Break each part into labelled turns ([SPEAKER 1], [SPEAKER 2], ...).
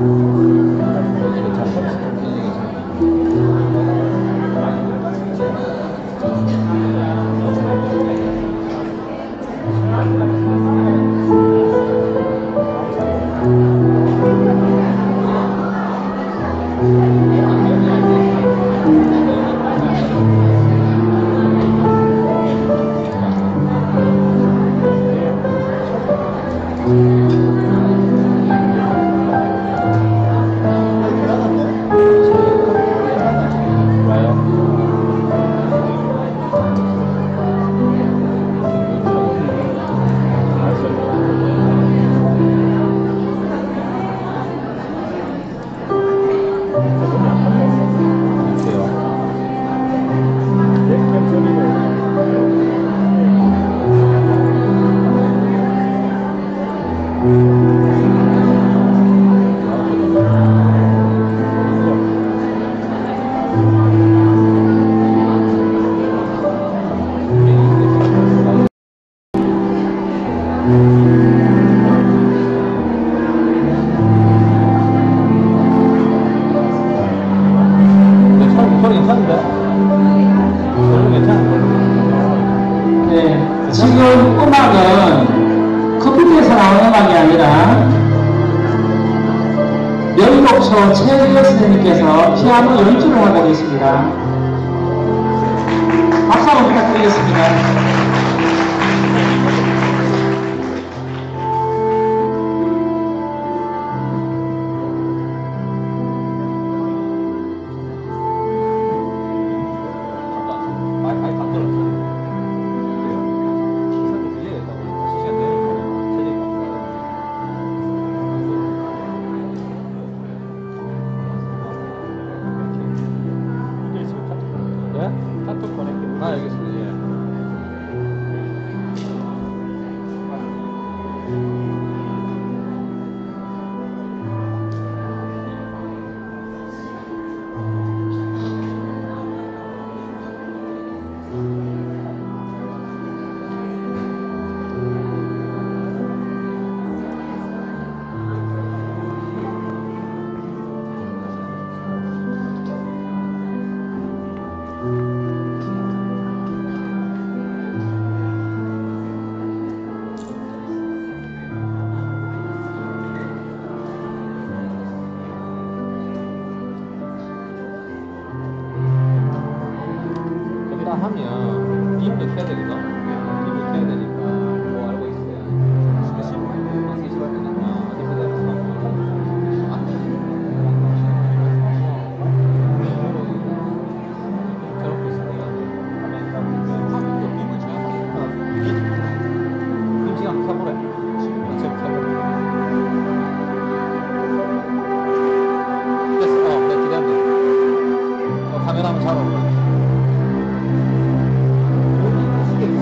[SPEAKER 1] 지금 음악은 컴퓨터에서 나오는 음악이 아니라 명곡초 최혜경 선생님께서 피아노 연주를 하고 계십니다. 박수 한번 부탁드리겠습니다.
[SPEAKER 2] 알겠습니다. 예. 하면 빔도 켜야 되거든. 빔도 켜야 되니까 뭐 알고 있어요. 스케치 시간 되니까 어디서 내가 안 돼. 저렇게 있으니까 빔도 빔을 정확하니까 빔 시간 켜보래. 지금 켜보래. 됐어. 내가 기다려. 카메라 한번 잡아보래.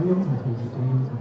[SPEAKER 1] 동영상 보여줘, 동영상.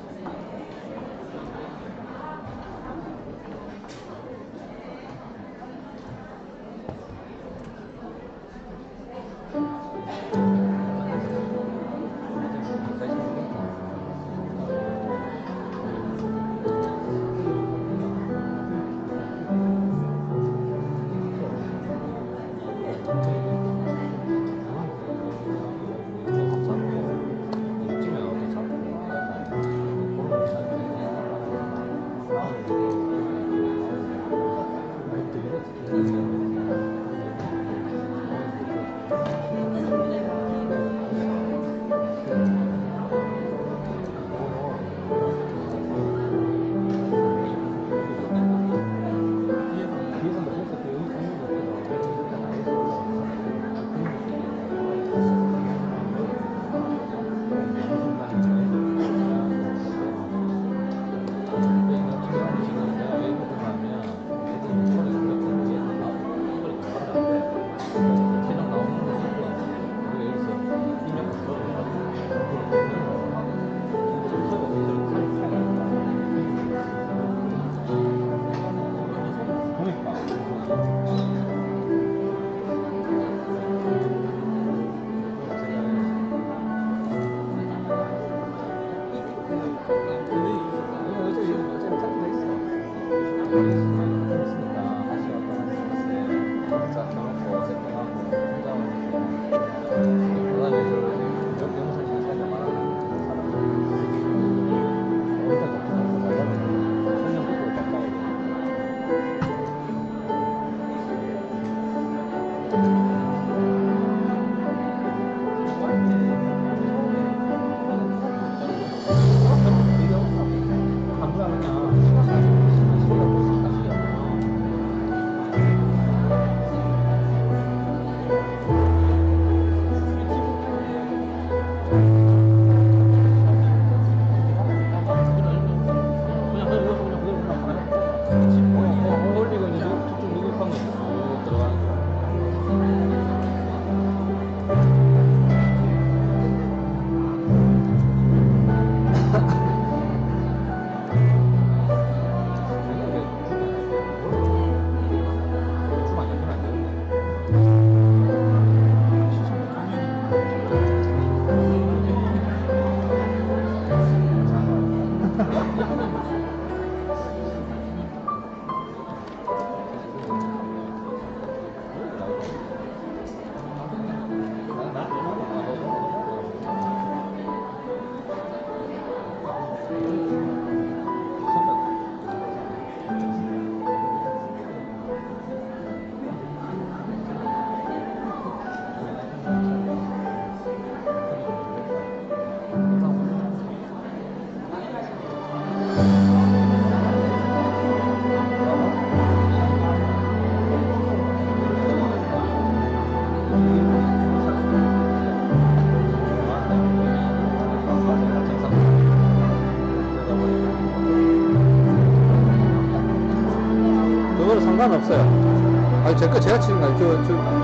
[SPEAKER 2] 그거는 상관없어요. 아, 제거 제가 치는 거 아니에요.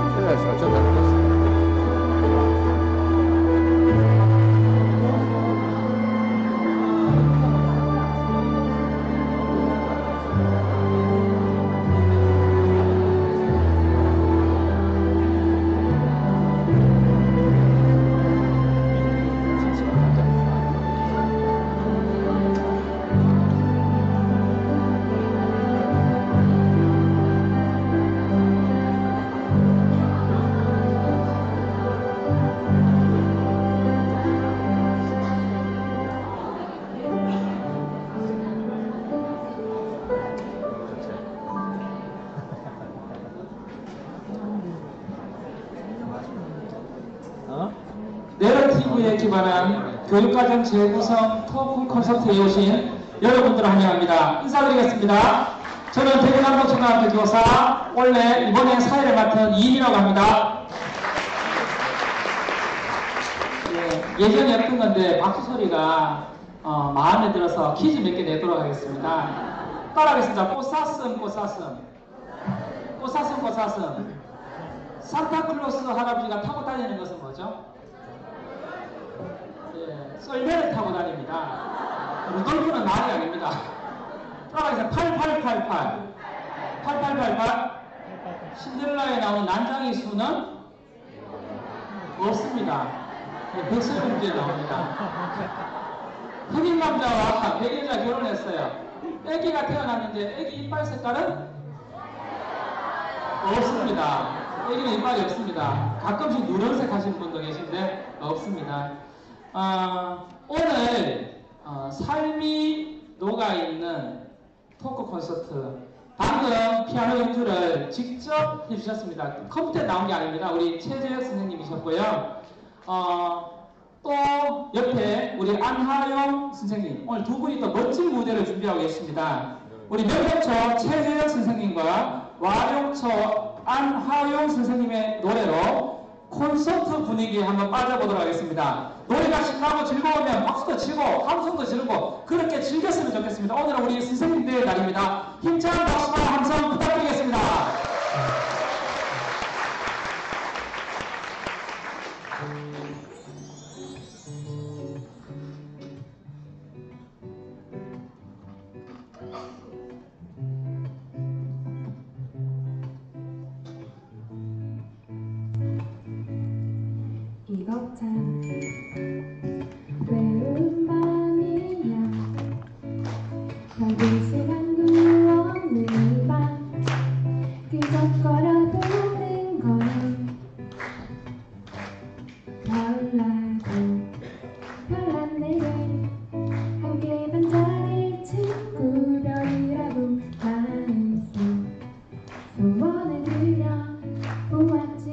[SPEAKER 2] 저 잘못했어요.
[SPEAKER 1] 네러티브에 기반한 교육과정 재구성 토크 콘서트에 오신 여러분들을 환영합니다. 인사드리겠습니다. 저는 대구남동초등학교 교사, 원래 이번에 사회를 맡은 이인이라고 합니다. 예전에 했던 건데 박수 소리가 마음에 들어서 퀴즈 몇 개 내도록 하겠습니다. 따라하겠습니다. 꽃사슴 꽃사슴 꽃사슴 꽃사슴 산타클로스 할아버지가 타고 다니는 것은 뭐죠? 썰매를 타고 다닙니다. 루돌프는 말이 아닙니다. 따라해서 8888. 8888. 신데렐라에 나오는 난장의 수는 없습니다. 백설 문제 나옵니다. 흑인 남자와 백인 여자 결혼했어요. 아기가 태어났는데 아기 이빨 색깔은 없습니다. 아기는 이빨이 없습니다. 가끔씩 누런색 하시는 분도 계신데 없습니다. 오늘 삶이 녹아있는 토크 콘서트, 방금 피아노 연주를 직접 해주셨습니다. 컴퓨터에 나온 게 아닙니다. 우리 최재혁 선생님이셨고요. 또 옆에 우리 안하용 선생님, 오늘 두 분이 또 멋진 무대를 준비하고 계십니다. 우리 명곡초 최재혁 선생님과 와룡초 안하용 선생님의 노래로 콘서트 분위기에 한번 빠져보도록 하겠습니다. 노래가 신나고 즐거우면 박수도 치고 함성도 지르고 그렇게 즐겼으면 좋겠습니다. 오늘은 우리 선생님들의 날입니다. 힘찬 박수와 함성 부탁드리겠습니다.
[SPEAKER 3] 이 벅찬 외로운 밤이야 여기 시간도 없는 이 밤 끄적거려보는 건 별나고 별난 내일 함께 반짝일 친구별이라고 나는 소원을 들려보았지.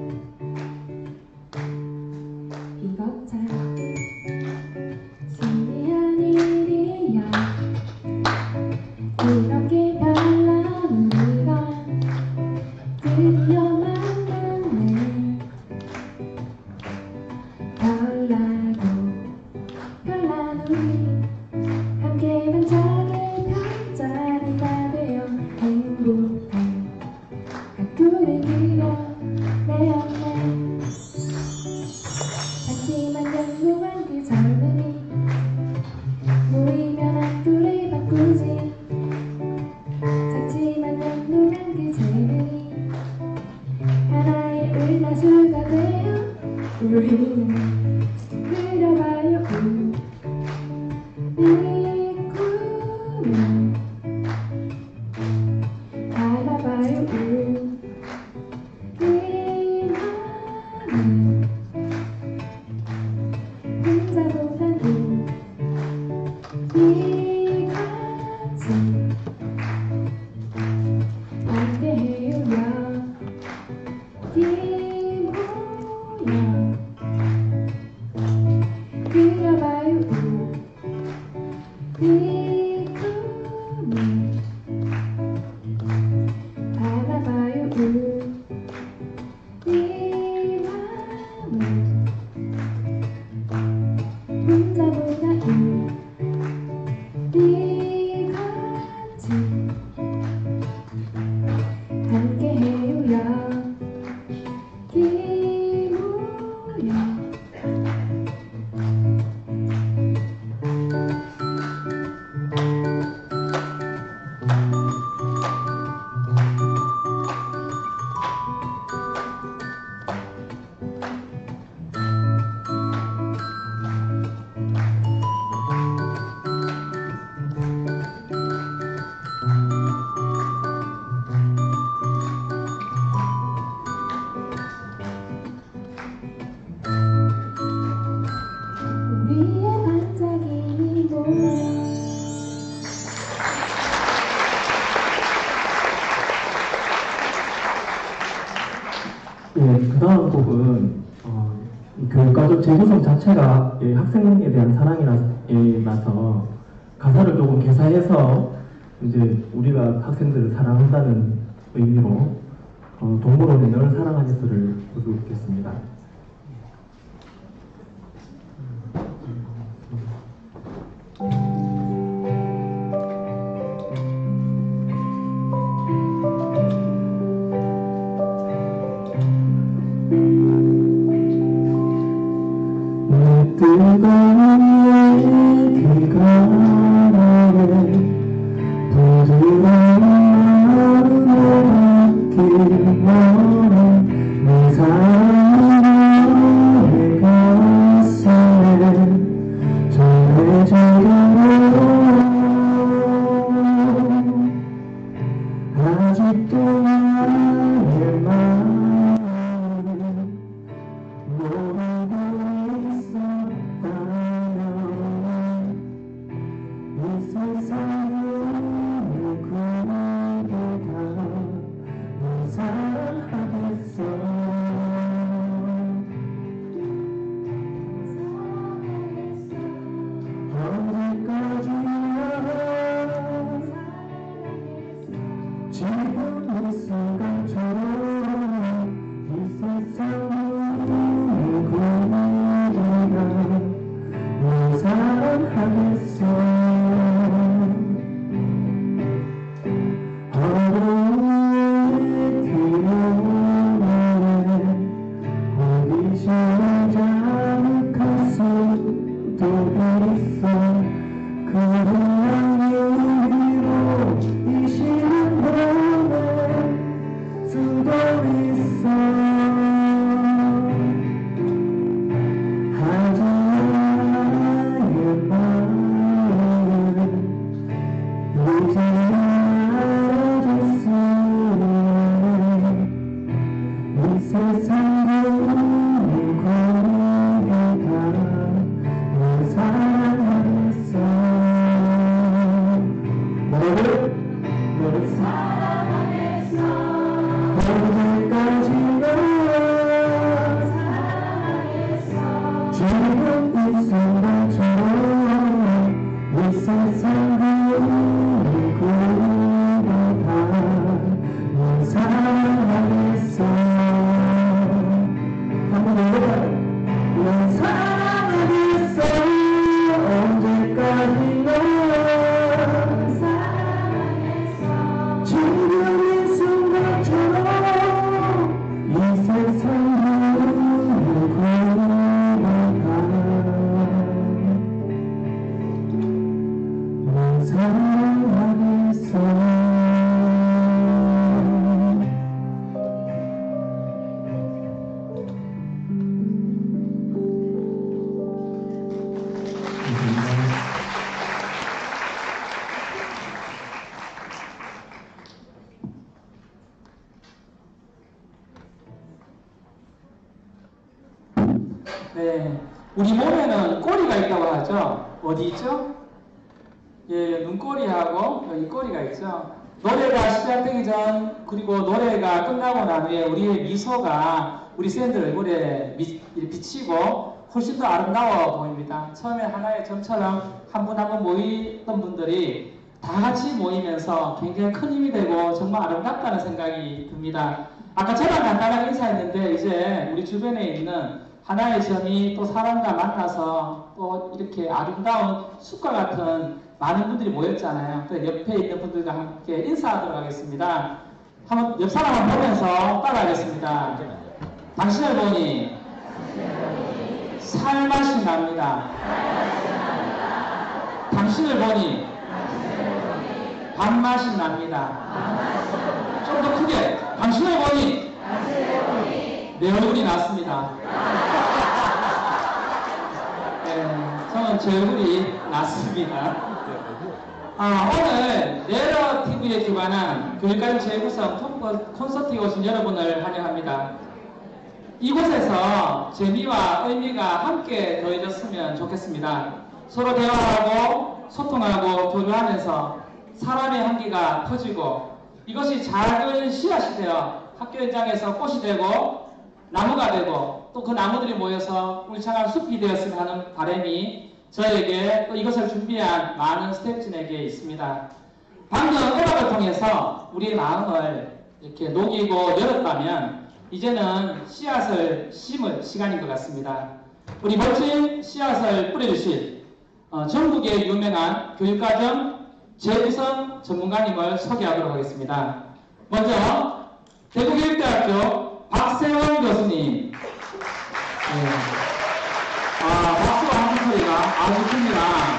[SPEAKER 3] 벅찬 신비한 일이야 이렇게 별난 우리가 드디어 만났네. 별나고 별난 우리 함께 반짝일 별자리가 되어 행복한 가꾸를 그려내었네. 하지만 영롱한 그 젊은이 모이면 학교를 바꾸지. 작지만 영롱한 그 재능이 하나의 은하수가 되어 우리는 그려봐요 이 꿈을 알아봐요 이 맘을 혼자보다는 이같이 함께해요 이 모양 그려봐요 이 꿈을 알아봐요 이 맘을 혼자보다 이같이 함께해요 이 모양. 우리의 반짝이는 모양.
[SPEAKER 4] 예, 그 다음 곡은 이 교육과정 재구성 자체가 학생에 대한 사랑이라서 가사를 조금 개사해서 이제 우리가 학생들을 사랑한다는 의미로 동물원에 널 사랑하겠어를 부르겠습니다. 뜨거운 지금 이 순간처럼 이 세상 누구보다 널 사랑하겠어. 한번 해볼까요? 널 사랑하겠어. 언제까지 널
[SPEAKER 3] 사랑하겠어.
[SPEAKER 4] 지금 이 순간처럼 이 세상 누구보다 널 사랑하겠어.
[SPEAKER 1] 네, 우리 몸에는 꼬리가 있다고 하죠. 어디 있죠? 예, 눈꼬리하고 여기 꼬리가 있죠. 노래가 시작되기 전 그리고 노래가 끝나고 난 후에 우리의 미소가 우리 샌들 얼굴에 이렇게 비치고 훨씬 더 아름다워 보입니다. 처음에 하나의 점처럼 한 분 한 분 모이던 분들이 다 같이 모이면서 굉장히 큰 힘이 되고 정말 아름답다는 생각이 듭니다. 아까 제가 간단하게 인사했는데 이제 우리 주변에 있는 하나의 점이 또 사람과 만나서 또 이렇게 아름다운 숲과 같은 많은 분들이 모였잖아요. 그 옆에 있는 분들과 함께 인사하도록 하겠습니다. 한번 옆 사람을 보면서 따라하겠습니다. 당신을 보니 살맛이 납니다. 당신을 보니 밥맛이 납니다. 좀 더 크게 당신을 보니 내 얼굴이 났습니다. 저는 제 얼굴이 났습니다. 오늘 네러TV에 주관한 교육과정 재구성 토크 콘서트에 오신 여러분을 환영합니다. 이곳에서 재미와 의미가 함께 더해졌으면 좋겠습니다. 서로 대화하고 소통하고 교류하면서 사람의 향기가 퍼지고 이것이 작은 씨앗이 되어 학교 현장에서 꽃이 되고 나무가 되고 또 그 나무들이 모여서 울창한 숲이 되었으면 하는 바람이 저에게 또 이것을 준비한 많은 스태프진에게 있습니다. 방금 음악을 통해서 우리의 마음을 이렇게 녹이고 열었다면 이제는 씨앗을 심을 시간인 것 같습니다. 우리 멋진 씨앗을 뿌려주실 전국의 유명한 교육과정 재구성 전문가님을 소개하도록 하겠습니다. 먼저 대구교육대학교 박세원 교수님. 박수와 함성 소리가 아주 큽니다.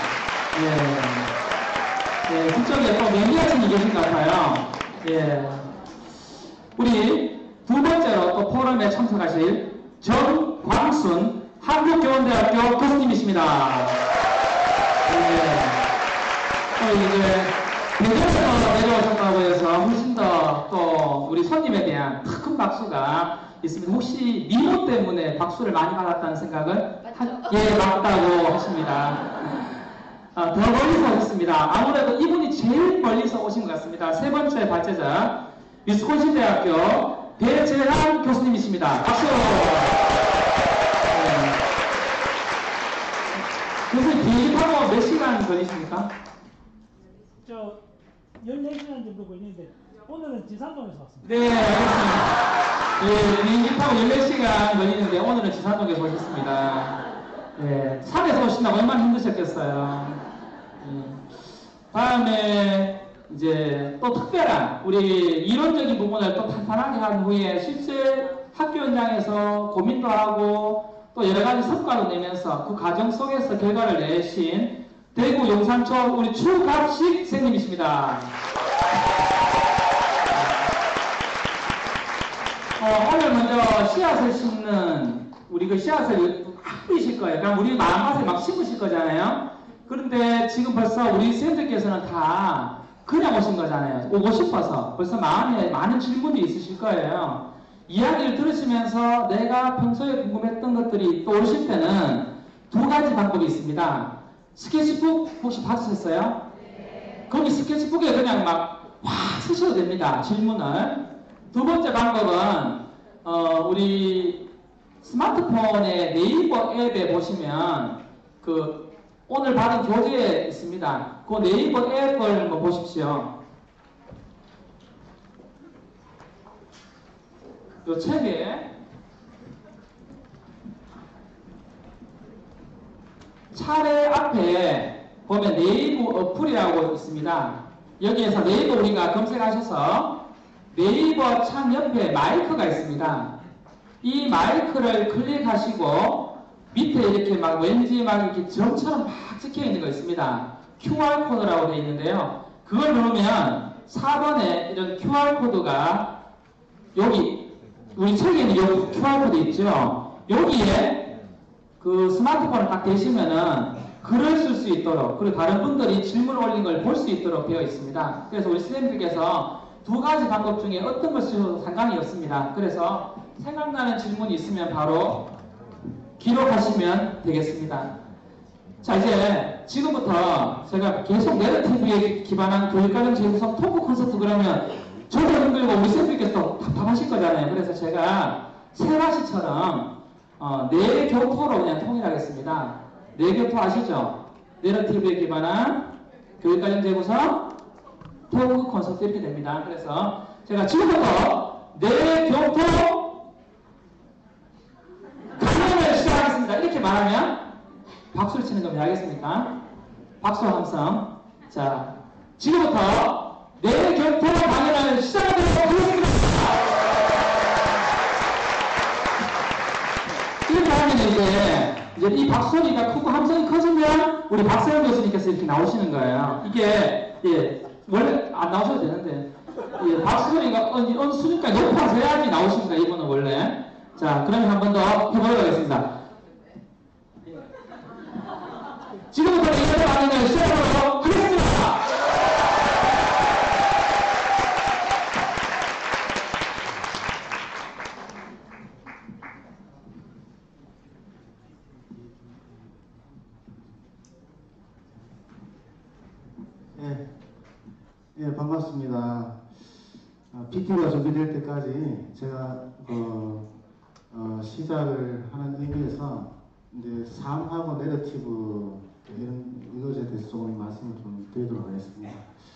[SPEAKER 1] 그쪽에 또 매니아층이 계신 것 같아요. 우리 두 번째로 또 포럼에 참석하실 정광순 한국교원대학교 교수님이십니다. 또 이제 대전에서 내려오셨다고 해서 훨씬 더 또 우리 손님에 대한 큰 박수가 있습니다. 혹시 미모 때문에 박수를 많이 받았다는 생각을 맞다고 하십니다. 더 멀리서 오셨습니다. 아무래도 이분이 제일 멀리서 오신 것 같습니다. 세 번째 발제자 위스콘신 대학교 배재란 교수님이십니다. 박수! 교수님 비행기 타고 몇 시간 걸리십니까?
[SPEAKER 5] 14시간 정도 걸리는데 오늘은 지산동에서 왔습니다.
[SPEAKER 1] 네, 알겠습니다. 비행기 타고 14시간 걸리는데 오늘은 지산동에서 오셨습니다. 산에서 오신다고 얼마나 힘드셨겠어요. 다음에 이제 또 특별한 우리 이론적인 부분을 또 탄탄하게 한 후에 실제 학교 현장에서 고민도 하고 또 여러 가지 성과도 내면서 그 과정 속에서 결과를 내신 대구 용산초 우리 추갑식 선생님이십니다. 오늘 먼저 씨앗을 심는 우리 그 씨앗을 막 뿌리실 거예요. 그럼 우리 마음밭에 막 심으실 거잖아요. 그런데 지금 벌써 우리 쌤들께서는 다 그냥 오신 거잖아요. 오고 싶어서 벌써 마음에 많은 질문이 있으실 거예요. 이야기를 들으시면서 내가 평소에 궁금했던 것들이 떠오르실 때는 두 가지 방법이 있습니다. 스케치북 혹시 받으셨어요? 네. 거기 스케치북에 그냥 막 쓰셔도 됩니다. 질문을. 두 번째 방법은 우리 스마트폰의 네이버 앱에 보시면 그 오늘 받은 교재에 있습니다. 그 네이버 앱을 한번 보십시오. 이 책에 차례 앞에 보면 네이버 어플이라고 있습니다. 여기에서 네이버 우리가 검색하셔서 네이버 창 옆에 마이크가 있습니다. 이 마이크를 클릭하시고 밑에 이렇게 막 왠지 막 이렇게 점처럼 막 찍혀 있는 거 있습니다. QR 코드라고 되어 있는데요. 그걸 누르면 4번에 이런 QR 코드가 여기 우리 책에는 여기 QR 코드 있죠. 여기에 그 스마트폰을 딱 대시면은 글을 쓸 수 있도록 그리고 다른 분들이 질문 올린 걸 볼 수 있도록 되어 있습니다. 그래서 우리 선생님들께서 두 가지 방법 중에 어떤 걸 쓰셔도 상관이 없습니다. 그래서 생각나는 질문이 있으면 바로 기록하시면 되겠습니다. 자, 이제 지금부터 제가 계속 내러티브에 기반한 교육과정 재구성 토크 콘서트 그러면 저도 힘들고 우리 선생님께서 답답하실 거잖아요. 그래서 제가 세라시처럼 네 교토로 그냥 통일하겠습니다. 네 교토 아시죠? 내러티브에 기반한 교육과정 재구성 토크 콘서트 이렇게 됩니다. 그래서 제가 지금부터 네 교토 강연을 시작하겠습니다. 이렇게 말하면 박수를 치는 겁니다. 알겠습니까? 박수 함성. 자, 지금부터 네 교토 강연을 시작하도록 하겠습니다. 이렇게 하면 이제 이 박수소리가 크고 함성이 커지면 우리 박세현 교수님께서 이렇게 나오시는 거예요. 이게 원래 안 나오셔도 되는데 박수소리가 어느 수준까지 높아져야지 나오십니다. 이분은 원래. 자, 그러면 한 번 더 해보도록 하겠습니다. 지금부터 이거를 강연을 시작하도록 하겠습니다.
[SPEAKER 6] 예, 반갑습니다. PT가 준비될 때까지 제가 시작을 하는 의미에서 이제 삶하고 내러티브 이것에 대해서 조금 말씀을 좀 드리도록 하겠습니다.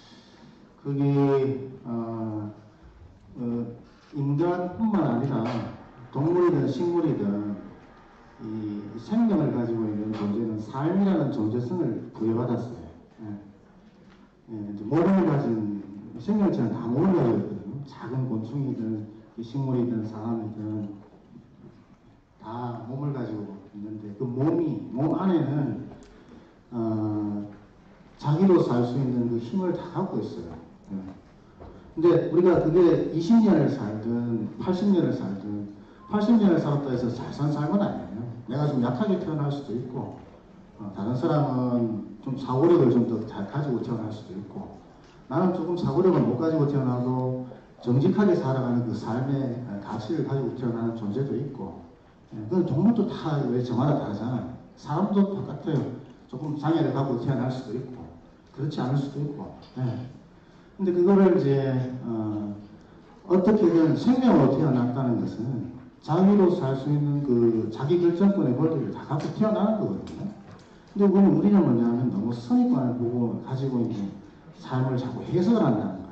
[SPEAKER 6] 그게 인간뿐만 아니라 동물이든 식물이든 이 생명을 가지고 있는 존재는 삶이라는 존재성을 부여받았어요. 이제 몸을 가진 생명체는 다 몸을 가지고 있거든요. 작은 곤충이든 식물이든 사람이든 다 몸을 가지고 있는데 그 몸 안에는 자기로 살 수 있는 그 힘을 다 갖고 있어요. 근데 우리가 그게 20년을 살든 80년을 살든 80년을 살았다 해서 잘 산 삶은 아니에요. 내가 좀 약하게 태어날 수도 있고 다른 사람은 좀 사고력을 좀 더 잘 가지고 태어날 수도 있고 나는 조금 사고력을 못 가지고 태어나도 정직하게 살아가는 그 삶의 가치를 가지고 태어나는 존재도 있고 그 동물도 다 왜 저마다 다르잖아요. 사람도 똑같아요. 조금 장애를 갖고 태어날 수도 있고 그렇지 않을 수도 있고 근데 그거를 이제 어떻게든 생명으로 태어났다는 것은 자기로 살 수 있는 그 자기 결정권의 권리를 다 갖고 태어나는 거거든요. 근데 그건 우리는 뭐냐면 너무 선입관을 보고 가지고 있는 삶을 자꾸 해석을 한다는 거예요.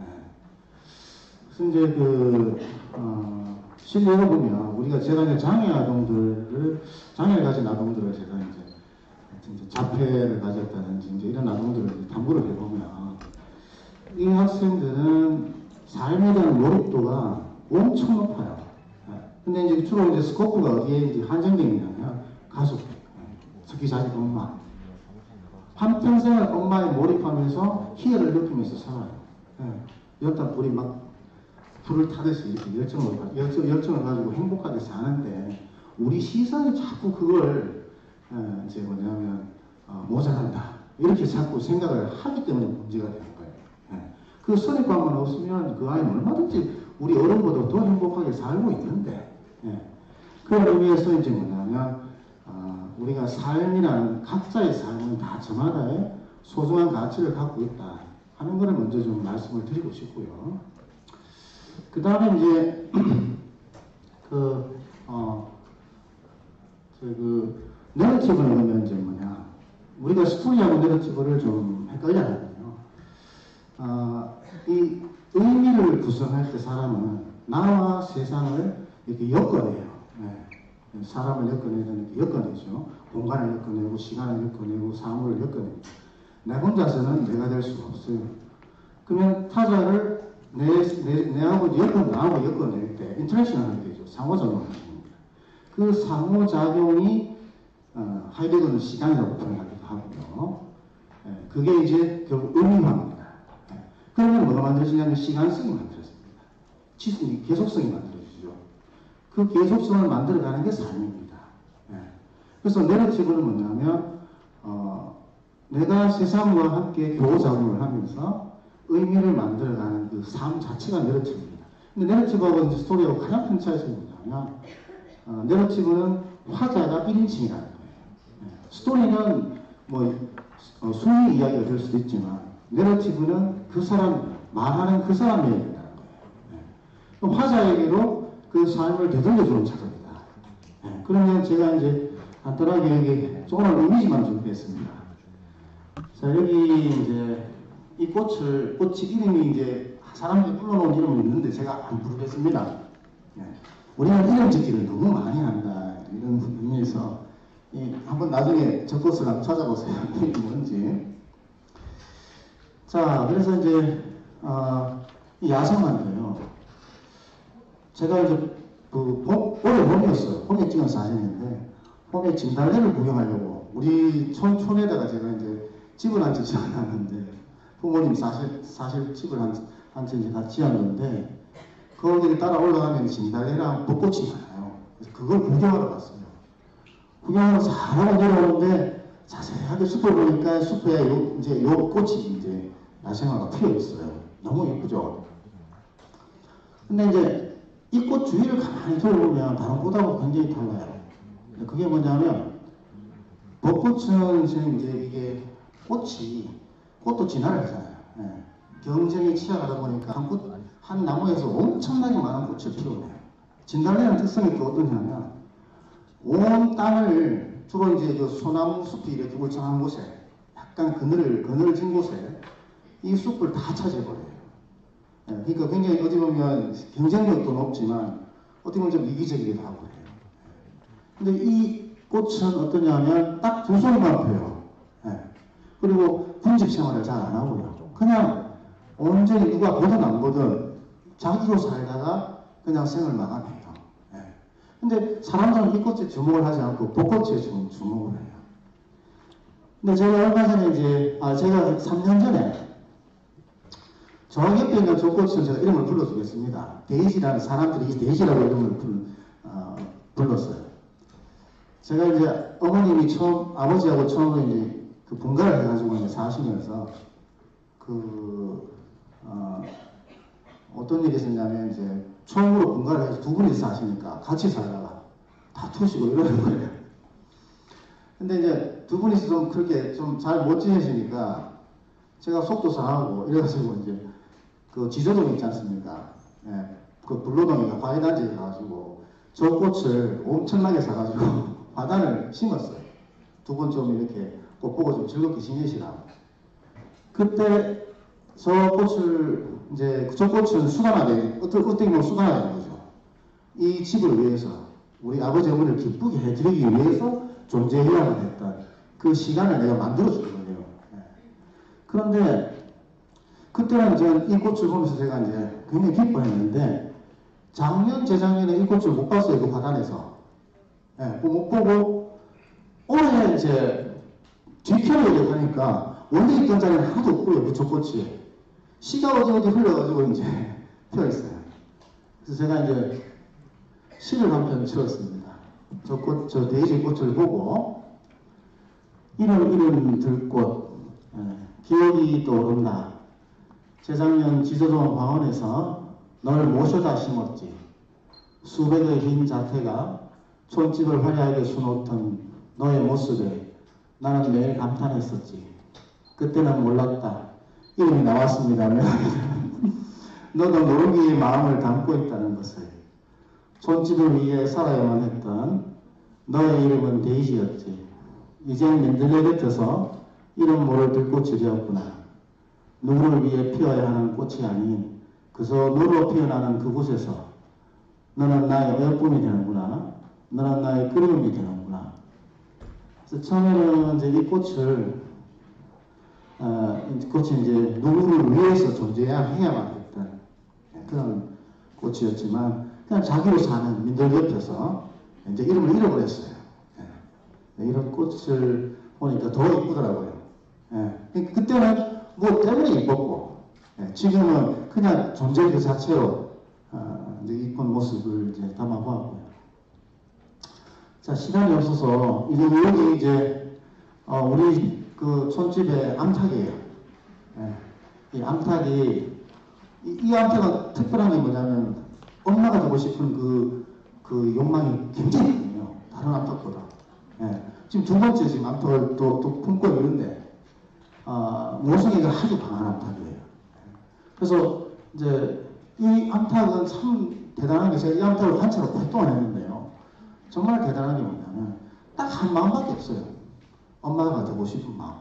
[SPEAKER 6] 그래서 이제 실례로 보면 우리가 제가 이제 장애를 가진 아동들을 제가 이제 자폐를 가졌다든지 이제 이런 아동들을 탐구를 해보면 이 학생들은 삶에 대한 몰입도가 엄청 높아요. 근데 이제 주로 이제 스코프가 어디에 이제 한정되어 있냐면 가족, 특히 자기 엄마. 한평생을 엄마에 몰입하면서 희열을 느끼면서 살아요. 여기다 불이 막 불을 타듯이 이렇게 열정을 가지고 행복하게 사는데 우리 시선이 자꾸 그걸 이제 뭐냐면 모자란다 이렇게 자꾸 생각을 하기 때문에 문제가 되는 거예요. 그 선입관만 없으면 그 아이는 얼마든지 우리 어른보다 더 행복하게 살고 있는데 그런 의미에서 이제 뭐냐면 우리가 삶이라는 각자의 삶은 다 저마다의 소중한 가치를 갖고 있다 하는 것을 먼저 좀 말씀을 드리고 싶고요. 그 다음에 이제 그 내러티브는 그러면 이제 뭐냐? 우리가 스토리하고 내러티브를 좀 헷갈려하거든요. 이 의미를 구성할 때 사람은 나와 세상을 이렇게 엮어내요. 네. 사람을 엮어내는 이렇게 엮어내죠. 공간을 엮어내고 시간을 엮어내고 사물을 엮어내고. 내 혼자서는 내가 될 수가 없어요. 그러면 타자를 내하고 나하고 엮어낼 때 인터랙션을 하게 되죠. 상호작용을 하게 됩니다. 그 상호작용이 하이데거는 시간이라고 표현하기도 하고요. 그게 이제 결국 의미화입니다. 그러면 뭐가 만들어지냐면 시간성이 만들어집니다. 계속성이 만들어지죠. 그 계속성을 만들어가는 게 삶입니다. 그래서 내러티브는 뭐냐면 내가 세상과 함께 교호작용을 하면서 의미를 만들어가는 그 삶 자체가 내러티브입니다. 근데 내러티브하고 스토리하고 가장 큰 차이가 뭐냐면 내러티브는 화자가 1인칭이라는 거예요. 스토리는 뭐 수의 이야기가 될 수도 있지만 내러티브는 그 사람 말하는 그 사람 얘기라는 거예요. 화자에게로 그 삶을 되돌려주는 차입니다. 그러면 제가 이제 간단하게 여기 오늘 이미지만 준비했습니다. 자, 여기 이제 이 꽃이 이름이 이제 사람들이 불러놓은 이름은 있는데 제가 안 부르겠습니다. 우리는 이름 짓기를 너무 많이 한다. 이런 의미에서 한번 나중에 저 꽃을 한번 찾아보세요. 이게 뭔지. 자, 그래서 이제 이 야생만도요. 제가 이제 올해 봄이었어요. 봄에 찍은 사진인데 봄에 진달래를 구경하려고 우리 촌에다가 제가 이제 집을 한 채 지어놨는데 부모님 사실 집을 한 채 이제 다 지었는데 거기를 따라 올라가면 진달래랑 벚꽃이 많아요. 그래서 그걸 구경하러 갔어요. 구경하러 잘하고 내려오는데 자세하게 숲을 보니까 숲에 요 꽃이 이제 야생화가 피어 있어요. 너무 예쁘죠. 근데 이제 이 꽃 주위를 가만히 돌아보면 다른 꽃하고 굉장히 달라요. 그게 뭐냐면 벚꽃은 이제 이게 꽃도 진화를 하잖아요. 경쟁이 치열하다 보니까 한 나무에서 엄청나게 많은 꽃을 피워내요. 진달래는 특성이 또 어떠냐면 온 땅을 주로 이제 그 소나무 숲이 이렇게 울창한 곳에 약간 그늘진 곳에 이 숲을 다 차지해버려요. 그러니까 굉장히 어디 보면 경쟁력도 높지만 어떻게 보면 좀 이기적이기도 하고 그래요. 근데 이 꽃은 어떠냐면 딱 두 송이만 펴요. 그리고 군집 생활을 잘 안 하고요. 그냥 온전히 누가 보든 안 보든 자기로 살다가 그냥 생을 마감해요. 근데 사람들은 이 꽃에 주목을 하지 않고 벚꽃에 주목을 해요. 근데 제가 얼마 전에 이제 제가 3년 전에 저 옆에 있는 저 꽃은 제가 이름을 불러주겠습니다. 데이지라는 사람들이 이 데이지라고 이름을 불렀어요. 제가 이제 어머님이 아버지하고 처음으로 이제 그 분가를 해가지고 이제 사시면서 어떤 일이 있었냐면 이제 처음으로 분가를 해서 두 분이서 사시니까 같이 살다가 다투시고 이러는 거예요. 근데 이제 두 분이서 좀 그렇게 좀 잘 못 지내시니까 제가 속도 상하고 이래가지고 이제 그 지저동 있지 않습니까? 그 불로동이가 과일단지에 가가지고 저 꽃을 엄청나게 사가지고 화단을 심었어요. 두 분 좀 이렇게 꽃 보고 좀 즐겁게 지내시라고. 그때 저 꽃은 어떻게 보면 수단화된 거죠. 이 집을 위해서 우리 아버지 어머니를 기쁘게 해드리기 위해서 존재해야만 했던 그 시간을 내가 만들어준 거예요. 그런데 그때는 이제 이 꽃을 보면서 제가 이제 굉장히 기뻐했는데 작년, 재작년에 이 꽃을 못 봤어요. 그 화단에서. 못 보고 올해 이제 뒤편을 하니까 원래 있던 자리는 하나도 없고요. 그 젖꽃이. 씨가 어디 흘러가지고 이제 펴있어요. 그래서 제가 이제 시를 한 편 지었습니다. 저 데이지 꽃을 보고 이름 들꽃 기억이 떠오른다. 재작년 지저동 화원에서 널 모셔다 심었지. 수백의 흰 자태가 촌집을 화려하게 수놓던 너의 모습에 나는 매일 감탄했었지. 그때는 몰랐다. 이름이 나왔습니다. 너도 모르기에 마음을 담고 있다는 것을. 촌집을 위해 살아야만 했던 너의 이름은 데이지였지. 이젠 맨들레 곁에서 이름 모를 들꽃이 되었구나. 누구를 위해 피어야 하는 꽃이 아닌 그저 너로 피어나는 그곳에서 너는 나의 어여쁨이 되는구나. 너는 나의 그리움이 되는구나. 그래서 처음에는 이제 이 꽃을 꽃이 이제 누구를 위해서 존재해야만 했던 그런 꽃이었지만 그냥 자기로 사는 민들 옆에서 이제 이름을 잃어버렸어요. 이런 꽃을 보니까 더 이쁘더라고요. 그때는 뭐 때문에 이뻤고, 지금은 그냥 존재 그 자체로 이제 이쁜 모습을 이제 담아보았고요. 자, 시간이 없어서 이제 여기 이제 우리 그 촌집의 암탉이에요. 이 암탉이 이 암탉은 특별한 게 뭐냐면 엄마가 되고 싶은 그 욕망이 굉장히 크거든요. 다른 암탉보다. 지금 두 번째 지금 암탉을 또 품고 있는데 모성애가 아주 강한 암탉이에요. 그래서 이제 이 암탉은 참 대단한 게 제가 이 암탉을 관찰을 오랫동안 했는데요. 정말 대단한 게 뭐냐면 딱 한 마음밖에 없어요. 엄마가 되고 싶은 마음.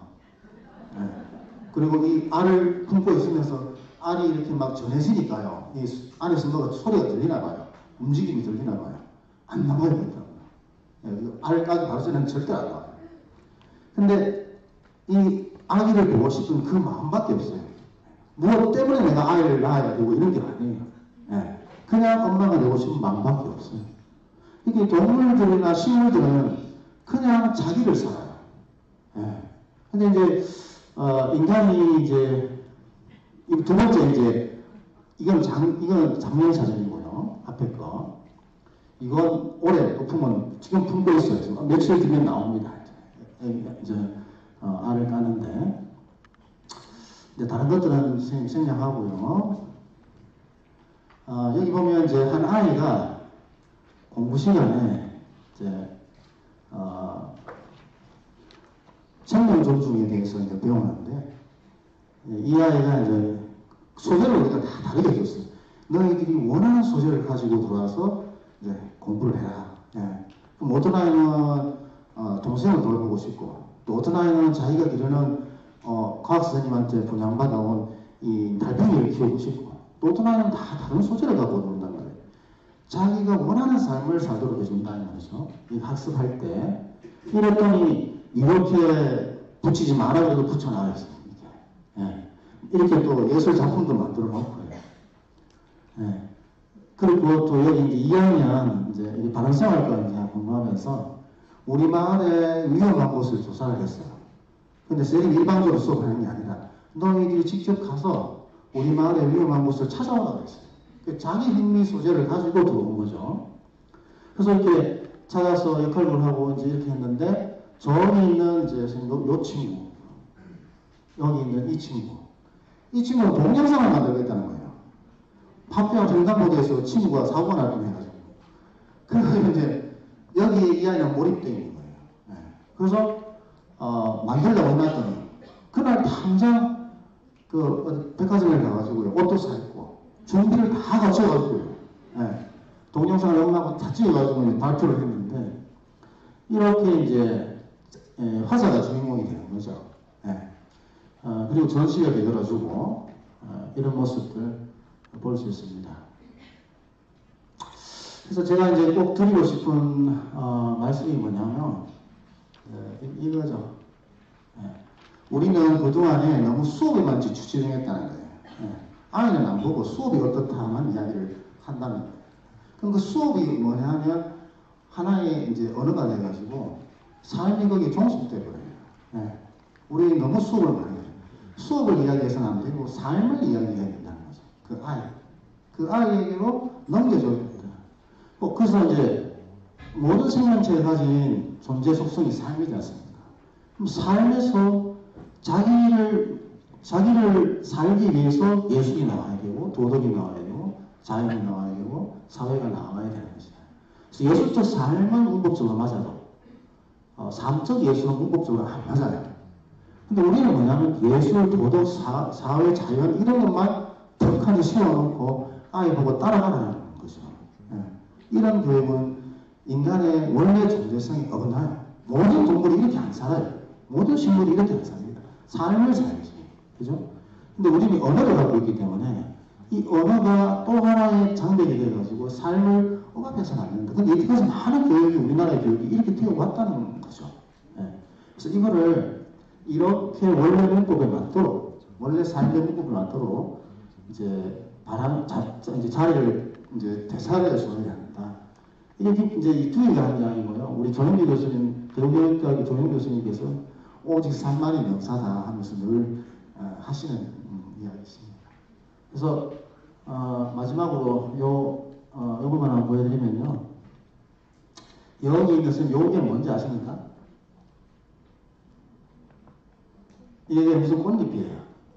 [SPEAKER 6] 그리고 이 알을 품고 있으면서 알이 이렇게 막 전해지니까요. 이 안에서 뭐가 소리가 들리나 봐요. 움직임이 들리나 봐요. 안 나와야 된다고요. 알 까기 바로 전에는 절대 안 나와요. 근데 이 아기를 보고 싶은 그 마음밖에 없어요. 무엇 때문에 내가 아이를 낳아야 되고 이런 게 아니에요. 그냥 엄마가 되고 싶은 마음밖에 없어요. 이게 동물들이나 식물들은 그냥 자기를 살아요. 근데 이제 인간이 이제 두 번째 이제 이건 작년 사진이고요. 앞에 거. 이건 올해 높으면 지금 품고 있어요. 지금 며칠 뒤면 나옵니다. 이제 알을 까는데 이제 다른 것들은 생략하고요. 여기 보면 이제 한 아이가 공부 시간에 이제 생명 존중에 대해서 이제 배우는데 이 아이가 이제 소재를 우리가 다 다르게 줬어요. 너희들이 원하는 소재를 가지고 들어와서 이제 공부를 해라. 그럼 어떤 아이는 동생을 돌보고 싶고 또 어떤 아이는 자기가 기르는 과학 선생님한테 분양받아온 이 달팽이를 키우고 싶고 또 어떤 아이는 다 다른 소재를 갖고 논단 말이에요. 자기가 원하는 삶을 살도록 해준다는 말이죠. 이 학습할 때 이랬더니 이렇게 붙이지 말아 그래도 붙여놔야겠어요. 이렇게 또 예술 작품도 만들어 놓고요. 그리고 또 여기 이제 2학년 이제 바른생활과 이제 공부하면서 우리 마을의 위험한 곳을 조사를 했어요. 근데 선생님이 일방적으로 수업을 하는 게 아니라 너희들이 직접 가서 우리 마을의 위험한 곳을 찾아오라고 했어요. 자기 흥미 소재를 가지고 들어온 거죠. 그래서 이렇게 찾아서 역할을 하고 이제 이렇게 했는데 저기 있는 이제 요 친구, 여기 있는 이 친구는 동영상을 만들겠다는 거예요. 파피아 횡단보도에서 친구가 사고가 날 뻔해가지고. 그래서 이제 여기 이 아이는 몰입되어 있는 거예요. 그래서 만들려고 해놨더니 그날 당장 그 백화점에 가가지고요. 옷도 사입고 준비를 다 갖춰가지고요. 동영상을 엄마하고 다 찍어가지고 발표를 했는데 이렇게 이제 화사가 주인공이 되는 거죠. 그리고 전시회도 열어주고 이런 모습들 볼 수 있습니다. 그래서 제가 이제 꼭 드리고 싶은 말씀이 뭐냐면 이거죠. 우리는 그동안에 너무 수업에만 집중했다는 거예요. 아이는 안 보고 수업이 어떻다만 이야기를 한다는 거예요. 그럼 그 수업이 뭐냐 하면 하나의 이제 언어가 돼가지고 삶이 거기에 종속돼 버려요. 우리 너무 수업을 많이 해요. 수업을 이야기해서는 안 되고 삶을 이야기해야 된다는 거죠. 그 아이에게로 넘겨줘야 됩니다. 그래서 이제 모든 생명체가 가진 존재 속성이 삶이지 않습니까? 그럼 삶에서 자기를 살기 위해서 예술이 나와야 되고 도덕이 나와야 되고 자연이 나와야 되고 사회가 나와야 되는 것이다. 그래서 예술적 삶은 문법적으로 맞아도 삶적 예술은 문법적으로 안 맞아요. 근데 우리는 뭐냐면 예술, 도덕, 사회, 자연 이런 것만 턱하니 세워놓고 아이 보고 따라가라는 거죠. 이런 교육은 인간의 원래 존재성이 어긋나요. 모든 동물이 이렇게 안 살아요. 모든 식물이 이렇게 안 삽니다. 삶을 살지. 그죠? 근데 우리는 언어를 갖고 있기 때문에 이 언어가 또 하나의 장벽이 돼가지고 삶을 억압해서는 안 된다. 근데 이때까지 많은 교육이, 우리나라의 교육이 이렇게 되어왔다는 거죠. 예. 그래서 이거를 이렇게 원래 문법에 맞도록, 원래 삶의 문법에 맞도록 이제 이제 자리를 이제 대사를 줘야 한다. 이게 이제 이투이가 한 이야기고요. 우리 조영기 교수님, 대우교육대학의 조영기 교수님께서 오직 산만이 명사다 하면서 늘 하시는 이야기입니다. 그래서 마지막으로 요것만 한번 보여드리면요. 여기 있는 선생님, 요게 뭔지 아십니까? 이게 무슨 꽃잎이에요?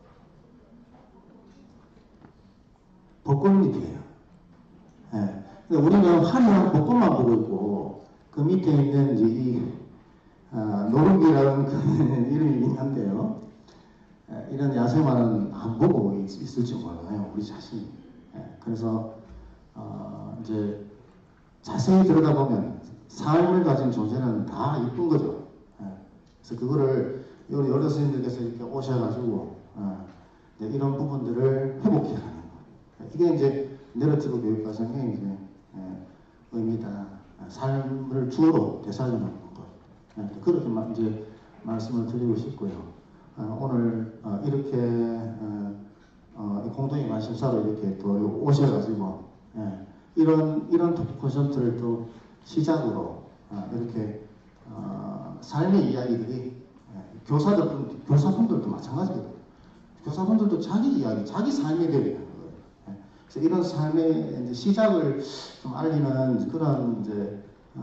[SPEAKER 6] 벚꽃잎이에요. 예. 우리는 화려한 벚꽃만 보고 있고, 그 밑에 있는 이제 이 노름기라는 그 이름이 있는데요. 이런 야생화는 안 보고 있을지 몰라요, 우리 자신이. 그래서 이제 자세히 들여다보면 삶을 가진 존재는 다 이쁜 거죠. 그래서 그거를 우리 여러 스님들께서 이렇게 오셔가지고 이런 부분들을 회복해야 하는 거. 이게 이제 내러티브 교육 과정의 이제 의미다. 삶을 주어로 되살리는 것. 그렇게 이제 말씀을 드리고 싶고요. 오늘 이렇게 공동의 관심사로 이렇게 또 오셔가지고 이런 토크 콘서트를 또 시작으로 이렇게 삶의 이야기들이 교사분들도 마찬가지거든요. 교사분들도 자기 이야기, 자기 삶에 대해 그래서 이런 삶의 이제 시작을 좀 알리는 그런 이제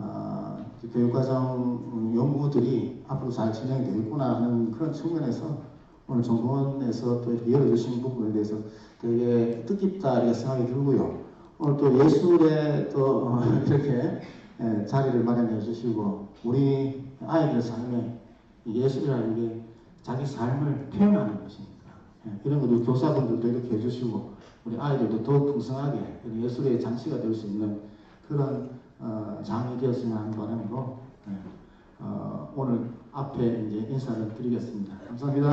[SPEAKER 6] 교육과정 연구들이 앞으로 잘 진행이 되겠구나 하는 그런 측면에서 오늘 정보원에서 또 이렇게 열어주신 부분에 대해서 되게 뜻깊다 이렇게 생각이 들고요. 오늘 또 예술에 또 이렇게 자리를 마련해 주시고 우리 아이들 삶에 예술이라는 게 자기 삶을 표현하는 것이니까 이런 것도 교사분들도 이렇게 해주시고 우리 아이들도 더욱 풍성하게 예술의 장치가 될 수 있는 그런 장이 되었으면 하는 바람으로 오늘 앞에 이제 인사를 드리겠습니다. 감사합니다.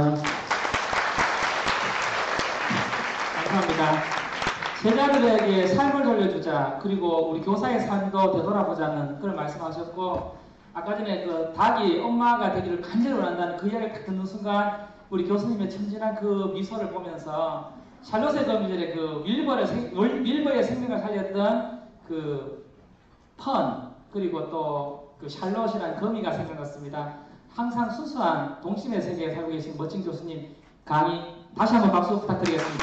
[SPEAKER 1] 감사합니다. 제자들에게 삶을 돌려주자, 그리고 우리 교사의 삶도 되돌아보자는 그런 말씀하셨고, 아까 전에 그 닭이 엄마가 되기를 간절히 원한다는 그 이야기를 딱 듣는 순간 우리 교수님의 천진한 그 미소를 보면서 샬롯의 거미줄의 그 밀버의 생명을 살렸던 그 펀, 그리고 또 그 샬롯이라는 거미가 생각났습니다. 항상 순수한 동심의 세계에 살고 계신 멋진 교수님 강의 다시 한번 박수 부탁드리겠습니다.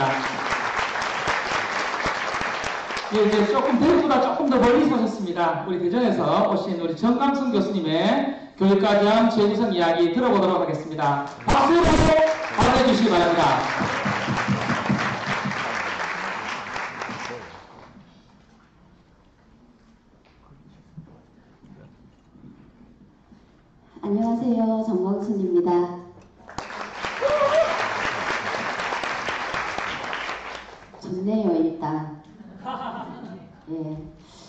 [SPEAKER 1] 이제 조금 대구보다 조금 더 멀리 서셨습니다. 우리 대전에서 오신 우리 정강순 교수님의 교육과정 재구성 이야기 들어보도록 하겠습니다. 박수로 맞이해 주시기 바랍니다.
[SPEAKER 3] 안녕하세요. 정광순입니다. 좋네요, 일단. 예.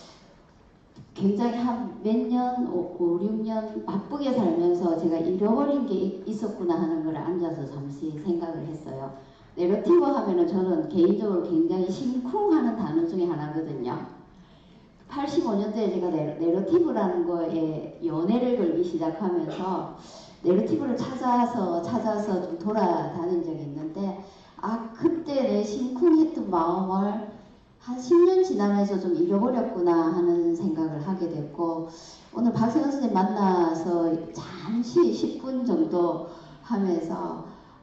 [SPEAKER 3] 굉장히 한 몇 년, 5, 6년 바쁘게 살면서 제가 잃어버린 게 있었구나 하는 걸 앉아서 잠시 생각을 했어요. 내러티브 하면은 저는 개인적으로 굉장히 심쿵하는 단어 중에 하나거든요. 85년도에 제가 내러티브라는 거에 연애를 걸기 시작하면서 내러티브를 찾아서 좀 돌아다닌 적이 있는데 그때 내 심쿵했던 마음을 한 10년 지나면서 좀 잃어버렸구나 하는 생각을 하게 됐고 오늘 박세건 선생님 만나서 잠시 10분 정도 하면서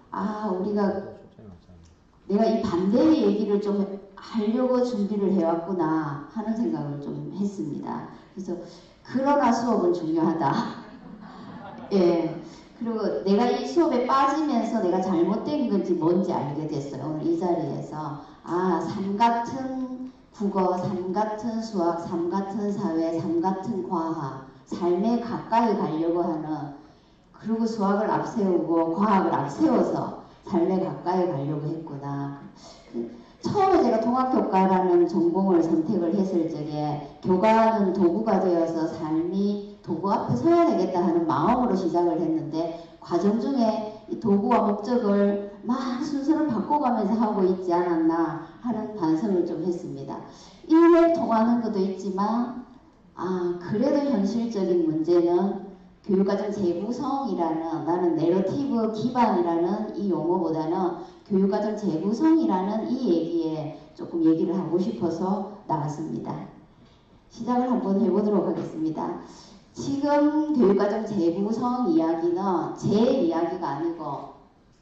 [SPEAKER 3] 내가 이 반대의 얘기를 좀 하려고 준비를 해왔구나 하는 생각을 좀 했습니다. 그래서 그러나 수업은 중요하다. 예. 그리고 내가 이 수업에 빠지면서 내가 잘못된 건지 뭔지 알게 됐어요. 오늘 이 자리에서 삶 같은 국어, 삶 같은 수학, 삶 같은 사회, 삶 같은 과학, 삶에 가까이 가려고 하는, 그리고 수학을 앞세우고 과학을 앞세워서 삶에 가까이 가려고 했구나. 처음에 제가 통합교과라는 전공을 선택을 했을 적에 교과는 도구가 되어서 삶이 도구 앞에 서야 되겠다 하는 마음으로 시작을 했는데 과정 중에 이 도구와 목적을 막 순서를 바꿔가면서 하고 있지 않았나 하는 반성을 좀 했습니다. 일에 통하는 것도 있지만 그래도 현실적인 문제는 교육과정 재구성이라는, 나는 내러티브 기반이라는 이 용어보다는 교육과정 재구성이라는 이 얘기에 조금 얘기를 하고 싶어서 나왔습니다. 시작을 한번 해보도록 하겠습니다. 지금 교육과정 재구성 이야기는 제 이야기가 아니고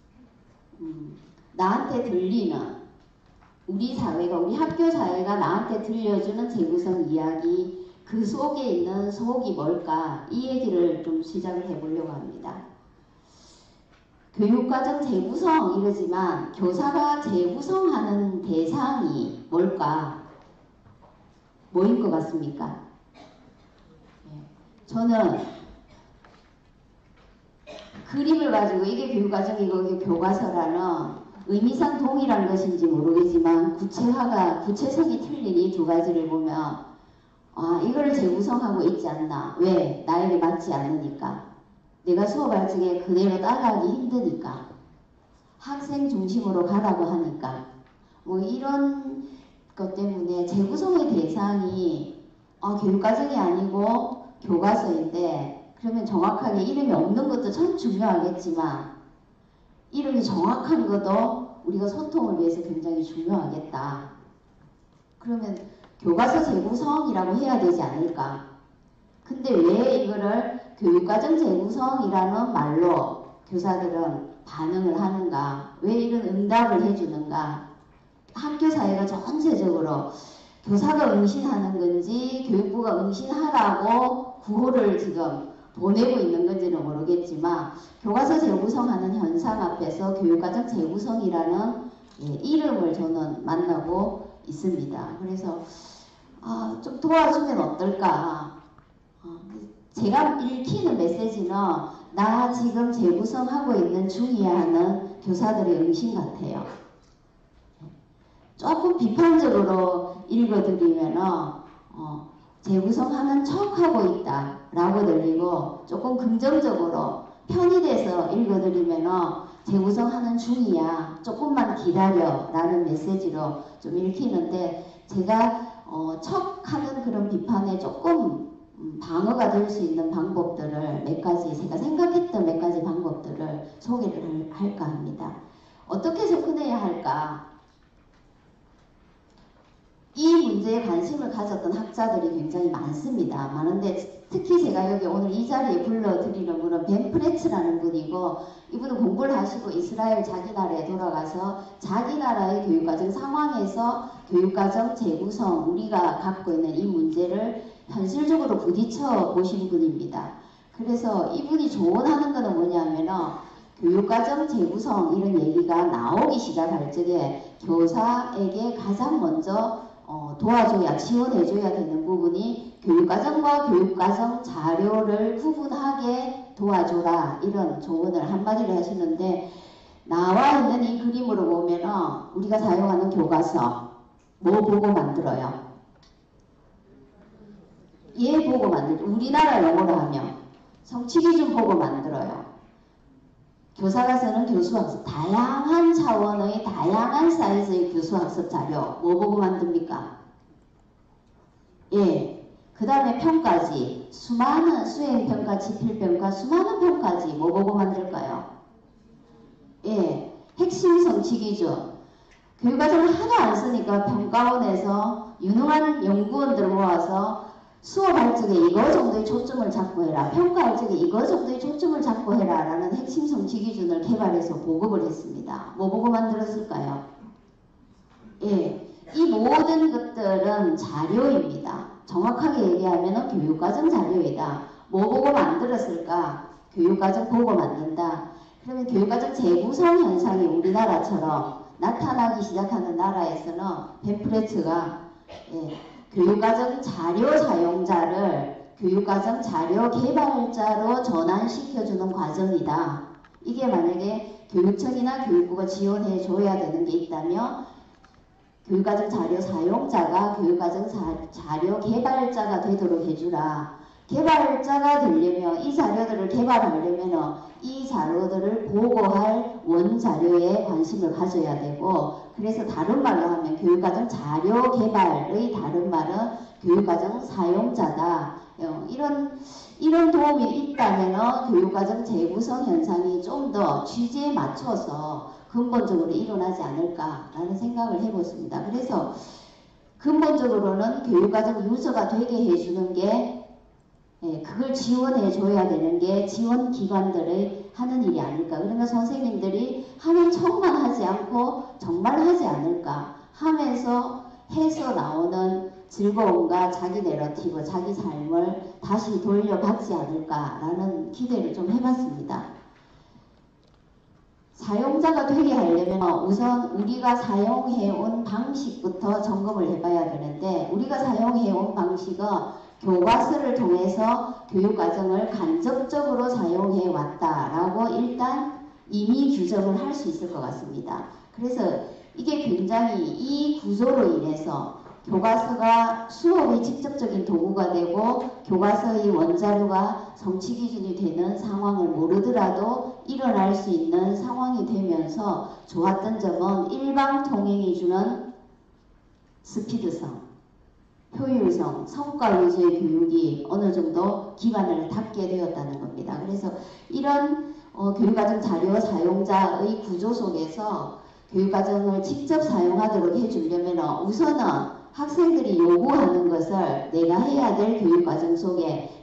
[SPEAKER 3] 나한테 들리는, 우리 사회가, 우리 학교 사회가 나한테 들려주는 재구성 이야기, 그 속에 있는 속이 뭘까, 이 얘기를 좀 시작을 해보려고 합니다. 교육과정 재구성 이러지만 교사가 재구성하는 대상이 뭘까? 뭐인 것 같습니까? 저는 그림을 가지고 이게 교육과정이고 이게 교과서라는 의미상 동일한 것인지 모르겠지만 구체성이 틀린 이 두 가지를 보면 이걸 재구성하고 있지 않나. 왜? 나에게 맞지 않으니까. 내가 수업할 적에 그대로 따라하기 힘드니까. 학생 중심으로 가라고 하니까. 뭐 이런 것 때문에 재구성의 대상이 교육과정이 아니고 교과서인데, 그러면 정확하게 이름이 없는 것도 참 중요하겠지만 이름이 정확한 것도 우리가 소통을 위해서 굉장히 중요하겠다. 그러면 교과서 재구성이라고 해야 되지 않을까? 근데 왜 이거를 교육과정 재구성이라는 말로 교사들은 반응을 하는가? 왜 이런 응답을 해주는가? 학교 사회가 전체적으로 교사가 응신하는 건지 교육부가 응신하라고 구호를 지금 보내고 있는 건지는 모르겠지만 교과서 재구성하는 현상 앞에서 교육과정 재구성이라는 이름을 저는 만나고 있습니다. 그래서 좀 도와주면 어떨까? 제가 읽히는 메시지는 나 지금 재구성하고 있는 중이야 하는 교사들의 응신 같아요. 조금 비판적으로 읽어드리면 재구성하는 척하고 있다 라고 들리고, 조금 긍정적으로 편이 돼서 읽어드리면 재구성하는 중이야, 조금만 기다려 라는 메시지로 좀 읽히는데, 제가 척하는 그런 비판에 조금 방어가 될 수 있는 방법들을 몇 가지, 제가 생각했던 몇 가지 방법들을 소개를 할까 합니다. 어떻게 접근해야 할까? 이 문제에 관심을 가졌던 학자들이 굉장히 많습니다. 많은데 특히 제가 여기 오늘 이 자리에 불러드리는 분은 벤 프레츠라는 분이고, 이분은 공부를 하시고 이스라엘 자기 나라에 돌아가서 자기 나라의 교육과정 상황에서 교육과정 재구성, 우리가 갖고 있는 이 문제를 현실적으로 부딪혀 보신 분입니다. 그래서 이분이 조언하는 것은 뭐냐면 교육과정 재구성 이런 얘기가 나오기 시작할 적에 교사에게 가장 먼저 도와줘야, 지원해줘야 되는 부분이 교육과정과 교육과정 자료를 구분하게 도와줘라, 이런 조언을 한마디를 하시는데, 나와 있는 이 그림으로 보면 우리가 사용하는 교과서 뭐 보고 만들어요? 얘 보고 만들죠. 우리나라 용어로 하면 성취기준 보고 만들어요. 교사가 쓰는 교수학습, 다양한 차원의 다양한 사이즈의 교수학습 자료 뭐 보고 만듭니까? 그 다음에 평가지, 수많은 수행평가, 지필평가, 수많은 평가지 뭐 보고 만들까요? 핵심 성취기준. 교육과정을 하도 안 쓰니까 평가원에서 유능한 연구원들 모아서 수업할 적에 이거 정도의 초점을 잡고 해라, 평가할 적에 이거 정도의 초점을 잡고 해라 라는 핵심 성취 기준을 개발해서 보급을 했습니다. 뭐 보고 만들었을까요? 이 모든 것들은 자료입니다. 정확하게 얘기하면 교육과정 자료이다. 뭐 보고 만들었을까? 교육과정 보고 만든다. 그러면 교육과정 재구성 현상이 우리나라처럼 나타나기 시작하는 나라에서는 벤 프레츠가 교육과정 자료 사용자를 교육과정 자료 개발자로 전환시켜주는 과정이다. 이게 만약에 교육청이나 교육부가 지원해 줘야 되는 게 있다면 교육과정 자료 사용자가 교육과정 자료 개발자가 되도록 해주라. 개발자가 되려면 이 자료들을 개발하려면 이 자료들을 보고할 원자료에 관심을 가져야 되고, 그래서 다른 말로 하면 교육과정 자료 개발의 다른 말은 교육과정 사용자다. 이런 도움이 있다면 교육과정 재구성 현상이 좀 더 취지에 맞춰서 근본적으로 일어나지 않을까라는 생각을 해봤습니다. 그래서 근본적으로는 교육과정 유저가 되게 해주는 게, 그걸 지원해 줘야 되는 게 지원기관들의 하는 일이 아닐까. 그러면 선생님들이 하는 척만 하지 않고 정말 하지 않을까 하면서 해서 나오는 즐거움과 자기 내러티브, 자기 삶을 다시 돌려받지 않을까라는 기대를 좀 해봤습니다. 사용자가 되게 하려면 우선 우리가 사용해온 방식부터 점검을 해봐야 되는데, 우리가 사용해온 방식은 교과서를 통해서 교육과정을 간접적으로 사용해 왔다라고 일단 임의 규정을 할 수 있을 것 같습니다. 그래서 이게 굉장히 이 구조로 인해서 교과서가 수업의 직접적인 도구가 되고 교과서의 원자료가 성취 기준이 되는 상황을 모르더라도 일어날 수 있는 상황이 되면서 좋았던 점은 일방 통행이 주는 스피드성, 효율성, 성과 위주의 교육이 어느 정도 기반을 닫게 되었다는 겁니다. 그래서 이런 교육과정 자료 사용자의 구조 속에서 교육과정을 직접 사용하도록 해주려면 우선은 학생들이 요구하는 것을 내가 해야 될 교육과정 속에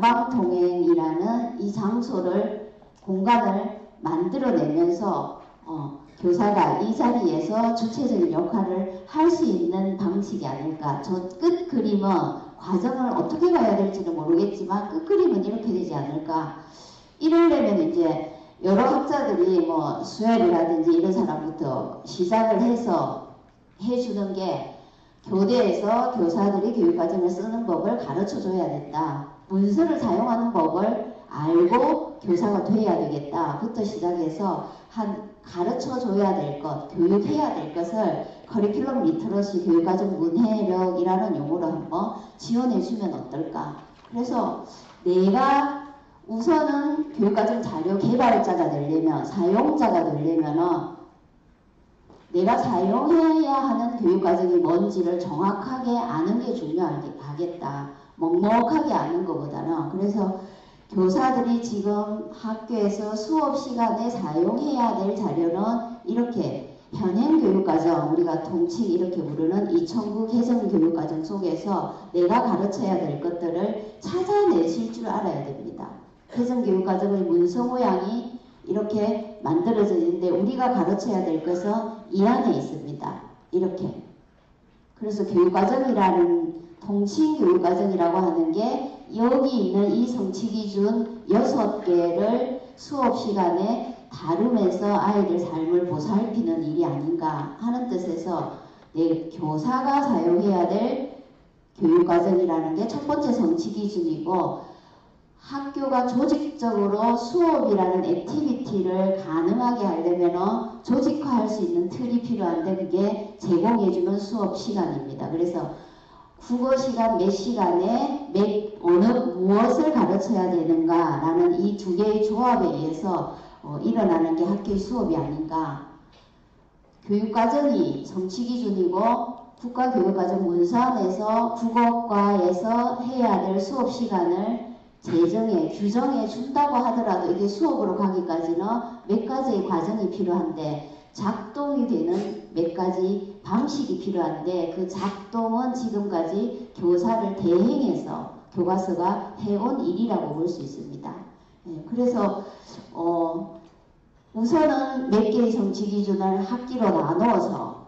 [SPEAKER 3] 쌍방통행이라는 이 장소를, 공간을 만들어내면서 교사가 이 자리에서 주체적인 역할을 할 수 있는 방식이 아닐까. 저 끝 그림은 과정을 어떻게 가야 될지는 모르겠지만 끝 그림은 이렇게 되지 않을까. 이러려면 이제 여러 학자들이 뭐 수엘이라든지 이런 사람부터 시작을 해서 해주는 게, 교대에서 교사들이 교육과정을 쓰는 법을 가르쳐줘야 된다. 문서를 사용하는 법을 알고 교사가 돼야 되겠다 부터 시작해서 가르쳐줘야 될 것, 교육해야 될 것을 커리큘럼 리터러시 교육과정 문해력이라는 용어로 한번 지원해주면 어떨까. 그래서 내가 우선은 교육과정 자료 개발자가 되려면, 사용자가 되려면 내가 사용해야 하는 교육과정이 뭔지를 정확하게 아는 게 중요하겠다. 먹먹하게 아는 것보다는. 그래서 교사들이 지금 학교에서 수업 시간에 사용해야 될 자료는 이렇게 현행 교육과정, 우리가 통칭 이렇게 부르는 2009 개정 교육과정 속에서 내가 가르쳐야 될 것들을 찾아내실 줄 알아야 됩니다. 개정 교육과정의 문서 모양이 이렇게 만들어져 있는데 우리가 가르쳐야 될 것은 이 안에 있습니다. 이렇게. 그래서 교육과정이라는, 통칭 교육과정이라고 하는 게 여기 있는 이 성취기준 6개를 수업 시간에 다루면서 아이들 삶을 보살피는 일이 아닌가 하는 뜻에서 내 교사가 사용해야 될 교육과정이라는 게 첫 번째 성취기준이고, 학교가 조직적으로 수업이라는 액티비티를 가능하게 하려면 조직화할 수 있는 틀이 필요한데 그게 제공해주는 수업 시간입니다. 그래서 국어 시간 몇 시간에 무엇을 가르쳐야 되는가라는 이 두 개의 조합에 의해서 일어나는 게 학교의 수업이 아닌가. 교육과정이 성취기준이고 국가교육과정 문서안에서 국어과에서 해야 될 수업 시간을 규정해 준다고 하더라도 이게 수업으로 가기까지는 몇 가지의 과정이 필요한데, 작동이 되는 몇 가지 방식이 필요한데, 그 작동은 지금까지 교사를 대행해서 교과서가 해온 일이라고 볼 수 있습니다. 그래서 우선은 몇 개의 성취 기준을 학기로 나누어서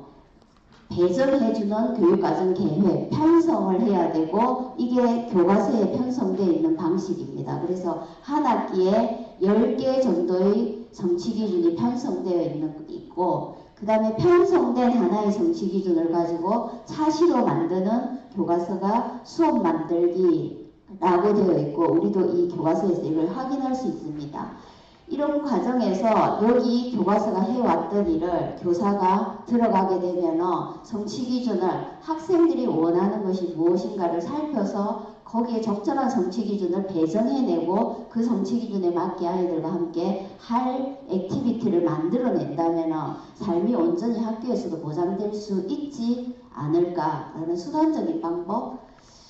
[SPEAKER 3] 배정해주는 교육과정 계획, 편성을 해야 되고, 이게 교과서에 편성되어 있는 방식입니다. 그래서 한 학기에 10개 정도의 성취 기준이 편성되어 있고, 그 다음에 편성된 하나의 성취 기준을 가지고 차시로 만드는 교과서가 수업 만들기라고 되어 있고, 우리도 이 교과서에서 이걸 확인할 수 있습니다. 이런 과정에서 여기 교과서가 해왔던 일을 교사가 들어가게 되면 성취 기준을 학생들이 원하는 것이 무엇인가를 살펴서 거기에 적절한 성취 기준을 배정해내고 그 성취 기준에 맞게 아이들과 함께 할 액티비티를 만들어낸다면 삶이 온전히 학교에서도 보장될 수 있지 않을까라는 수단적인 방법.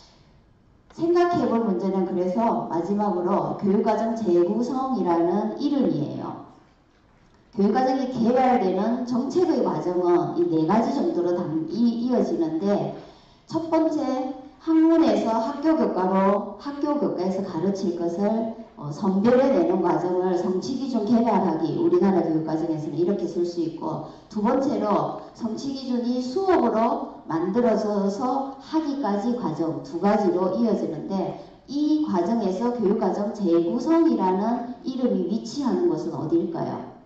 [SPEAKER 3] 생각해볼 문제는 그래서 마지막으로 교육과정 재구성이라는 이름이에요. 교육과정이 개발되는 정책의 과정은 이 4가지 정도로 이어지는데, 첫 번째, 학문에서 학교 교과에서 가르칠 것을 선별해내는 과정을 성취기준 개발하기, 우리나라 교육과정에서는 이렇게 쓸 수 있고, 두 번째로 성취기준이 수업으로 만들어져서 하기까지 과정, 2가지로 이어지는데, 이 과정에서 교육과정 재구성이라는 이름이 위치하는 곳은 어디일까요?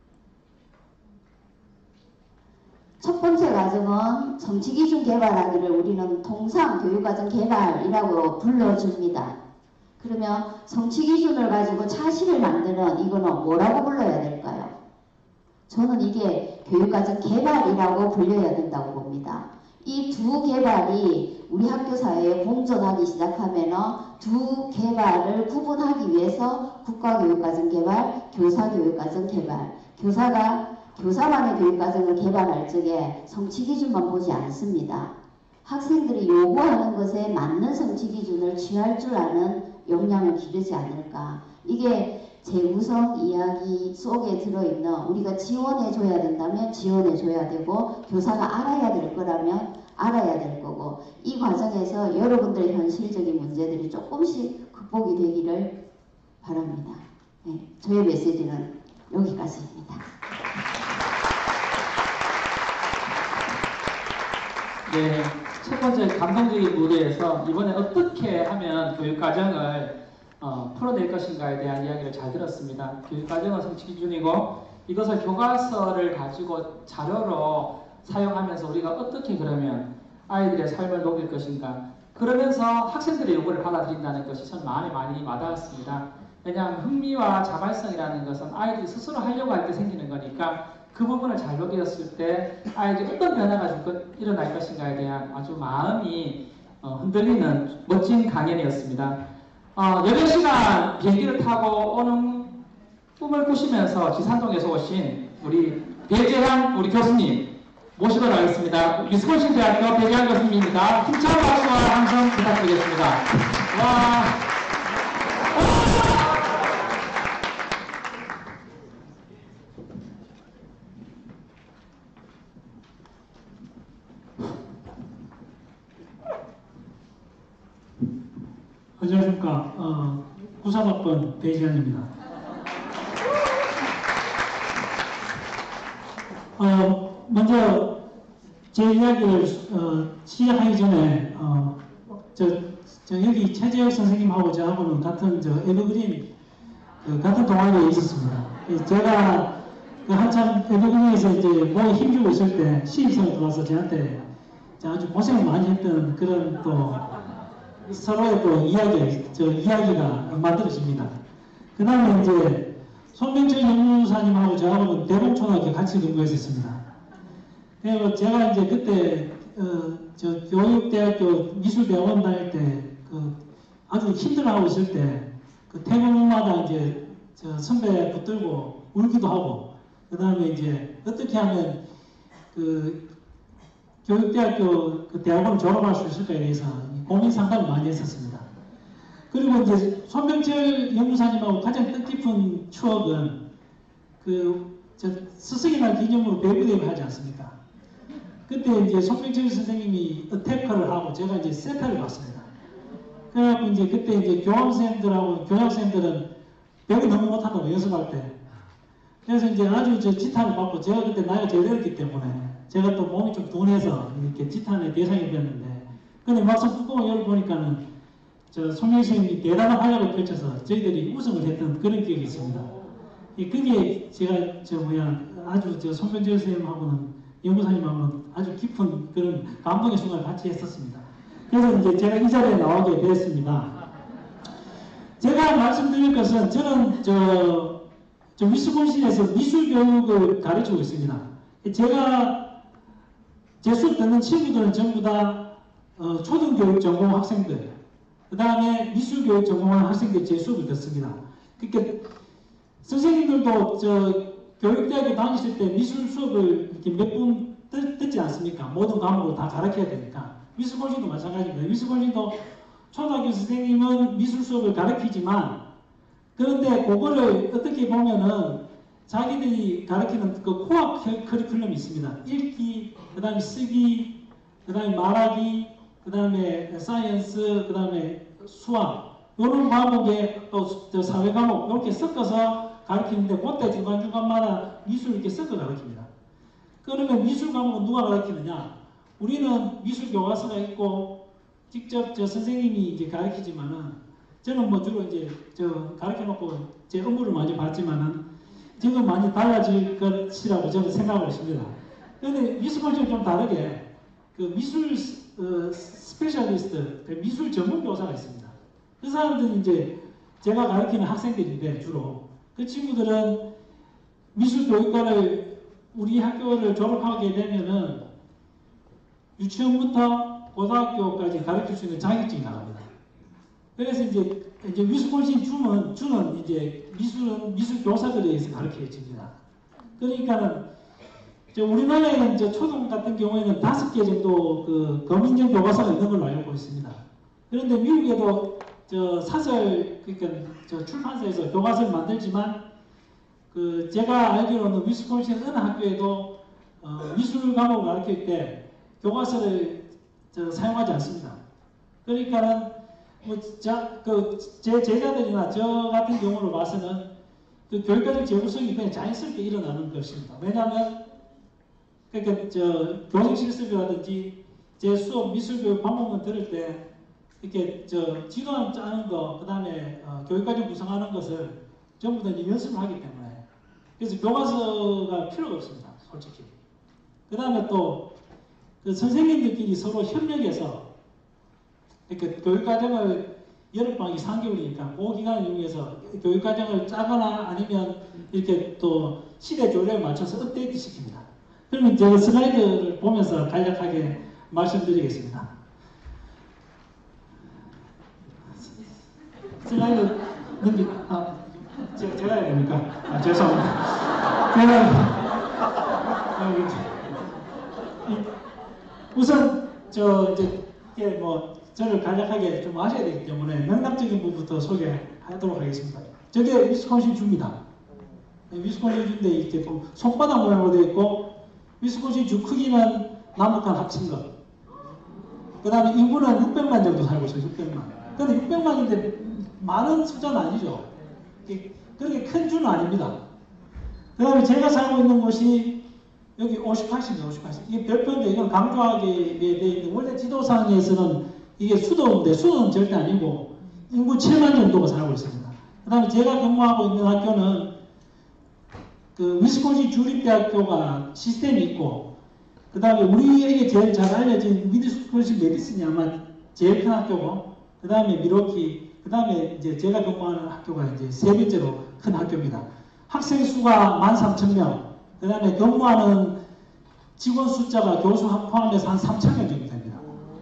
[SPEAKER 3] 첫 번째 과정은 성취기준 개발하기를 우리는 통상 교육과정 개발이라고 불러줍니다. 그러면 성취기준을 가지고 차시를 만드는 이거는 뭐라고 불러야 될까요? 저는 이게 교육과정 개발이라고 불려야 된다고 봅니다. 이 두 개발이 우리 학교 사회에 공존하기 시작하면 두 개발을 구분하기 위해서 국가교육과정 개발, 교사교육과정 개발, 교사만의 교육과정을 개발할 적에 성취기준만 보지 않습니다. 학생들이 요구하는 것에 맞는 성취기준을 취할 줄 아는 역량을 기르지 않을까. 이게 재구성 이야기 속에 들어있는, 우리가 지원해줘야 된다면 지원해줘야 되고, 교사가 알아야 될 거라면 알아야 될 거고, 이 과정에서 여러분들의 현실적인 문제들이 조금씩 극복이 되기를 바랍니다. 네, 저의 메시지는 여기까지입니다.
[SPEAKER 1] 네, 첫 번째 감동적인 무대에서 이번에 어떻게 하면 교육과정을 풀어낼 것인가에 대한 이야기를 잘 들었습니다. 교육과정은 성취기준이고, 이것을 교과서를 가지고 자료로 사용하면서 우리가 어떻게 그러면 아이들의 삶을 녹일 것인가, 그러면서 학생들의 요구를 받아들인다는 것이 전 마음에 많이 와닿았습니다. 왜냐하면 흥미와 자발성이라는 것은 아이들이 스스로 하려고 할 때 생기는 거니까, 그 부분을 잘 녹였을 때 아이들이 어떤 변화가 일어날 것인가에 대한 아주 마음이 흔들리는 멋진 강연이었습니다. 8시간 비행기를 타고 오는 꿈을 꾸시면서 지산동에서 오신 우리 배재환 우리 교수님 모시도록 하겠습니다. 위스콘신 대학교 배재환 교수님입니다. 힘찬 박수와 함성 부탁드리겠습니다. 와.
[SPEAKER 5] 안녕하십니까. 93학번 배지환입니다. 먼저 제 이야기를 시작하기 전에 여기 최재혁 선생님하고 저하고는 같은 에버그린 같은 동아리에 있었습니다. 제가 한참 에버그린에서 이제 몸에 힘주고 있을 때 신입생이 들어와서 저한테 아주 고생을 많이 했던 그런 또 서로의 또 이야기가 만들어집니다. 그 다음에 이제 손명철 연구사님하고 저하고는 대봉초등학교 같이 근무했었습니다. 그리고 제가 이제 그때 교육대학교 미술대학원 다닐 때 아주 힘들어하고 있을 때 퇴근마다 이제 선배 붙들고 울기도 하고, 그 다음에 이제 어떻게 하면 교육대학교 대학원을 졸업할 수 있을까에 대해서 고민 상담을 많이 했었습니다. 그리고 이제 손명철 연구사님하고 가장 뜻깊은 추억은 스승의 날 기념으로 배구대회를 하지 않습니까? 그때 이제 손명철 선생님이 어태커를 하고 제가 이제 세타를 봤습니다. 그래갖고 이제 그때 이제 교장선생님들은 배구 너무 못한다고 연습할 때. 그래서 이제 아주 지탄을 받고, 제가 그때 나이가 제일 어렸기 때문에 제가 또 몸이 좀 둔해서 이렇게 지탄의 대상이 되었는데, 근데 막상 뚜껑을 열어보니까는 손명철 선생님이 대단한 활약을 펼쳐서 저희들이 우승을 했던 그런 기억이 있습니다. 그게 제가 아주 손명철 선생님하고는 연구사님하고는 아주 깊은 그런 감동의 순간을 같이 했었습니다. 그래서 이제 제가 이 자리에 나오게 되었습니다. 제가 말씀드릴 것은, 저는 저 위스콘신에서 미술 교육을 가르치고 있습니다. 제 수업 듣는 친구들은 전부 다 초등교육 전공 학생들, 그 다음에 미술교육 전공하는 학생들이 제 수업을 듣습니다. 그러니까 선생님들도 저 교육대학에 다니실 때 미술 수업을 이렇게 몇 분 듣지 않습니까? 모든 과목을 다 가르쳐야 되니까. 위스콘신도 마찬가지입니다. 위스콘신도 초등학교 선생님은 미술 수업을 가르치지만 그런데 그거를 어떻게 보면은 자기들이 가르치는 그 코어 커리큘럼이 있습니다. 읽기, 그 다음에 쓰기, 그 다음에 말하기, 그 다음에 사이언스, 그 다음에 수학 이런 과목에 또 사회 과목 이렇게 섞어서 가르치는데 그때 중간중간마다 미술 이렇게 섞어 가르칩니다. 그러면 미술 과목은 누가 가르치느냐? 우리는 미술 교과서가 있고 직접 저 선생님이 이제 가르치지만은 저는 뭐 주로 이제 저 가르쳐 놓고 제 업무를 많이 봤지만은 지금 많이 달라질 것이라고 저는 생각을 했습니다. 그런데 미술관처럼 좀 다르게 그 미술 스페셜리스트, 그 미술 전문 교사가 있습니다. 그 사람들이 이제 제가 가르치는 학생들인데 주로 그 친구들은 미술 교육과를 우리 학교를 졸업하게 되면은 유치원부터 고등학교까지 가르칠 수 있는 자격증이 나갑니다. 그래서 이제 위스콘신 주는 이제 미술 교사들에 의해서 가르쳐집니다. 그러니까는 우리나라에는 초등 같은 경우에는 5개 정도 그 검인정 교과서가 있는 걸로 알고 있습니다. 그런데 미국에도 사설 그러니까 출판사에서 교과서를 만들지만 그 제가 알기로는 위스콘신 어느 학교에도 미술 과목을 가르칠 때 교과서를 사용하지 않습니다. 그러니까는 제 제자들이나 저 같은 경우로 봐서는 그 교육과정 재구성이 그냥 자연스럽게 일어나는 것입니다. 왜냐하면 그러니까 교직 실습이라든지 제 수업 미술교육 과목만 들을 때 이렇게 지도안 짜는 거, 그 다음에 교육과정 구성하는 것을 전부 다 연습을 하기 때문에 그래서 교과서가 필요가 없습니다. 솔직히. 그 다음에 또 그 선생님들끼리 서로 협력해서 그러니까 교육과정을 여름방학이 3개월이니까 그 기간을 이용해서 교육과정을 짜거나 아니면 이렇게 또 시대 조례에 맞춰서 업데이트 시킵니다. 그러면 제가 슬라이드를 보면서 간략하게 말씀드리겠습니다. 슬라이드 제가 해야 됩니까? 죄송합니다. 우선 이제 뭐 저를 간략하게 좀 아셔야 되기 때문에 맥락적인 부분부터 소개하도록 하겠습니다. 저게 위스콘신 주입니다. 위스콘신 주인데 이렇게 손바닥 모양으로 되어 있고 위스콘신 주 크기는 남북한 합친 것. 그 다음에 인구는 600만 정도 살고 있어요. 600만. 근데 600만인데 많은 숫자는 아니죠. 그렇게 큰 주는 아닙니다. 그 다음에 제가 살고 있는 곳이 여기 58시입니다. 58시. 이게 별표인데 이건 강조하게 되어 있는 원래 지도상에서는 이게 수도인데 수도는 절대 아니고 인구 7만 정도가 살고 있습니다. 그 다음에 제가 근무하고 있는 학교는 그 위스콘신 주립대학교가 시스템이 있고 그 다음에 우리에게 제일 잘 알려진 위스콘신 메디슨이 아마 제일 큰 학교고 그 다음에 미러키 그 다음에 이제 제가 근무하는 학교가 이제 3번째로 큰 학교입니다. 학생 수가 13,000명 그 다음에 근무하는 직원 숫자가 교수 포함해서 한 3,000명 정도 됩니다.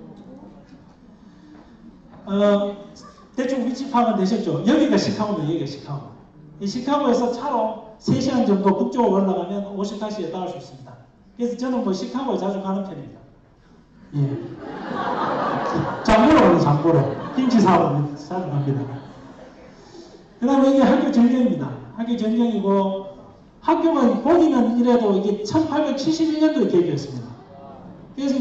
[SPEAKER 5] 대충 위치 파악은 되셨죠? 여기가 시카고입니다. 여기가 시카고. 이 시카고에서 차로 3시간 정도 북쪽으로 올라가면 58시에 닿을 수 있습니다. 그래서 저는 뭐 시카고에 자주 가는 편입니다. 예. 장보러 오는 장보러. 김치 사업은 자주 갑니다. 그 다음에 이게 학교 전경입니다. 학교 전경이고 학교가 보기는 이래도 이게 1871년도에 개교했습니다. 그래서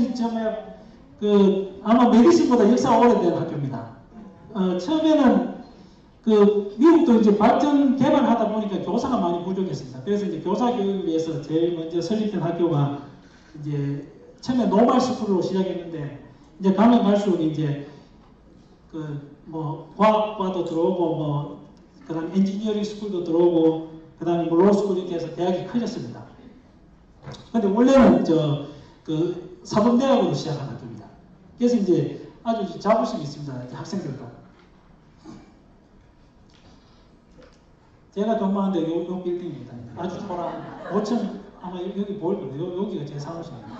[SPEAKER 5] 아마 메디슨보다 역사가 오래된 학교입니다. 처음에는 미국도 이제 발전 개발하다 보니까 교사가 많이 부족했습니다. 그래서 이제 교사 교육을 위해서 제일 먼저 설립된 학교가 이제 처음에 노말 스쿨로 시작했는데 이제 가면 갈수록 이제 뭐 과학과도 들어오고 그다음 엔지니어링 스쿨도 들어오고 그다음에 뭐 로스쿨 이렇게 해서 대학이 커졌습니다. 근데 원래는 사범대학으로 시작한 학교입니다. 그래서 이제 아주 자부심이 있습니다. 학생들과. 제가 근무하는 데 요 빌딩입니다. 아주 초라한 5층 아마 여기 보일 거예요. 여기가 제 사무실입니다.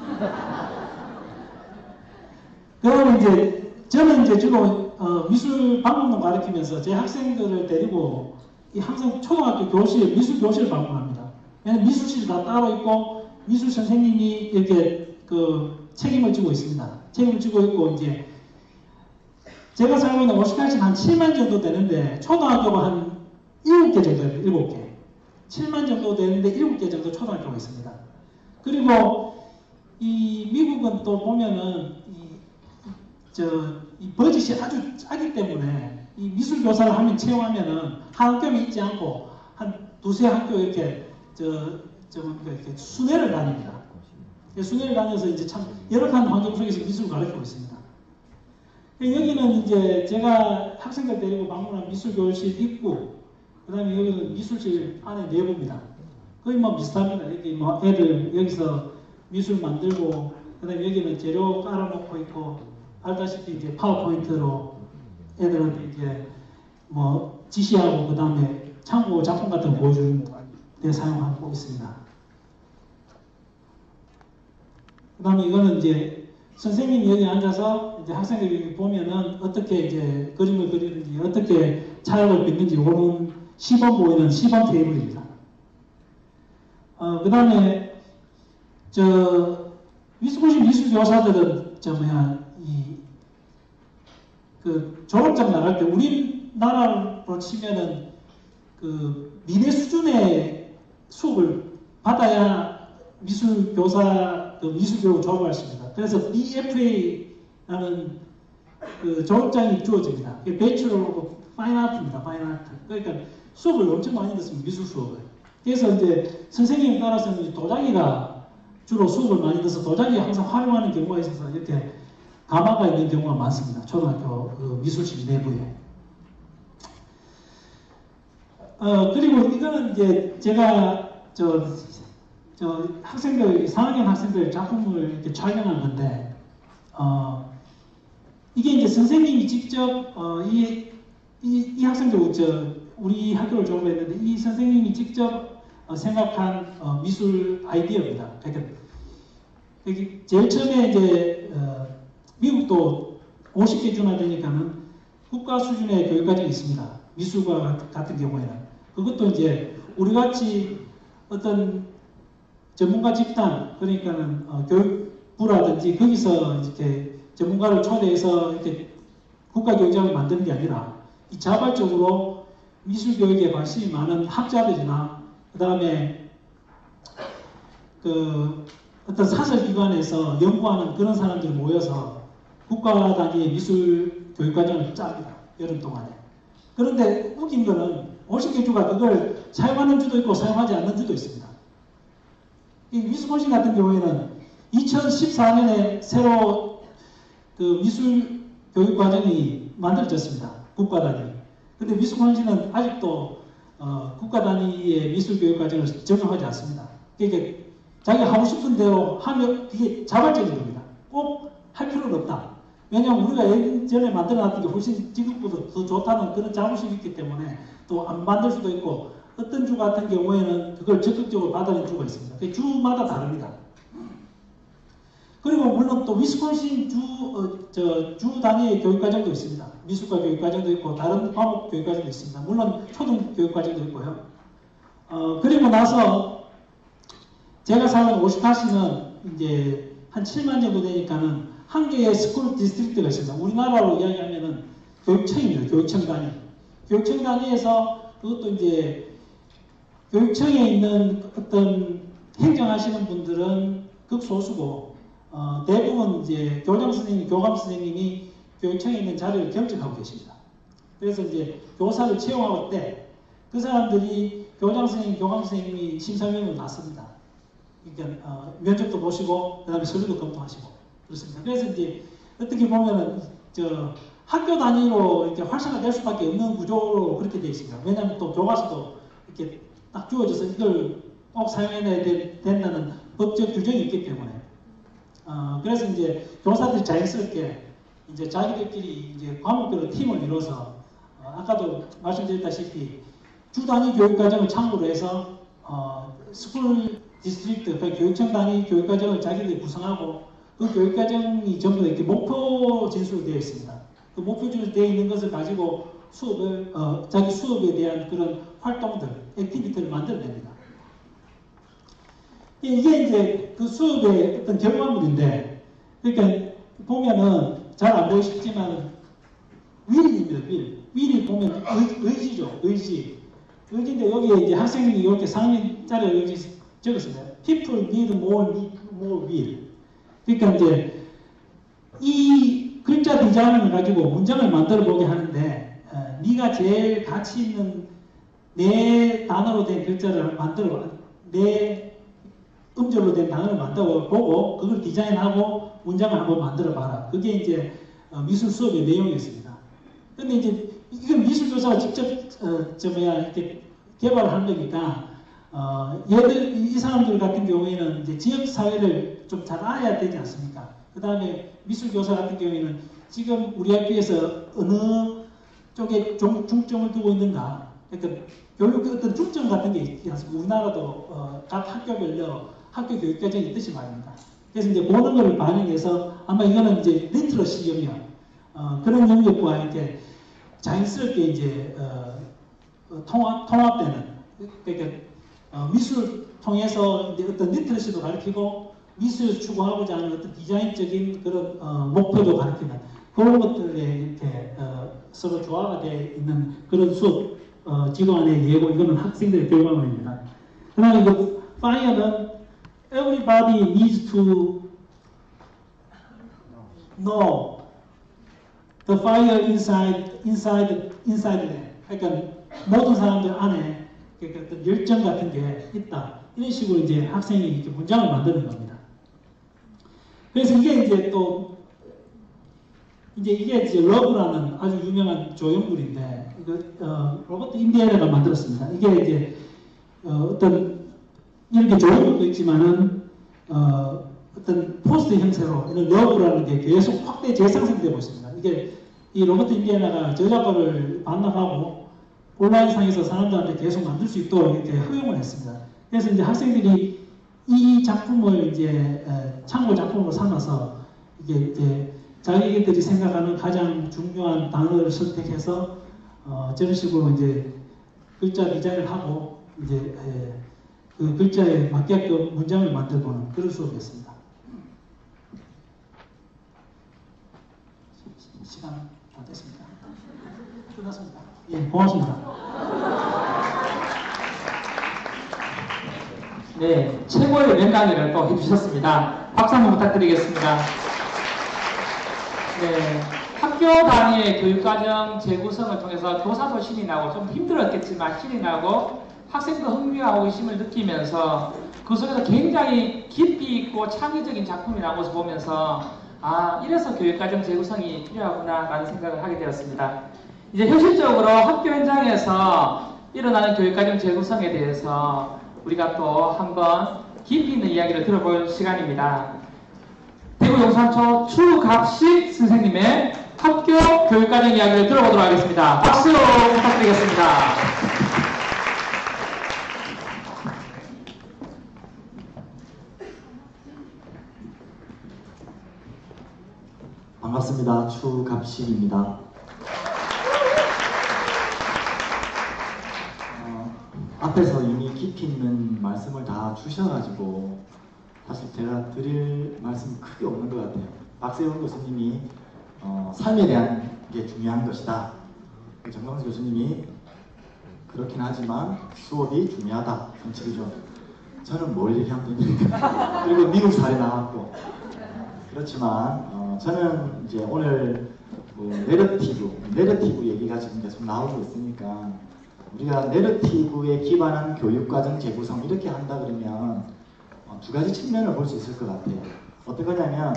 [SPEAKER 5] 그러면 이제 저는 이제 주로 미술 방법론 가르치면서 제 학생들을 데리고 이 항상 초등학교 교실 미술 교실을 방문합니다. 왜냐면 미술실이 다 따로 있고 미술 선생님이 이렇게 그 책임을 지고 있습니다. 책임을 지고 있고 이제 제가 살고 있는 오시카시는 한 7만 정도 되는데 초등학교가 한 7개 정도 돼요. 7개. 7만 정도 되는데 7개 정도 초등학교가 있습니다. 그리고 이 미국은 또 보면은 이 버짓이 아주 짜기 때문에 이 미술 교사를 한 명 채용하면은 한 학교에 있지 않고 한 두세 학교 이렇게 이렇게 순회를 다닙니다. 순회를 다녀서 이제 참 열악한 환경 속에서 미술을 가르치고 있습니다. 여기는 이제 제가 학생들 데리고 방문한 미술 교실 입구, 그 다음에 여기는 미술실 안에 내부입니다. 거의 뭐 비슷합니다. 여기 뭐 애들 여기서 미술 만들고, 그 다음에 여기는 재료 깔아놓고 있고, 알다시피 이제 파워포인트로 애들한테 이제 뭐 지시하고, 그 다음에 참고 작품 같은 거 보여주는 데 사용하고 있습니다. 그 다음에 이거는 이제 선생님이 여기 앉아서 이제 학생들이 여기 보면은 어떻게 이제 그림을 그리는지, 어떻게 차약을 빚는지 오는 시범 보이는 시범 테이블입니다. 그 다음에 위스콘신 미술 교사들은 그 졸업장 나갈 때 우리나라로 치면은 그 미대 수준의 수업을 받아야 미술 교사 미술 교육을 졸업할 수 있습니다. 그래서 BFA라는 그 졸업장이 주어집니다. Bachelor of Fine Art입니다. Fine Art. 그러니까 수업을 엄청 많이 듣습니다. 미술 수업을. 그래서 이제 선생님에 따라서는 도자기가 주로 수업을 많이 듣어서 도자기 항상 활용하는 경우가 있어서 이렇게 가마가 있는 경우가 많습니다. 초등학교 그 미술실 내부에. 그리고 이거는 이제 제가 학생들, 4학년 학생들 작품을 이렇게 촬영한 건데, 이게 이제 선생님이 직접, 이 학생들, 우리 학교를 졸업했는데, 이 선생님이 직접 생각한 미술 아이디어입니다. 그러니까 제일 처음에 이제, 미국도 50개 준화되니까는 국가 수준의 교육과정이 있습니다. 미술과 같은 경우에는. 그것도 이제 우리 같이 어떤 전문가 집단, 그러니까는 교육부라든지 거기서 이렇게 전문가를 초대해서 이렇게 국가교육장을 만드는 게 아니라 이 자발적으로 미술교육에 관심이 많은 학자들이나 그 다음에 그 어떤 사설기관에서 연구하는 그런 사람들이 모여서 국가 단위의 미술교육과정을 짭니다. 여름 동안에. 그런데 웃긴 거는 50개 주가 그걸 사용하는 주도 있고 사용하지 않는 주도 있습니다. 이 위스콘신 같은 경우에는 2014년에 새로 그 미술 교육 과정이 만들어졌습니다. 국가 단위. 근데 위스콘신은 아직도 국가 단위의 미술 교육 과정을 적용하지 않습니다. 그러니까 자기 하고 싶은 대로 하면 그게 자발적인 겁니다. 꼭 할 필요는 없다. 왜냐하면 우리가 예전에 만들어놨던 게 훨씬 지금보다 더 좋다는 그런 자부심이 있기 때문에 또 안 만들 수도 있고, 어떤 주 같은 경우에는 그걸 적극적으로 받아내는 주가 있습니다. 주마다 다릅니다. 그리고 물론 또 위스콘신 주 단위의 교육과정도 있습니다. 미술과 교육과정도 있고 다른 과목 교육과정도 있습니다. 물론 초등 교육과정도 있고요. 그리고 나서 제가 사는 오시카시는 이제 한 7만 정도 되니까는 한 개의 스쿨 디스트릭트가 있습니다. 우리나라로 이야기하면은 교육청입니다. 교육청 단위. 교육청 단위에서 그것도 이제 교육청에 있는 어떤 행정하시는 분들은 극소수고, 대부분 이제 교장 선생님, 교감 선생님이 교육청에 있는 자리를 겸직하고 계십니다. 그래서 이제 교사를 채용할 때 그 사람들이 교장 선생님, 교감 선생님이 심사위원을 놨습니다. 그러니까 면접도 보시고 그다음에 서류도 검토하시고 그렇습니다. 그래서 이제 어떻게 보면은 학교 단위로 이렇게 활성화될 수밖에 없는 구조로 그렇게 되어 있습니다. 왜냐하면 또 교과서도 이렇게 딱 주어져서 이걸 꼭 사용해야 된다는 법적 규정이 있기 때문에, 그래서 이제 교사들이 자연스럽게 이제 자기들끼리 이제 과목별로 팀을 이뤄서, 아까도 말씀드렸다시피 주 단위 교육과정을 참고로 해서 스쿨 디스트릭트, 그러니까 교육청 단위 교육과정을 자기들이 구성하고 그 교육과정이 전부 다 이렇게 목표 진수로 되어 있습니다. 그 목표 진수로 되어 있는 것을 가지고 수업을 자기 수업에 대한 그런 활동들, 액티비티를 만들어냅니다. 이게 이제 그 수업의 어떤 결과물인데, 그러니까 보면은 잘 안 보이시지만 윌입니다. 윌이 보면 의지죠. 의지인데 여기에 이제 학생이 이렇게 상위자리를 여기 적었습니다. People need more will. 그러니까 이제 이 글자 디자인을 가지고 문장을 만들어 보게 하는데, 네가 제일 가치 있는 내 단어로 된 글자를 내 음절로 된 단어를 만들어 보고 그걸 디자인하고 문장을 한번 만들어 봐라. 그게 이제 미술 수업의 내용이었습니다. 근데 이제 이건 미술 교사가 직접 이렇게 개발을 한 거니까 이 사람들 같은 경우에는 이제 지역 사회를 좀 잘 알아야 되지 않습니까? 그 다음에 미술 교사 같은 경우에는 지금 우리 학교에서 어느 쪽에 중점을 두고 있는가? 그러니까 교육의 어떤 중점 같은 게 있지 않습니까? 우리나라도 각 학교별로 학교 교육과정이 있듯이 말입니다. 그래서 이제 보는 걸 반영해서 아마 이거는 이제 리트러시 영역, 그런 영역과 이렇게 자연스럽게 이제 통합되는, 그러니까 미술을 통해서 이제 어떤 리트러시도 가르치고 미술을 추구하고자 하는 어떤 디자인적인 그런 목표도 가르치는 그런 것들에 이렇게 서로 조화가 되어 있는 그런 수업 지도안의 예고, 이거는 학생들의 결과물입니다. 그다음에 그 fire는 everybody needs to know the fire inside them. 그러니까 모든 사람들 안에 그러니까 어떤 열정 같은 게 있다. 이런 식으로 이제 학생이 이렇게 문장을 만드는 겁니다. 그래서 이게 이제 또 이게 이제 러브라는 아주 유명한 조형물인데 로버트 인디애나가 만들었습니다. 이게 이제 어떤 이렇게 조형물도 있지만은 어떤 포스트 형태로 이런 러브라는 게 계속 확대 재생성되고 있습니다. 이게 이 로버트 인디애나가 저작권을 반납하고 온라인상에서 사람들한테 계속 만들 수 있도록 이렇게 허용을 했습니다. 그래서 이제 학생들이 이 작품을 이제 참고 작품으로 삼아서 이게 이제 자기들이 생각하는 가장 중요한 단어를 선택해서 저런 식으로 이제 글자 디자인을 하고 이제 그 글자에 맞게끔 문장을 만들고는 그런 수업이었습니다. 시간 다 됐습니다. 끝났습니다. 예, 고맙습니다.
[SPEAKER 1] 네, 최고의 명강의를 또 해주셨습니다. 박수 한번 부탁드리겠습니다. 네, 학교 단위의 교육과정 재구성을 통해서 교사도 신이 나고 좀 힘들었겠지만 신이 나고 학생도 흥미와 호기심을 느끼면서 그 속에서 굉장히 깊이 있고 창의적인 작품이 나온 것을 보면서 이래서 교육과정 재구성이 필요하구나 라는 생각을 하게 되었습니다. 이제 현실적으로 학교 현장에서 일어나는 교육과정 재구성에 대해서 우리가 또 한번 깊이 있는 이야기를 들어볼 시간입니다. 대구 용산초 추갑식 선생님의 학교 교육과정 이야기를 들어보도록 하겠습니다. 박수로 부탁드리겠습니다.
[SPEAKER 7] 반갑습니다. 추갑식입니다. 앞에서 이미 깊이 있는 말씀을 다 주셔가지고 사실 제가 드릴 말씀 크게 없는 것 같아요. 박세훈 교수님이 삶에 대한 게 중요한 것이다. 정광수 교수님이 그렇긴 하지만 수업이 중요하다. 정치기죠. 저는 뭘 얘기하면 됩니까? 그리고 미국 사례 나왔고 그렇지만 저는 이제 오늘 내러티브 얘기가 지금 계속 나오고 있으니까 우리가 내러티브에 기반한 교육과정 재구성 이렇게 한다 그러면 두 가지 측면을 볼 수 있을 것 같아요. 어떤 거냐면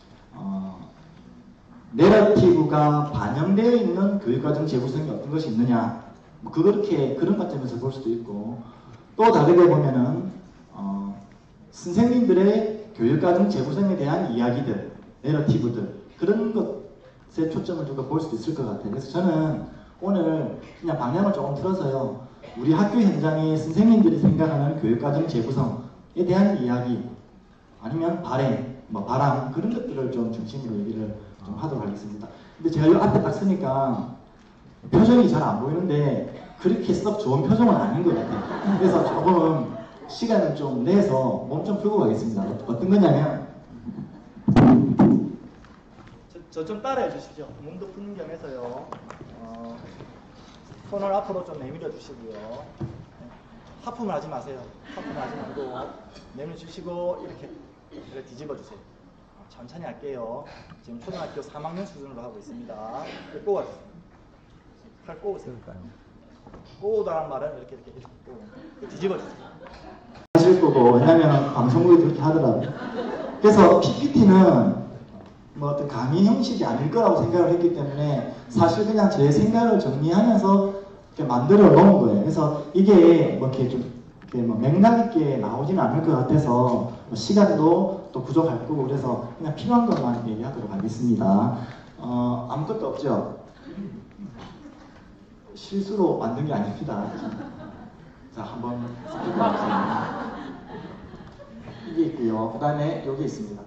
[SPEAKER 7] 내러티브가 반영되어 있는 교육과정 재구성이 어떤 것이 있느냐 그런 관점에서 볼 수도 있고 또 다르게 보면은 선생님들의 교육과정 재구성에 대한 이야기들, 내러티브들 그런 것에 초점을 두고 볼 수도 있을 것 같아요. 그래서 저는 오늘 그냥 방향을 조금 틀어서요. 우리 학교 현장의 선생님들이 생각하는 교육과정 재구성에 대한 이야기 아니면 발행, 뭐 바람 그런 것들을 좀 중심으로 얘기를 좀 하도록 하겠습니다. 근데 제가 이 앞에 딱 서니까 표정이 잘 안 보이는데 그렇게 썩 좋은 표정은 아닌 것 같아요. 그래서 조금 시간을 좀 내서 몸 좀 풀고 가겠습니다. 어떤 거냐면 저 좀 따라해 주시죠. 몸도 푸는 겸해서요. 손을 앞으로 좀 내밀어 주시고요. 하품을 하지 마세요. 하품을 하지 말고 내밀어 주시고 이렇게 뒤집어 주세요. 천천히 할게요. 지금 초등학교 3학년 수준으로 하고 있습니다. 꼬아주세요. 팔 꼬으세요. 꼬우다란 말은 이렇게 꼬우. 뒤집어 주세요. 하실 거고, 왜냐면 방송국이 그렇게 하더라고요. 그래서 PPT는 뭐 어떤 강의 형식이 아닐 거라고 생각을 했기 때문에 사실 그냥 제 생각을 정리하면서 이렇게 만들어 놓은 거예요. 그래서 이게 뭐 이렇게 좀 이렇게 뭐 맥락 있게 나오지는 않을 것 같아서 뭐 시간도 또 부족할 거고 그래서 그냥 필요한 것만 얘기하도록 하겠습니다. 아무것도 없죠? 실수로 만든 게 아닙니다. 자, 한번 살펴보세요. 이게 있고요. 그 다음에 여기 있습니다.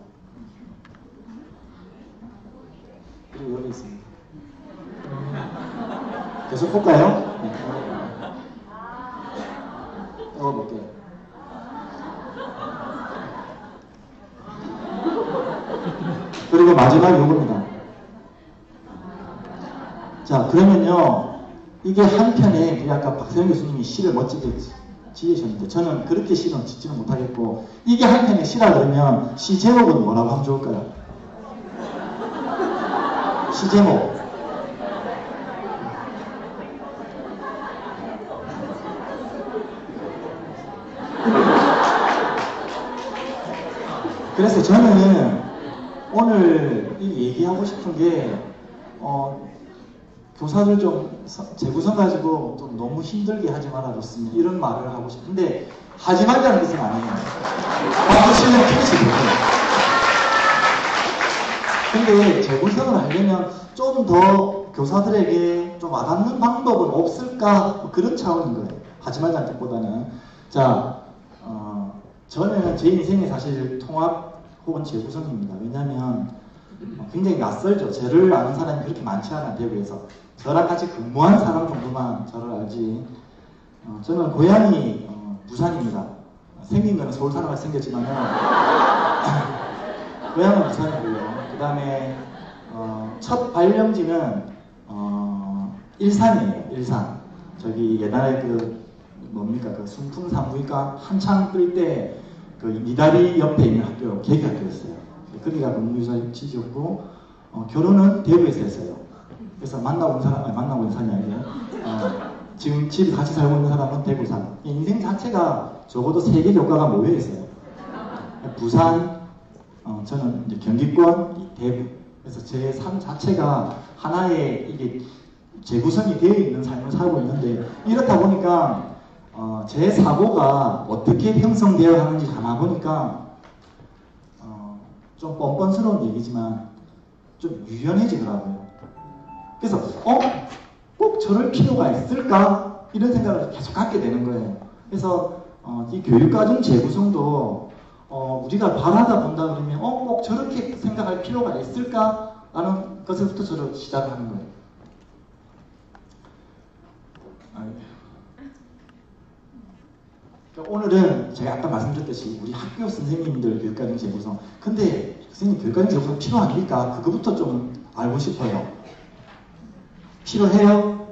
[SPEAKER 7] 그리고 여기 있습니다. 계속 볼까요? 네. 볼게요. 그리고 마지막 요겁니다. 자, 그러면요. 이게 한편에 우리 아까 박세영 교수님이 시를 멋지게 지으셨는데 저는 그렇게 시는 짓지는 못하겠고 이게 한편에 시라 그러면 시 제목은 뭐라고 하면 좋을까요? 시 제목. 그래서 저는 오늘 이 얘기하고 싶은 게 교사들 좀 재구성 가지고 좀 너무 힘들게 하지 말아줬으면 이런 말을 하고 싶은데 하지 말자는 뜻은 아니에요. 하시면 필요치 못해요. 근데 재구성을 하려면 좀 더 교사들에게 좀 와닿는 방법은 없을까 뭐 그런 차원인 거예요. 하지 말자는 뜻보다는 자 저는 제 인생에 사실 통합 혹은 재구성입니다. 왜냐하면 굉장히 낯설죠. 저를 아는 사람이 그렇게 많지 않아요. 대구에서. 저랑 같이 근무한 사람 정도만 저를 알지. 저는 고향이 부산입니다. 생긴 거는 서울 사람같이 생겼지만요. 고향은 부산이고요. 그 다음에 첫 발령지는 일산이에요. 일산. 저기 옛날에 그 뭡니까 그 순풍산부인과 한창 뜰 때 그 미다리 옆에 있는 학교 계기학교였어요. 거기가 근무지였고 결혼은 대구에서 했어요. 그래서 만나고 온 사람이 아니에요. 지금 집에 같이 살고 있는 사람은 대구 사람. 인생 자체가 적어도 3개 교과가 모여 있어요. 부산, 저는 이제 경기권, 대구. 그래서 제 삶 자체가 하나의 이게 재구성이 되어 있는 삶을 살고 있는데 이렇다 보니까 제 사고가 어떻게 형성되어 가는지 담아보니까 좀 뻔뻔스러운 얘기지만 좀 유연해지더라고요. 그래서 꼭 저럴 필요가 있을까? 이런 생각을 계속 갖게 되는 거예요. 그래서 이 교육과정 재구성도 우리가 바라다 본다 그러면 꼭 저렇게 생각할 필요가 있을까? 라는 것에서부터 저를 시작하는 거예요. 그러니까 오늘은 제가 아까 말씀드렸듯이 우리 학교 선생님들 교육과정 재구성 근데 선생님 교육과정 재구성 필요합니까? 그거부터 좀 알고 싶어요. 필요해요?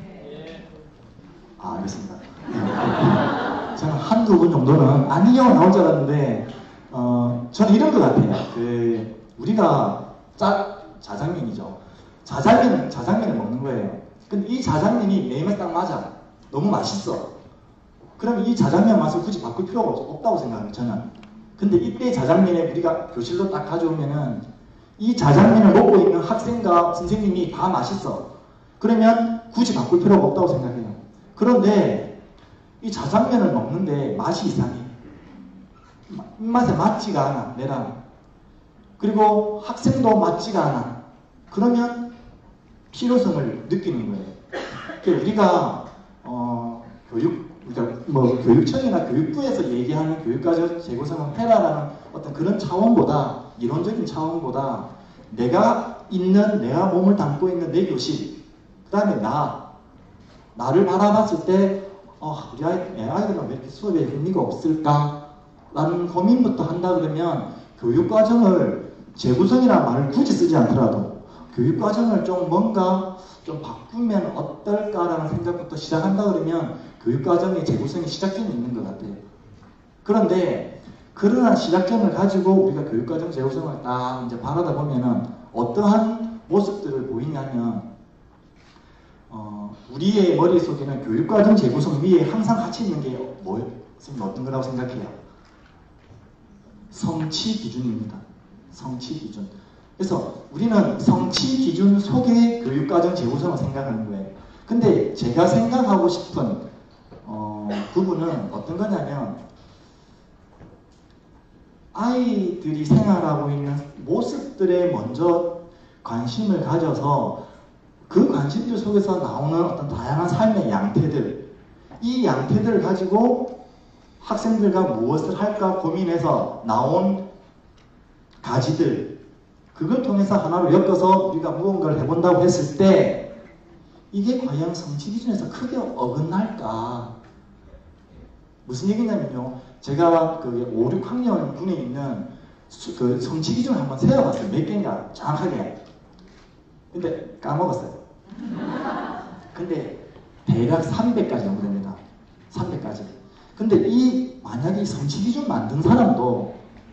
[SPEAKER 7] 알겠습니다. 네. 저는 한두 분 정도는 아니요 나올 줄 알았는데 저는 이런 것 같아요. 우리가 자장면이죠. 자장면을 먹는 거예요. 근데 이 자장면이 내 입에 딱 맞아. 너무 맛있어. 그럼 이 자장면 맛을 굳이 바꿀 필요가 없다고 생각해요. 저는. 근데 이때 자장면에 우리가 교실로 딱 가져오면은 이 자장면을 먹고 있는 학생과 선생님이 다 맛있어. 그러면 굳이 바꿀 필요가 없다고 생각해요. 그런데 이 자장면을 먹는데 맛이 이상해. 입맛에 맞지가 않아. 내랑. 그리고 학생도 맞지가 않아. 그러면 필요성을 느끼는 거예요. 그러니까 우리가 그러니까 뭐 교육청이나 교육부에서 얘기하는 교육과정 재구성을 해라라는 어떤 그런 차원보다, 이론적인 차원보다 내가 몸을 담고 있는 내 교실, 그 다음에 나를 바라봤을 때 내 아이들은 왜 이렇게 수업에 의미가 없을까? 라는 고민부터 한다 그러면 교육과정을 재구성이라는 말을 굳이 쓰지 않더라도 교육과정을 좀 뭔가 좀 바꾸면 어떨까라는 생각부터 시작한다 그러면 교육과정의 재구성이 시작점이 있는 것 같아요. 그런데 그러한 시작점을 가지고 우리가 교육과정 재구성을 딱 이제 바라다 보면은 어떠한 모습들을 보이냐면 우리의 머릿속에는 교육과정 재구성 위에 항상 같이 있는 게 선생님 어떤 거라고 생각해요? 성취 기준입니다. 성취 기준. 그래서 우리는 성취 기준 속의 교육과정 재구성을 생각하는 거예요. 근데 제가 생각하고 싶은 부분은 어떤 거냐면 아이들이 생활하고 있는 모습들에 먼저 관심을 가져서 그 관심들 속에서 나오는 어떤 다양한 삶의 양태들, 이 양태들을 가지고 학생들과 무엇을 할까 고민해서 나온 가지들, 그걸 통해서 하나로 엮어서 우리가 무언가를 해본다고 했을 때 이게 과연 성취 기준에서 크게 어긋날까? 무슨 얘기냐면요, 제가 그 5, 6학년 군에 있는 그 성취 기준을 한번 세어봤어요. 몇 개인가 정확하게. 근데 까먹었어요. 근데 대략 300까지 정도 됩니다. 300까지. 근데 만약에 이 성취 기준 만든 사람도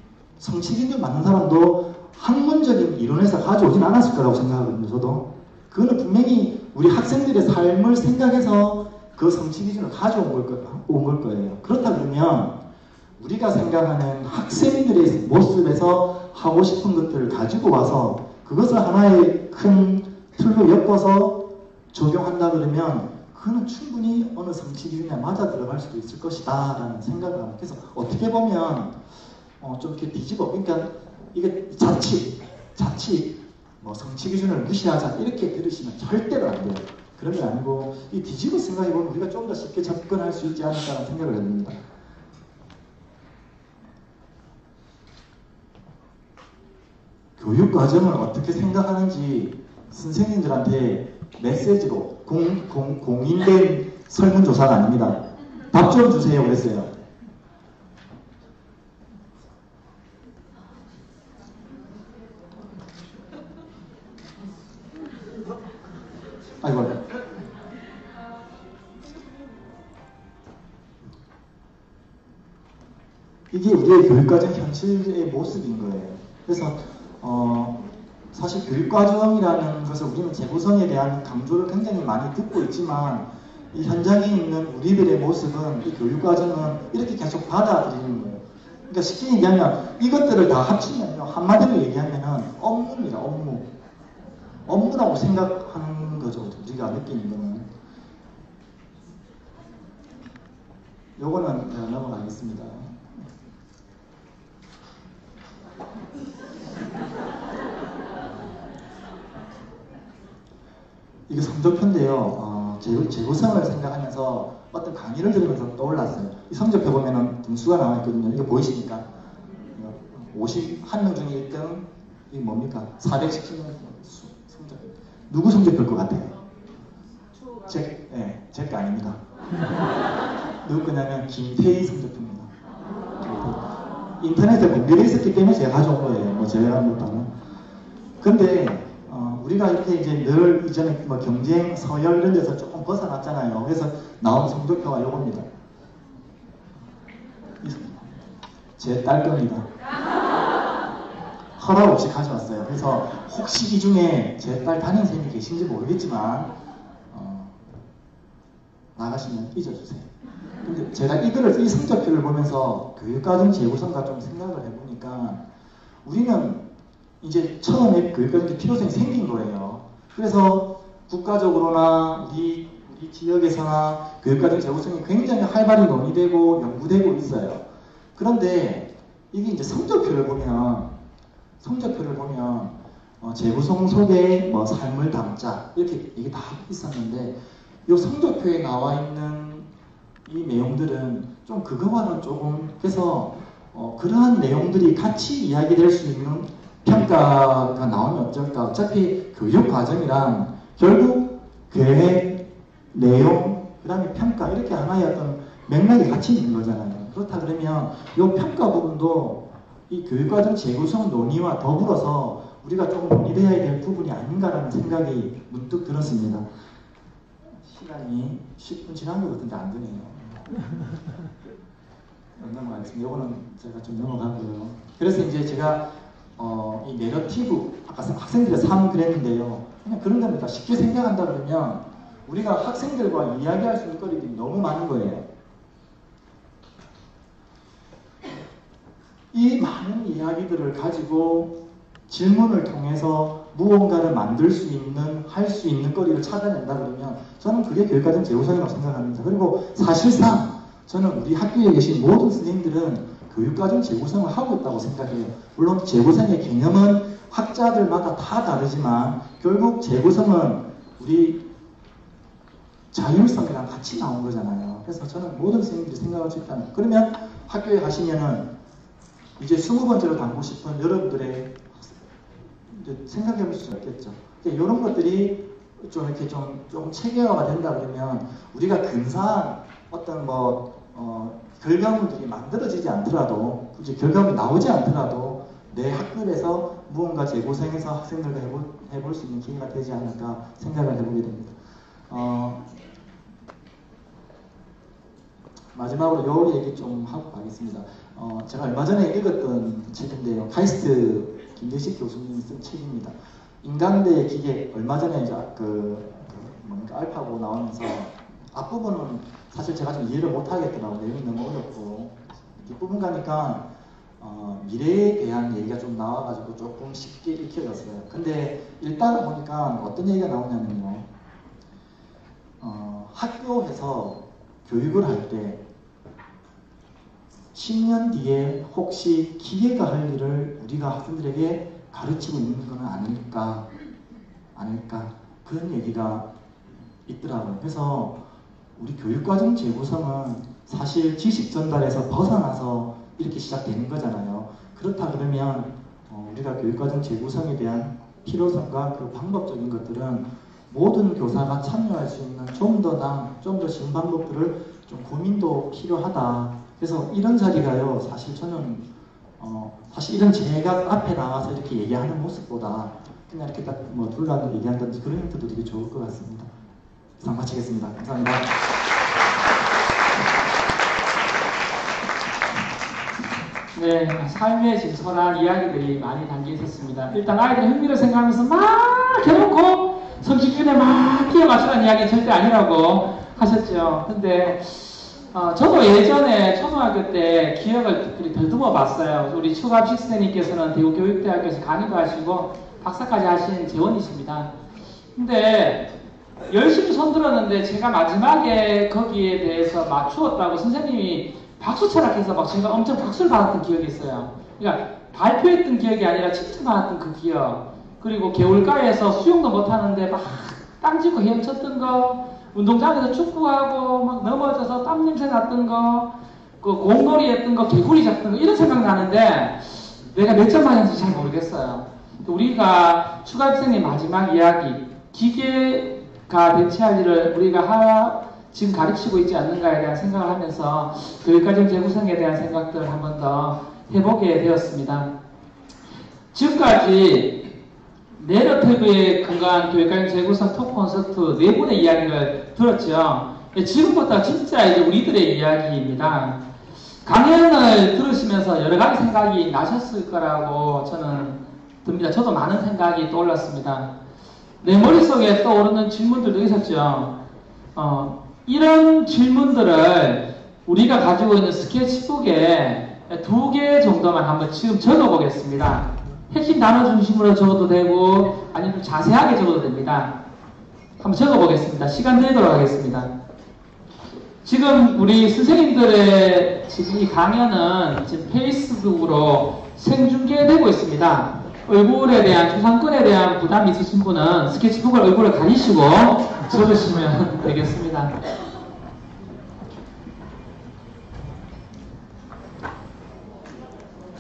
[SPEAKER 7] 학문적인 이론에서 가져오진 않았을 거라고 생각하거든요. 저도. 그거는 분명히 우리 학생들의 삶을 생각해서 그 성취 기준을 가져온 걸 거예요. 그렇다 그러면 우리가 생각하는 학생들의 모습에서 하고 싶은 것들을 가지고 와서 그것을 하나의 큰 틀로 엮어서 적용한다 그러면 그거는 충분히 어느 성취 기준에 맞아 들어갈 수도 있을 것이다 라는 생각을 합니다. 그래서 어떻게 보면 좀 이렇게 그러니까 이게 자칫 뭐 성취 기준을 무시하자 이렇게 들으시면 절대로 안 돼요. 그런 게 아니고 이 뒤집어 생각해보면 우리가 좀 더 쉽게 접근할 수 있지 않을까라는 생각을 해봅니다. 교육 과정을 어떻게 생각하는지 선생님들한테 메시지로 공인된 설문조사가 아닙니다. 답 좀 주세요 그랬어요. 아이고. 이게 우리의 교육과정 현실의 모습인 거예요. 그래서 사실 교육과정이라는 것을 우리는 재구성에 대한 강조를 굉장히 많이 듣고 있지만 이 현장에 있는 우리들의 모습은 이 교육과정은 이렇게 계속 받아들이는 거예요. 그러니까 쉽게 얘기하면 이것들을 다 합치면요, 한마디로 얘기하면은 업무입니다. 업무라고 생각하는 거죠. 우리가 느끼는 거는. 요거는 넘어가겠습니다. 이게 성적표인데요. 재구성을 생각하면서 어떤 강의를 들으면서 떠올랐어요. 이 성적표 보면은 등수가 나와 있거든요. 이거 보이십니까? 51명 중에 1등, 이게 뭡니까? 410명 성적표. 누구 성적표일 것 같아요? 제 거 아닙니다. 누구 거냐면 김태희 성적표입니다. 인터넷에 공개되어 있었기 때문에 제가 가져온 거예요. 뭐 제가 한 것도 아니고. 근데 우리가 이렇게 이제 늘 이전에 뭐 경쟁, 서열 이런 데서 조금 벗어났잖아요. 그래서 나온 성적표가 요겁니다. 제 딸 겁니다. 허락 없이 가져왔어요. 그래서 혹시 이 중에 제 딸 담임선생님이 계신지 모르겠지만 나가시면 잊어주세요. 근데 제가 이 성적표를 보면서 교육과정 재구성과 좀 생각을 해보니까 우리는 이제 처음에 교육과정 필요성이 생긴 거예요. 그래서 국가적으로나 우리 지역에서나 교육과정 재구성이 굉장히 활발히 논의되고 연구되고 있어요. 그런데 이게 이제 성적표를 보면 재구성 속에 뭐 삶을 담자 이렇게 이게 다 있었는데 이 성적표에 나와 있는 이 내용들은 좀 그거와는 조금 그래서 그러한 내용들이 같이 이야기될 수 있는 평가가 나오면 어쩔까. 어차피 교육 과정이란 결국 계획, 내용, 그 다음에 평가 이렇게 하나의 어떤 맥락이 같이 있는 거잖아요. 그렇다 그러면 이 평가 부분도 이 교육과정 재구성 논의와 더불어서 우리가 좀 논의해야 될 부분이 아닌가라는 생각이 문득 들었습니다. 시간이 10분 지난 것 같은데 안 되네요. 넘어가겠습니다. 이거는 제가 좀 넘어가고요. 그래서 이제 제가 이 내러티브 아까 학생들의 삶 그랬는데요. 그냥 그런 겁니다. 쉽게 생각한다 그러면 우리가 학생들과 이야기할 수 있는 거리들이 너무 많은 거예요. 이 많은 이야기들을 가지고 질문을 통해서 무언가를 만들 수 있는, 할 수 있는 거리를 찾아낸다 그러면 저는 그게 교육과정 재구성이라고 생각합니다. 그리고 사실상 저는 우리 학교에 계신 모든 선생님들은 교육과정 재구성을 하고 있다고 생각해요. 물론 재구성의 개념은 학자들마다 다 다르지만 결국 재구성은 우리 자율성이랑 같이 나온 거잖아요. 그래서 저는 모든 선생님들이 생각할 수 있다는. 그러면 학교에 가시면은 이제 20번째로 담고 싶은 여러분들의 생각해 볼 수 있겠죠. 이런 것들이 좀 이렇게 조금 체계화가 된다 그러면 우리가 근사한 어떤 결과물들이 만들어지지 않더라도, 굳이 결과물이 나오지 않더라도 내 학급에서 무언가 재구성해서 학생들과 해볼 수 있는 기회가 되지 않을까 생각을 해보게 됩니다. 마지막으로 요 얘기 좀 하고 가겠습니다. 제가 얼마 전에 읽었던 책인데요. 카이스트 김대식 교수님이 쓴 책입니다. 인간대 기계. 얼마 전에 이제 알파고 나오면서 앞부분은 사실 제가 좀 이해를 못 하겠더라고요. 내용이 너무 어렵고. 뒷부분 가니까 미래에 대한 얘기가 좀 나와가지고 조금 쉽게 읽혀졌어요. 근데 읽다가 보니까 어떤 얘기가 나오냐면요. 학교에서 교육을 할 때 10년 뒤에 혹시 기계가 할 일을 우리가 학생들에게 가르치고 있는 건 아닐까 그런 얘기가 있더라고요. 그래서 우리 교육과정 재구성은 사실 지식 전달에서 벗어나서 이렇게 시작되는 거잖아요. 그렇다 그러면 우리가 교육과정 재구성에 대한 필요성과 그 방법적인 것들은 모든 교사가 참여할 수 있는 좀 더 쉬운 방법들을 좀 고민도 필요하다. 그래서 이런 자리가요, 사실 저는 사실 이런 제가 앞에 나와서 이렇게 얘기하는 모습보다 그냥 이렇게 딱 둘러앉아 얘기한다든지 그런 형태도 되게 좋을 것 같습니다. 이상 마치겠습니다. 감사합니다.
[SPEAKER 1] 네, 삶의 진솔한 이야기들이 많이 담겨 있었습니다. 일단 아이들이 흥미를 생각하면서 막 해놓고 성취균에 막 끼워 맞추는 이야기는 절대 아니라고 하셨죠. 근데 저도 예전에 초등학교 때 기억을 더듬어 봤어요. 우리 추가식 선생님께서는 대구교육대학교에서 강의도 하시고 박사까지 하신 재원이십니다. 근데 열심히 손들었는데 제가 마지막에 거기에 대해서 맞추었다고 선생님이 박수철학해서 막 제가 엄청 박수를 받았던 기억이 있어요. 그러니까 발표했던 기억이 아니라 칭찬받았던 그 기억. 그리고 개울가에서 수영도 못하는데 막 땅 짚고 헤엄쳤던 거, 운동장에서 축구하고 막 넘어져서 땀 냄새 났던 거, 그 공놀이 했던 거, 개구리 잡던 거, 이런 생각 나는데 내가 몇 점 맞았는지 잘 모르겠어요. 우리가 추가학생의 마지막 이야기, 기계가 대체할 일을 우리가 지금 가르치고 있지 않는가에 대한 생각을 하면서 교육과정 재구성에 대한 생각들을 한 번 더 해보게 되었습니다. 지금까지 내러티브에 근거한 교육과정 재구성 토크 콘서트 4분의 이야기를 들었죠. 지금부터 진짜 이제 우리들의 이야기입니다. 강연을 들으시면서 여러 가지 생각이 나셨을 거라고 저는 듭니다. 저도 많은 생각이 떠올랐습니다. 내 머릿속에 떠오르는 질문들도 있었죠. 이런 질문들을 우리가 가지고 있는 스케치북에 2개 정도만 한번 지금 적어보겠습니다. 핵심 단어 중심으로 적어도 되고 아니면 좀 자세하게 적어도 됩니다. 한번 적어보겠습니다. 시간 내도록 하겠습니다. 지금 우리 선생님들의 지금 이 강연은 지금 페이스북으로 생중계되고 있습니다. 얼굴에 대한 초상권에 대한 부담이 있으신 분은 스케치북을 얼굴을 가리시고 적으시면 되겠습니다.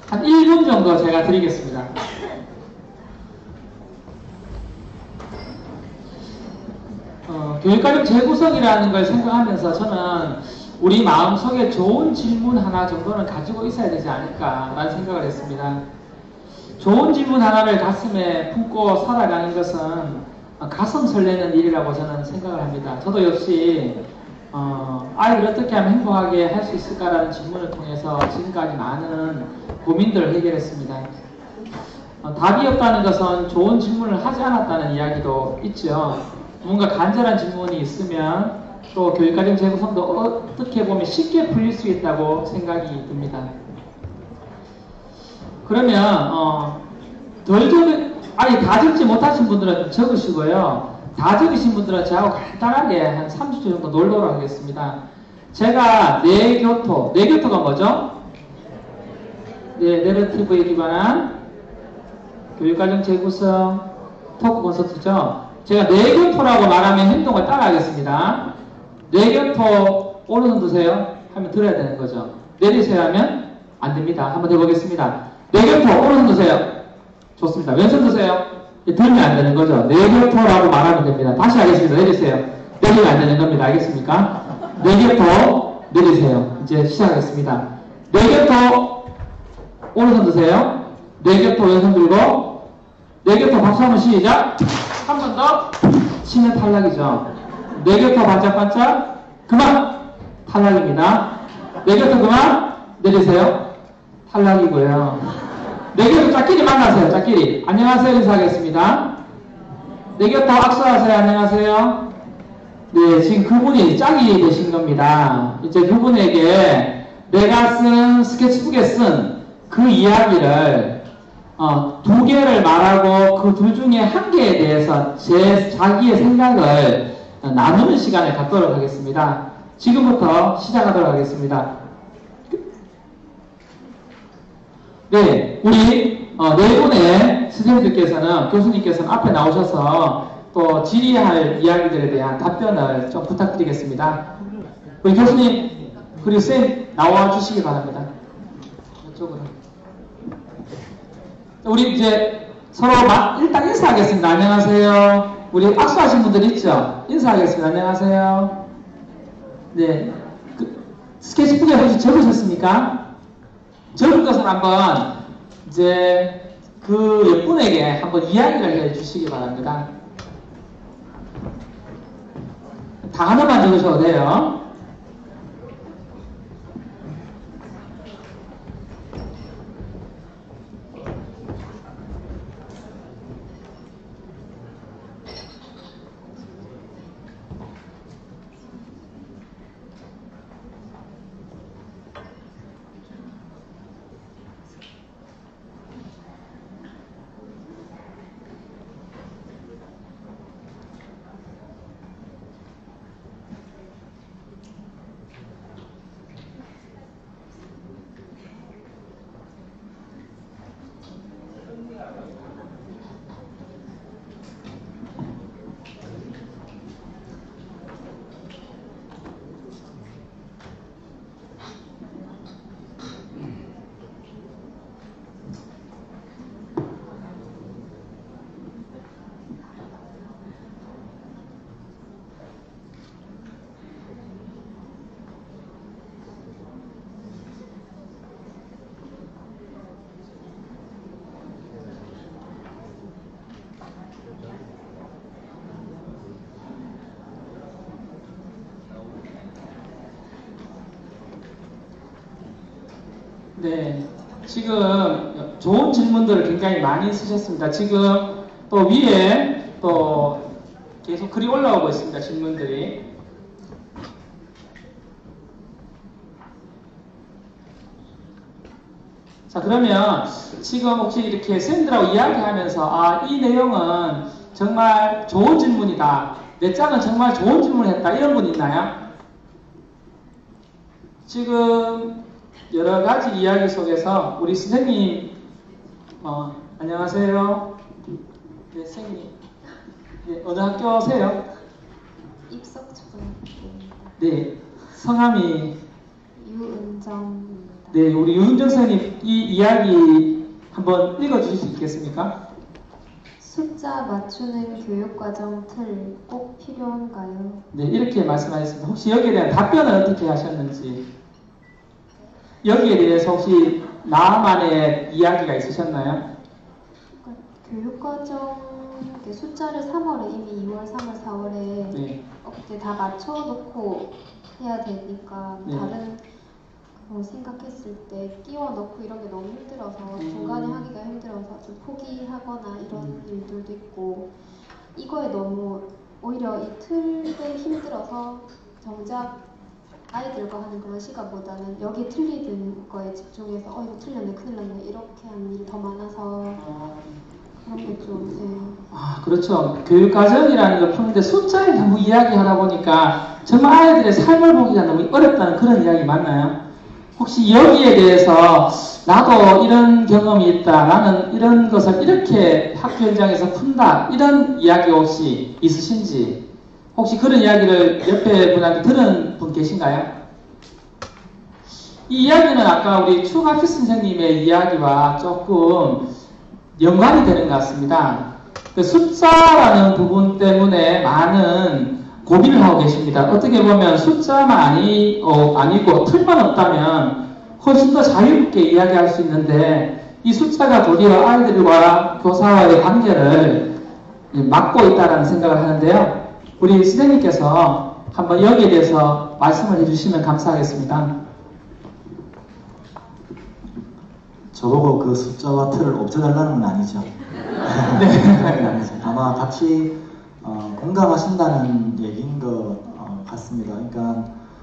[SPEAKER 1] 한 1분 정도 제가 드리겠습니다. 교육과정 재구성이라는 걸 생각하면서 저는 우리 마음속에 좋은 질문 하나 정도는 가지고 있어야 되지 않을까라는 생각을 했습니다. 좋은 질문 하나를 가슴에 품고 살아가는 것은 가슴 설레는 일이라고 저는 생각을 합니다. 저도 역시 아이를 어떻게 하면 행복하게 할 수 있을까라는 질문을 통해서 지금까지 많은 고민들을 해결했습니다. 답이 없다는 것은 좋은 질문을 하지 않았다는 이야기도 있죠. 뭔가 간절한 질문이 있으면 또 교육과정 재구성도 어떻게 보면 쉽게 풀릴 수 있다고 생각이 듭니다. 그러면 다 적지 못하신 분들은 적으시고요. 다 적으신 분들은 저하고 간단하게 한 30초 정도 놀도록 하겠습니다. 제가 내교토가 뭐죠? 네, 내러티브에 기반한 교육과정 재구성 토크 콘서트죠. 제가 내교토라고 말하면 행동을 따라하겠습니다. 내교토 오른손 드세요 하면 들어야 되는 거죠. 내리세요 하면 안 됩니다. 한번 해보겠습니다. 내교토 오른손 드세요. 좋습니다. 왼손 드세요. 들면 안 되는 거죠. 내교토라고 말하면 됩니다. 다시 하겠습니다. 내리세요. 내리면 안 되는 겁니다. 알겠습니까? 내교토 내리세요. 이제 시작하겠습니다. 내교토 오른손 드세요. 내교토 왼손 들고 내교토 박수 한번 시작. 한 번 더 치면 탈락이죠. 내교토 반짝반짝 그만 탈락입니다. 내교토 그만 내리세요. 탈락이고요. 내교토 짝끼리 만나세요. 짝끼리 안녕하세요 인사하겠습니다. 내교토 악수하세요. 안녕하세요. 네, 지금 그분이 짝이 되신 겁니다. 이제 그분에게 내가 쓴 스케치북에 쓴 그 이야기를 2개를 말하고 그 둘 중에 1개에 대해서 자기의 생각을 나누는 시간을 갖도록 하겠습니다. 지금부터 시작하도록 하겠습니다. 네, 우리 네 분의 선생님들께서는 교수님께서는 앞에 나오셔서 또 질의할 이야기들에 대한 답변을 좀 부탁드리겠습니다. 우리 교수님 그리고 쌤 나와 주시기 바랍니다. 이쪽으로. 우리 이제 서로 일단 인사하겠습니다. 안녕하세요. 우리 악수하신 분들 있죠? 인사하겠습니다. 안녕하세요. 네. 스케치북에 혹시 적으셨습니까? 적은 것은 한번 이제 그 옆분에게 한번 이야기를 해 주시기 바랍니다. 다 하나만 적으셔도 돼요. 네, 지금 좋은 질문들을 굉장히 많이 쓰셨습니다. 지금 또 위에 또 계속 글이 올라오고 있습니다. 질문들이. 자, 그러면 지금 혹시 이렇게 쌤들하고 이야기하면서 이 내용은 정말 좋은 질문이다. 내 짝은 정말 좋은 질문을 했다. 이런 분 있나요? 지금 여러 가지 이야기 속에서 우리 선생님, 안녕하세요. 네, 선생님. 네, 어느 학교세요?
[SPEAKER 8] 입석초등학교입니다.
[SPEAKER 1] 네, 성함이
[SPEAKER 8] 유은정입니다.
[SPEAKER 1] 네, 우리 윤정 선생님 이 이야기 한번 읽어주실 수 있겠습니까?
[SPEAKER 8] 숫자 맞추는 교육과정 틀 꼭 필요한가요?
[SPEAKER 1] 네, 이렇게 말씀하셨습니다. 혹시 여기에 대한 답변을 어떻게 하셨는지, 여기에 대해서 혹시 나만의 이야기가 있으셨나요?
[SPEAKER 8] 그러니까 교육과정 숫자를 3월에 이미 2월, 3월, 4월에
[SPEAKER 1] 네.
[SPEAKER 8] 그때 다 맞춰놓고 해야 되니까
[SPEAKER 1] 네.
[SPEAKER 8] 다른 거 생각했을 때 끼워 넣고 이런 게 너무 힘들어서 중간에 하기가 힘들어서 좀 포기하거나 이런 일들도 있고, 이거에 너무 오히려 이 틀에 힘들어서 정작 아이들과 하는 그런 시간보다는 여기 틀리는 거에 집중해서 이거 틀렸네 큰일 났네 이렇게 하는 일이 더 많아서 그런 게 좀
[SPEAKER 1] 아, 그렇죠. 교육과정이라는 걸 푸는데 숫자에 너무 이야기하다 보니까 정말 아이들의 삶을 보기가 너무 어렵다는 그런 이야기 맞나요? 혹시 여기에 대해서 나도 이런 경험이 있다, 나는 이런 것을 이렇게 학교 현장에서 푼다, 이런 이야기 혹시 있으신지, 혹시 그런 이야기를 옆에 분한테 들은 분 계신가요? 이 이야기는 아까 우리 추가피스 선생님의 이야기와 조금 연관이 되는 것 같습니다. 그 숫자라는 부분 때문에 많은 고민을 하고 계십니다. 어떻게 보면 숫자만 아니고 틀만 없다면 훨씬 더 자유롭게 이야기할 수 있는데, 이 숫자가 도리어 아이들과 교사와의 관계를 막고 있다는 생각을 하는데요. 우리 선생님께서 한번 여기에 대해서 말씀을 해주시면 감사하겠습니다.
[SPEAKER 7] 저보고 그 숫자와 틀을 없애달라는 건 아니죠.
[SPEAKER 1] 네.
[SPEAKER 7] 아마 같이 공감하신다는 얘기인 것 같습니다. 그러니까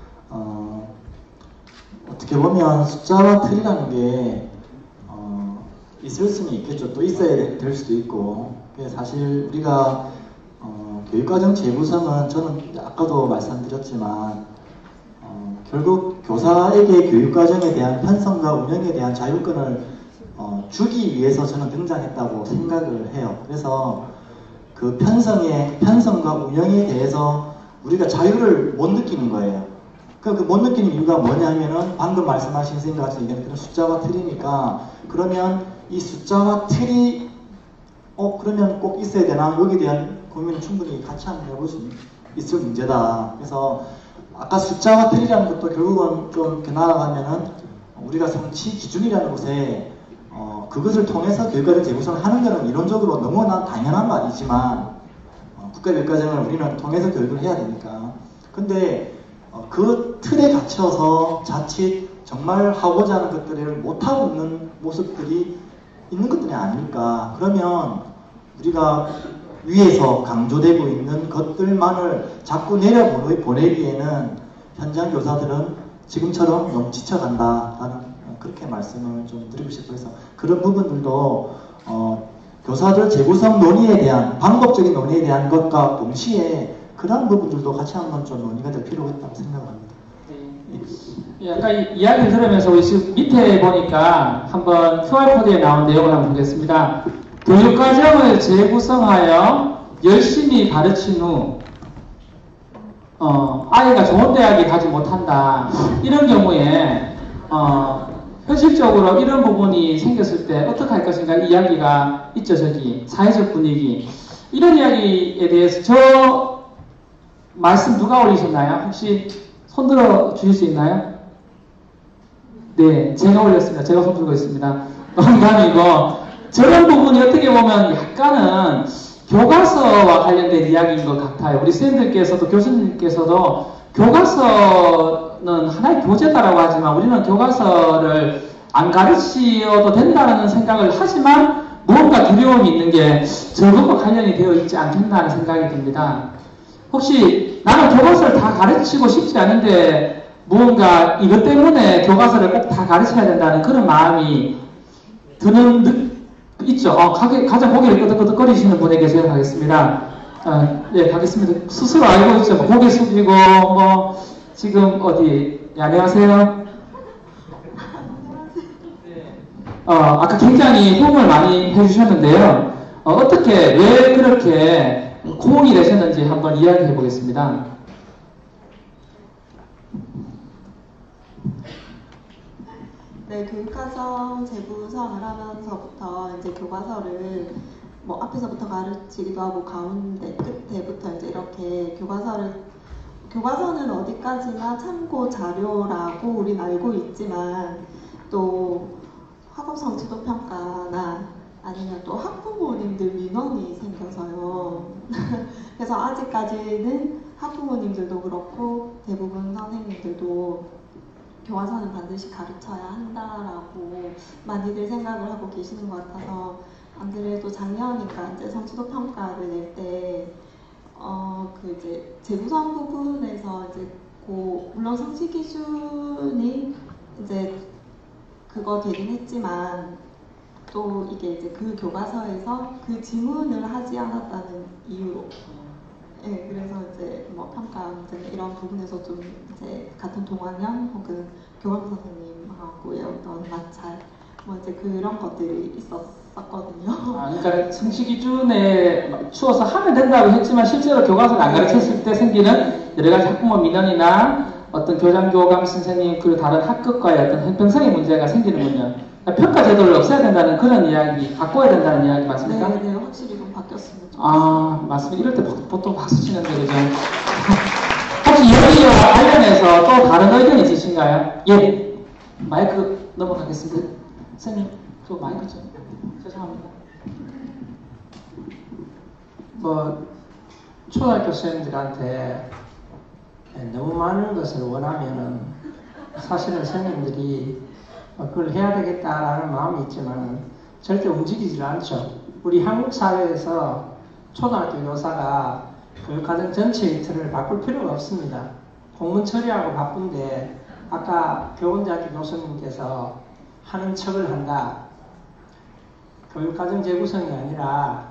[SPEAKER 7] 어떻게 보면 숫자와 틀이라는 게 있을 수는 있겠죠. 또 있어야 될 수도 있고. 사실 우리가 교육과정 재구성은 저는 아까도 말씀드렸지만 결국 교사에게 교육과정에 대한 편성과 운영에 대한 자율권을 주기 위해서 저는 등장했다고 생각을 해요. 그래서 그 편성과 운영에 대해서 우리가 자유를 못 느끼는 거예요. 그 못 느끼는 이유가 뭐냐면은 방금 말씀하신 생각에서 얘기하는 그런 숫자와 틀이니까, 그러면 이 숫자와 틀이 그러면 꼭 있어야 되나? 여기에 대한 고민을 충분히 같이 한번 해볼 수 있을 문제다. 그래서 아까 숫자와 틀이라는 것도 결국은 좀 이렇게 나아가면은 우리가 성취 기준이라는 곳에 그것을 통해서 교육과정 재구성을 하는 것은 이론적으로 너무나 당연한 말이지만 국가교육과정을 우리는 통해서 교육을 해야 되니까. 근데 그 틀에 갇혀서 자칫 정말 하고자 하는 것들을 못하고 있는 모습들이 있는 것들이 아닐까. 그러면 우리가 위에서 강조되고 있는 것들만을 자꾸 내려보내기에는 현장 교사들은 지금처럼 너무 지쳐간다라는 그렇게 말씀을 좀 드리고 싶어서, 그런 부분들도 교사들 재구성 논의에 대한 방법적인 논의에 대한 것과 동시에 그런 부분들도 같이 한번 좀 논의가 될 필요가 있다고 생각합니다.
[SPEAKER 1] 약간 이야기를 들으면서 우리 지금 밑에 보니까 한번 QR코드에 나온 내용을 한번 보겠습니다. 교육과정을 재구성하여 열심히 가르친 후 아이가 좋은 대학에 가지 못한다, 이런 경우에 현실적으로 이런 부분이 생겼을 때 어떻게 할 것인가 이야기가 있죠. 저기 사회적 분위기, 이런 이야기에 대해서 저 말씀 누가 올리셨나요? 혹시 손들어 주실 수 있나요? 네, 제가 올렸습니다. 제가 손 들고 있습니다. 농담이고, 저런 부분이 어떻게 보면 약간은 교과서와 관련된 이야기인 것 같아요. 우리 선생님들께서도 교수님께서도 교과서는 하나의 교재다라고 하지만 우리는 교과서를 안 가르쳐도 된다는 생각을 하지만 무언가 두려움이 있는 게 저것과 관련이 되어 있지 않겠나는 생각이 듭니다. 혹시 나는 교과서를 다 가르치고 싶지 않은데 무언가 이것 때문에 교과서를 꼭 다 가르쳐야 된다는 그런 마음이 드는 있죠. 가장 고개를 끄덕끄덕거리시는 분에게 제가 가겠습니다. 네, 가겠습니다. 스스로 알고 있죠. 고개 숙이고 지금 어디? 네, 안녕하세요. 아까 굉장히 호응을 많이 해주셨는데요. 어떻게, 왜 그렇게 호응이 되셨는지 한번 이야기해 보겠습니다.
[SPEAKER 9] 네, 교육과정 재구성을 하면서부터 이제 교과서를 뭐 앞에서부터 가르치기도 하고 가운데 끝에부터 이제 이렇게 교과서는 어디까지나 참고 자료라고 우린 알고 있지만 또 학업 성취도 평가나 아니면 또 학부모님들 민원이 생겨서요. 그래서 아직까지는 학부모님들도 그렇고 대부분 선생님들도 교과서는 반드시 가르쳐야 한다라고 많이들 생각을 하고 계시는 것 같아서 안 그래도 작년이니까 이제 성취도 평가를 낼 때 그 이제 재구성 부분에서 이제 물론 성취 기준이 이제 그거 되긴 했지만 또 이게 이제 그 교과서에서 그 지문을 하지 않았다는 이유로 네, 그래서 이제 뭐 평가 문제 이런 부분에서 좀 이제 같은 동학년 혹은 교감 선생님하고의 어떤 마찰 뭐 이제 그런 것들이 있었거든요.
[SPEAKER 1] 그러니까 성취 기준에 맞추어서 하면 된다고 했지만 실제로 교과서를 안 가르쳤을 때 생기는 여러 가지 학부모 민원이나 어떤 교장 교감 선생님 그리고 다른 학급과의 어떤 형평성의 문제가 생기는군요. 그러니까 평가 제도를 없애야 된다는 그런 이야기, 바꿔야 된다는 이야기 맞습니까?
[SPEAKER 9] 네, 확실히 좀 바뀌었으면 좋겠어요.
[SPEAKER 1] 아, 맞습니다. 이럴 때 보통 박수 치는데 그죠? 혹시 여기와 관련해서 또 다른 의견 있으신가요? 예, 마이크 넘어가겠습니다. 선생님, 그 마이크 좀 죄송합니다.
[SPEAKER 10] 뭐 초등학교 선생님들한테 너무 많은 것을 원하면은 사실은 선생님들이 그걸 해야 되겠다라는 마음이 있지만 절대 움직이질 않죠. 우리 한국 사회에서 초등학교 교사가 교육과정 전체의 틀을 바꿀 필요가 없습니다. 공문 처리하고 바쁜데 아까 교원대학교 교수님께서 하는 척을 한다. 교육과정 재구성이 아니라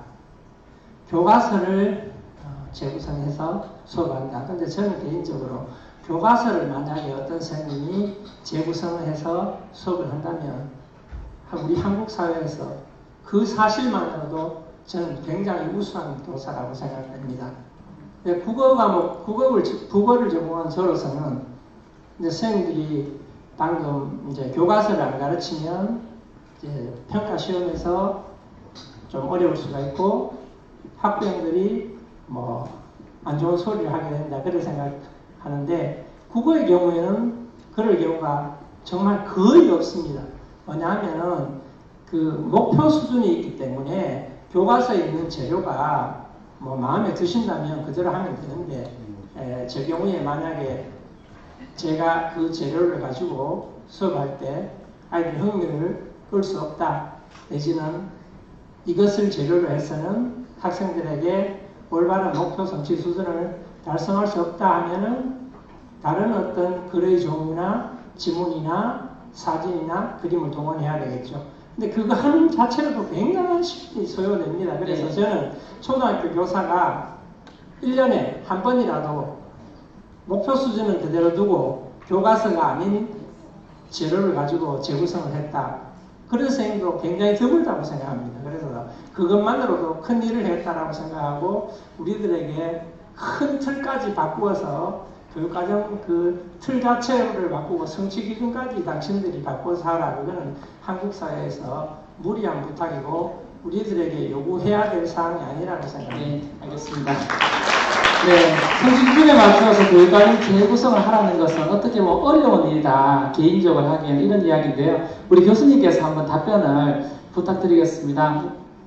[SPEAKER 10] 교과서를 재구성해서 수업한다. 근데 저는 개인적으로 교과서를 만약에 어떤 선생님이 재구성을 해서 수업을 한다면 우리 한국 사회에서 그 사실만으로도 저는 굉장히 우수한 교사라고 생각됩니다. 국어 과목, 국어를 전공한 저로서는 이제 선생님들이 방금 이제 교과서를 안 가르치면 이제 평가 시험에서 좀 어려울 수가 있고 학부형들이 뭐 안 좋은 소리를 하게 된다 그렇게 생각하는데 국어의 경우에는 그럴 경우가 정말 거의 없습니다. 왜냐하면은 그 목표 수준이 있기 때문에 교과서에 있는 재료가 뭐 마음에 드신다면 그대로 하면 되는데 제 경우에 만약에 제가 그 재료를 가지고 수업할 때 아이들 흥미를 끌 수 없다 내지는 이것을 재료로 해서는 학생들에게 올바른 목표 성취 수준을 달성할 수 없다 하면은 다른 어떤 글의 종류나 지문이나 사진이나 그림을 동원해야 되겠죠. 근데 그거 하는 자체로도 굉장한 시간이 소요됩니다. 그래서 저는 초등학교 교사가 1년에 한 번이라도 목표 수준을 그대로 두고 교과서가 아닌 재료를 가지고 재구성을 했다. 그런 선생님도 굉장히 드물다고 생각합니다. 그래서 그것만으로도 큰 일을 했다라고 생각하고 우리들에게 큰 틀까지 바꾸어서 교육과정 그 틀 자체를 바꾸고 성취 기준까지 당신들이 바꿔서 하라. 그거는 한국 사회에서 무리한 부탁이고 우리들에게 요구해야 될 사항이 아니라고 생각합니다.
[SPEAKER 1] 네, 알겠습니다. 네, 성취 기준에 맞추어서 교육과정 재구성을 하라는 것은 어떻게 뭐 어려운 일이다. 개인적으로 하기에는 이런 이야기인데요. 우리 교수님께서 한번 답변을 부탁드리겠습니다.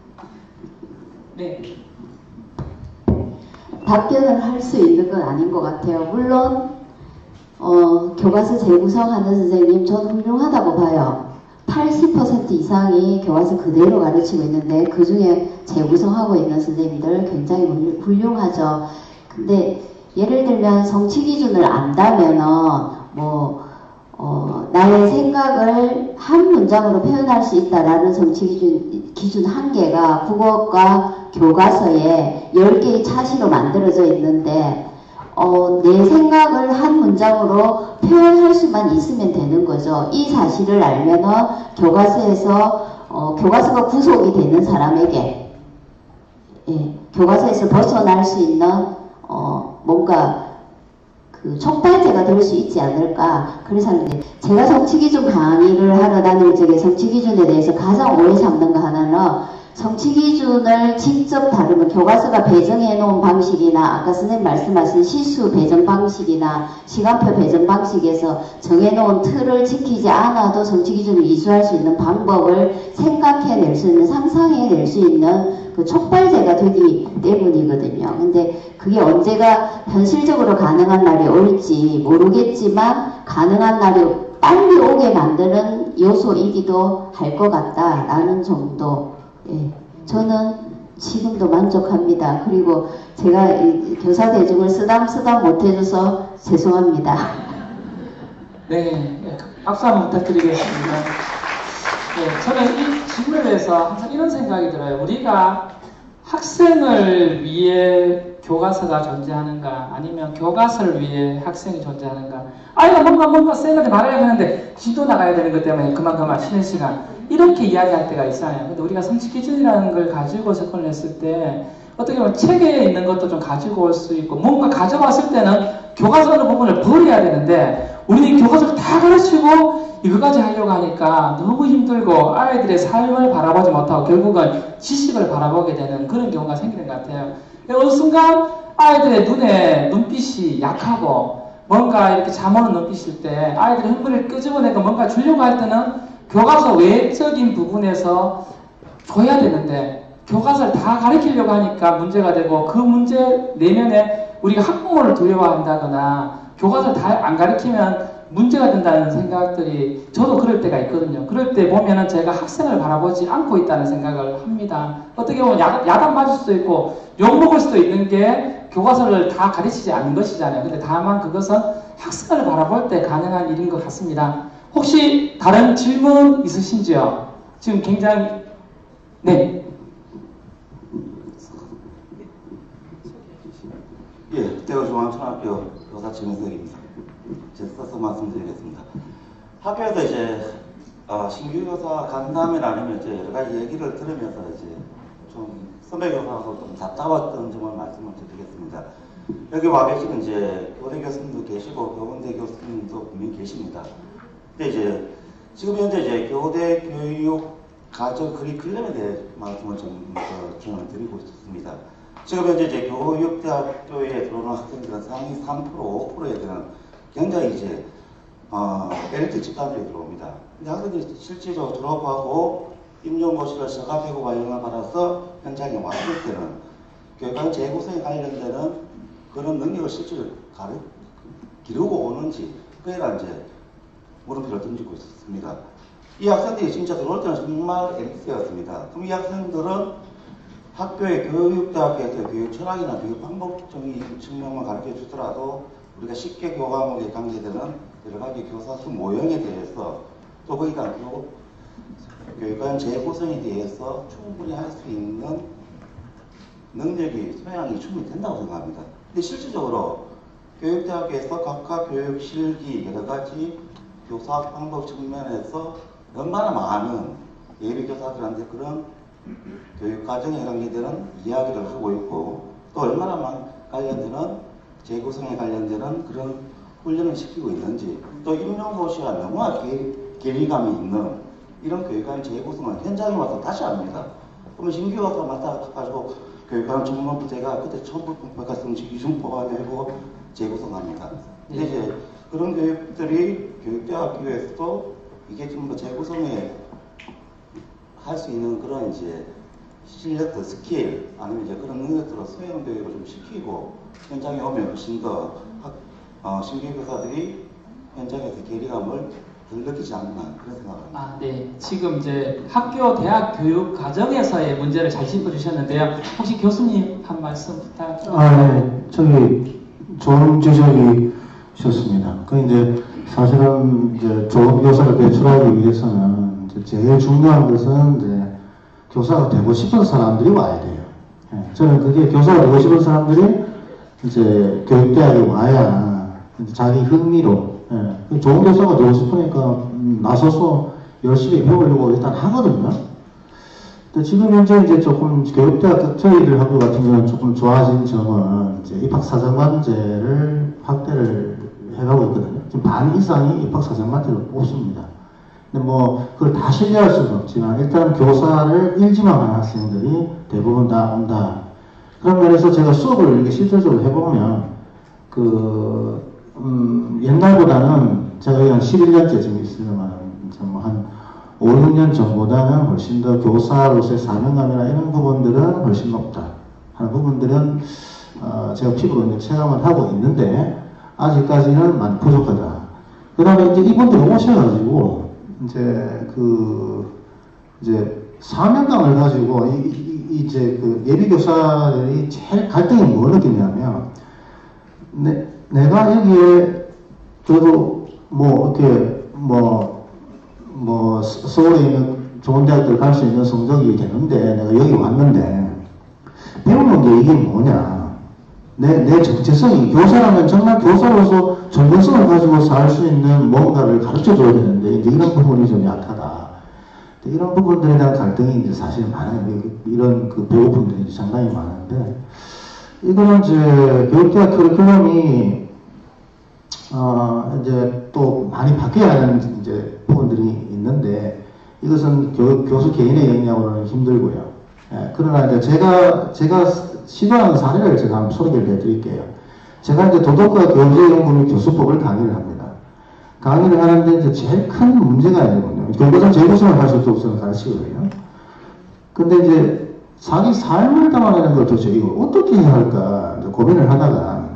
[SPEAKER 1] 네.
[SPEAKER 3] 답변을 할 수 있는 건 아닌 것 같아요. 물론 교과서 재구성하는 선생님 전 훌륭하다고 봐요. 80% 이상이 교과서 그대로 가르치고 있는데 그 중에 재구성하고 있는 선생님들 굉장히 훌륭하죠. 근데 예를 들면 성취 기준을 안다면은 나의 생각을 한 문장으로 표현할 수 있다라는 성취 기준 한계가 국어과 교과서에 10개의 차시로 만들어져 있는데 내 생각을 한 문장으로 표현할 수만 있으면 되는 거죠. 이 사실을 알면은 교과서가 구속이 되는 사람에게 교과서에서 벗어날 수 있는 뭔가 그 그 촉발제가 될 수 있지 않을까 그런 생각인데 제가 성취기준 강의를 하러 다닐 적에 성취기준에 대해서 가장 오래 잡는 거 하나는 성취기준을 직접 다루면 교과서가 배정해 놓은 방식이나 아까 선생님 말씀하신 시수 배정 방식이나 시간표 배정 방식에서 정해 놓은 틀을 지키지 않아도 성취기준을 이수할 수 있는 방법을 생각해낼 수 있는 상상해낼 수 있는 그 촉발제가 되기 때문이거든요. 근데 그게 언제가 현실적으로 가능한 날이 올지 모르겠지만 가능한 날이 빨리 오게 만드는 요소이기도 할 것 같다라는 정도. 예, 저는 지금도 만족합니다. 그리고 제가 이 교사 대중을 쓰담쓰담 못해줘서 죄송합니다.
[SPEAKER 1] 네, 박수 한번 부탁드리겠습니다. 네, 저는 이 질문에 대해서 항상 이런 생각이 들어요. 우리가 학생을 위해 교과서가 존재하는가 아니면 교과서를 위해 학생이 존재하는가. 아이가 뭔가 쌤한테 말해야 되는데 지도 나가야 되는 것 때문에 그만 쉬는 시간 이렇게 이야기할 때가 있어요. 근데 우리가 성취기준이라는 걸 가지고 접근을 했을 때 어떻게 보면 책에 있는 것도 좀 가지고 올 수 있고 뭔가 가져왔을 때는 교과서 부분을 버려야 되는데 우리는 교과서를 다 가르치고 이거까지 하려고 하니까 너무 힘들고 아이들의 삶을 바라보지 못하고 결국은 지식을 바라보게 되는 그런 경우가 생기는 것 같아요. 어느 순간 아이들의 눈빛이 약하고 뭔가 이렇게 잠오는 눈빛일 때 아이들의 흥분을 끄집어내고 뭔가 주려고 할 때는 교과서 외적인 부분에서 줘야 되는데 교과서를 다 가르치려고 하니까 문제가 되고 그 문제 내면에 우리가 학부모를 두려워한다거나 교과서를 다 안 가르치면 문제가 된다는 생각들이 저도 그럴 때가 있거든요. 그럴 때 보면은 제가 학생을 바라보지 않고 있다는 생각을 합니다. 어떻게 보면 야단 맞을 수도 있고 욕먹을 수도 있는 게 교과서를 다 가르치지 않는 것이잖아요. 근데 다만 그것은 학생을 바라볼 때 가능한 일인 것 같습니다. 혹시 다른 질문 있으신지요? 지금 굉장히 네.
[SPEAKER 11] 예, 대구중앙초등학교 교사 정인석입니다. 제가 써서 말씀드리겠습니다. 학교에서 이제 신규 교사 간담회 아니면 이제 여러 가지 얘기를 들으면서 이제 좀 선배 교사하고 좀 답답했던 점을 말씀을 드리겠습니다. 여기 와 계시는 이제 교대 교수님도 계시고 교원대 교수님도 분명히 계십니다. 근데 이제 지금 현재 이제 교대 교육 가정 커리큘럼에 대해 말씀을 좀 전을 드리고 있습니다. 지금 현재 이제 교육대학교에 들어오는 학생들은 상위 3%, 5%에 되는 굉장히 이제 엘리트 집단들이 들어옵니다. 근데 학생들이 실제로 졸업하고 임용고시를 서갑하고 발령을 받아서 현장에 왔을 때는 교육과정 재구성에 관련되는 그런 능력을 실제로 기르고 오는지 그에 대한 이제 물음표를 던지고 있습니다. 이 학생들이 진짜 들어올 때는 정말 엘리트였습니다. 그럼 이 학생들은 학교의 교육대학에서 교육 철학이나 교육 방법적인 측면만 가르쳐 주더라도 우리가 쉽게 교과목에 강제되는 여러 가지 교사수 모형에 대해서 또 거기다 교육과정 재구성에 대해서 충분히 할 수 있는 능력이 소양이 충분히 된다고 생각합니다. 근데 실질적으로 교육대학에서 각각 교육 실기 여러 가지 교사 방법 측면에서 얼마나 많은 예비교사들한테 그런 교육과정에 관계되는 이야기를 하고 있고 또 얼마나 관련되는 재구성에 관련되는 그런 훈련을 시키고 있는지 또 임용고시와 너무나 괴리감이 있는 이런 교육과정 재구성을 현장에 와서 다시 합니다. 그러면 신규 교사 맡아가지고 교육과정 전문부제가 그때 처음부터 성취기준 보완하고 재구성합니다. 근데 이제 그런 교육들이 교육대학교에서도 이게 좀 더 재구성에 할 수 있는 그런 이제 실력들, 스킬 아니면 이제 그런 능력들로 소형 교육을 좀 시키고 현장에 오면 훨씬 더 신규 교사들이 현장에서 괴리감을 덜 느끼지 않나 그런 생각을 합니다.
[SPEAKER 1] 네. 지금 이제 학교, 대학 교육 과정에서의 문제를 잘 짚어주셨는데요. 혹시 교수님 한 말씀 부탁드립니다.
[SPEAKER 6] 네. 저기 좋은 지적이셨습니다. 그 이제 사실은 이제 좋은 교사를 배출하기 위해서는 이제 제일 중요한 것은 이제 교사가 되고 싶은 사람들이 와야 돼요. 저는 그게 교사가 되고 싶은 사람들이 이제 교육대학에 와야 이제 자기 흥미로 좋은 교사가 되고 싶으니까 나서서 열심히 배우려고 일단 하거든요. 근데 지금 현재 이제 조금 교육대학 저희들 학교 같은 경우는 조금 좋아진 점은 이제 입학사정관제를 확대를 해가고 있거든요. 지금 반 이상이 입학사정마트를 뽑습니다. 근데 뭐 그걸 다 신뢰할 수는 없지만 일단 교사를 일지망하는 학생들이 대부분 다 온다. 그런 면에서 제가 수업을 이렇게 실질적으로 해보면 옛날보다는 제가 한 11년째 지금 있으면 한 5, 6년 전보다는 훨씬 더 교사로서의 사명감이나 이런 부분들은 훨씬 높다 하는 부분들은 제가 피부로 이제 체감을 하고 있는데 아직까지는 많이 부족하다. 그 다음에 이제 이분들이 오셔가지고 이제 사명감을 가지고 이제 그 예비교사들이 제일 갈등이 뭘 느끼냐면 내가 여기에 저도 뭐 이렇게 뭐 서울에 있는 좋은 대학들 갈 수 있는 성적이 되는데 내가 여기 왔는데 배우는 게 이게 뭐냐. 내 정체성이 교사라면 정말 교사로서 전문성을 가지고 살 수 있는 뭔가를 가르쳐줘야 되는데 이제 이런 부분이 좀 약하다. 이런 부분들에 대한 갈등이 이제 사실 많아요. 이런 그 배우분들이 상당히 많은데 이거는 이제 교육대학 커리큘럼이 이제 또 많이 바뀌어야 하는 이제 부분들이 있는데 이것은 교수 개인의 역량으로는 힘들고요. 예, 그러나 이제 제가 시도하는 사례를 제가 한번 소개를 해드릴게요. 제가 이제 도덕과 교제연구및 교수법을 강의를 합니다. 강의를 하는데 이제 제일 큰 문제가 있거든요. 교과서 재구성을 할 수도 없어서 가르치거든요. 근데 이제 자기 삶을 담아내는 걸 도대체 이걸 어떻게 해야 할까 고민을 하다가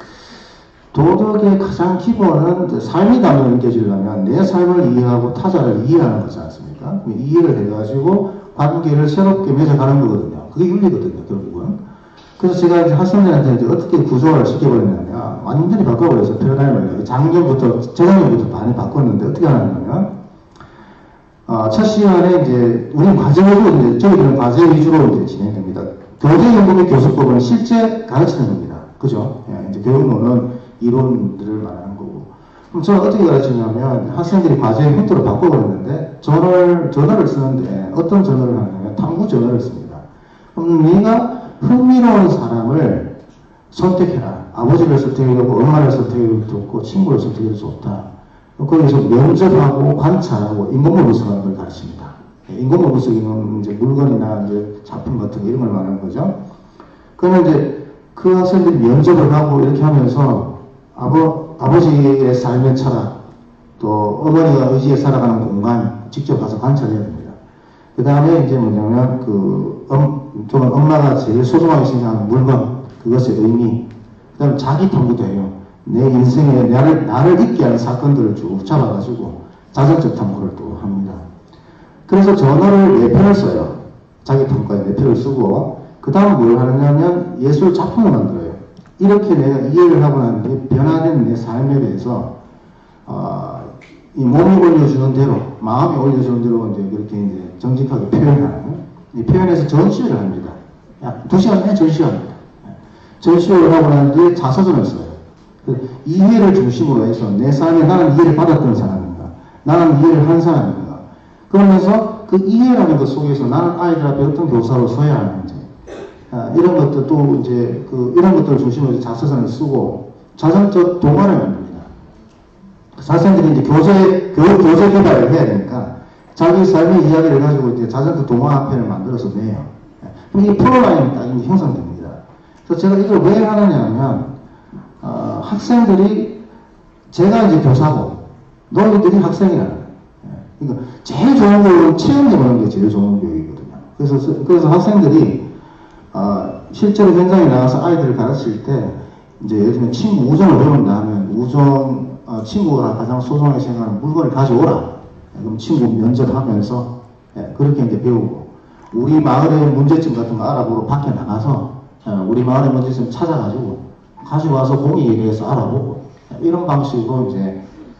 [SPEAKER 6] 도덕의 가장 기본은 삶이 담겨 느껴지려면 내 삶을 이해하고 타자를 이해하는 거지 않습니까? 이해를 해가지고 관계를 새롭게 맺어가는 거거든요. 그게 윤리거든요, 결국은. 그래서 제가 이제 학생들한테 이제 어떻게 구조화를 시켜버렸냐면 완전히 바꿔버려서 패러다임을 재작년부터 많이 바꿨는데 어떻게 하냐면 첫 시간에 이제 우리 과제 위주로 이제 저희들은 과제 위주로 이제 진행됩니다. 교재연구 및 교수법은 실제 가르치는 겁니다. 그죠? 예, 이제 교육론은 이론들을 말하는 거고. 그럼 저는 어떻게 가르치냐면 학생들이 과제 형태로 바꿔버렸는데 저널을 쓰는데 어떤 저널을 하냐면 탐구 저널을 씁니다. 그럼 네가 흥미로운 사람을 선택해라. 아버지를 선택해도 엄마를 선택해도 좋고 친구를 선택해도 좋다. 거기서 면접하고 관찰하고 인공모 분석하는 걸 가르칩니다. 인공모 분석이면 이제 물건이나 이제 작품 같은 거 이런 걸 말하는 거죠. 그러면 이제 그 학생들이 면접을 하고 이렇게 하면서 아버지의 삶의 철학, 또 어머니가 의지에 살아가는 공간 직접 가서 관찰해야 됩니다. 그 다음에 이제 뭐냐면 저는 엄마가 제일 소중하게 생각하는 물건, 그것의 의미, 그 다음에 자기 탐구도 해요. 내 인생에 나를 있게 하는 사건들을 쭉 잡아가지고 자전적 탐구를 또 합니다. 그래서 저널을 4편을 써요. 자기 탐구에 4편을 쓰고 그 다음 뭘 하느냐면 예술 작품을 만들어요. 이렇게 내가 이해를 하고 난 뒤에 변화된 내 삶에 대해서 이 몸이 올려주는 대로, 마음이 올려주는 대로 이제 그렇게 이제 정직하게 표현하는 이 표현에서 전시회를 합니다. 2시간 내에 전시회합니다. 전시회를 하고 난 뒤에 자서전을 써요. 이해를 중심으로 해서 내 삶에 나는 이해를 받았던 사람인가, 나는 이해를 한 사람인가. 그러면서 그 이해라는 것 속에서 나는 아이들 앞에 어떤 교사로 서야 하는지, 이런 것들도 이제 이런 것들을 중심으로 자서전을 쓰고 자전적 동화를 만듭니다. 학생들이 이제 교재 개발을 해야 되니까 자기 삶의 이야기를 가지고 이제 자전적 동화 한 편을 만들어서 내요. 그럼 이 프로라인이 딱 이제 형성됩니다. 그래서 제가 이걸 왜 하느냐면 학생들이 제가 이제 교사고 너희들이 학생이라는 거예요. 그러니까 제일 좋은 교육은 체험해보는 게 제일 좋은 교육이거든요. 그래서 학생들이 실제로 현장에 나가서 아이들을 가르칠 때 이제 예를 들면 친구 우정을 배운다 하면 친구가 가장 소중하게 생각하는 물건을 가져오라. 그럼 친구 면접하면서 그렇게 이제 배우고 우리 마을의 문제점 같은 거 알아보러 밖에 나가서 우리 마을의 문제점 찾아가지고 가지고 와서 공익에 대해서 알아보고 이런 방식으로 이제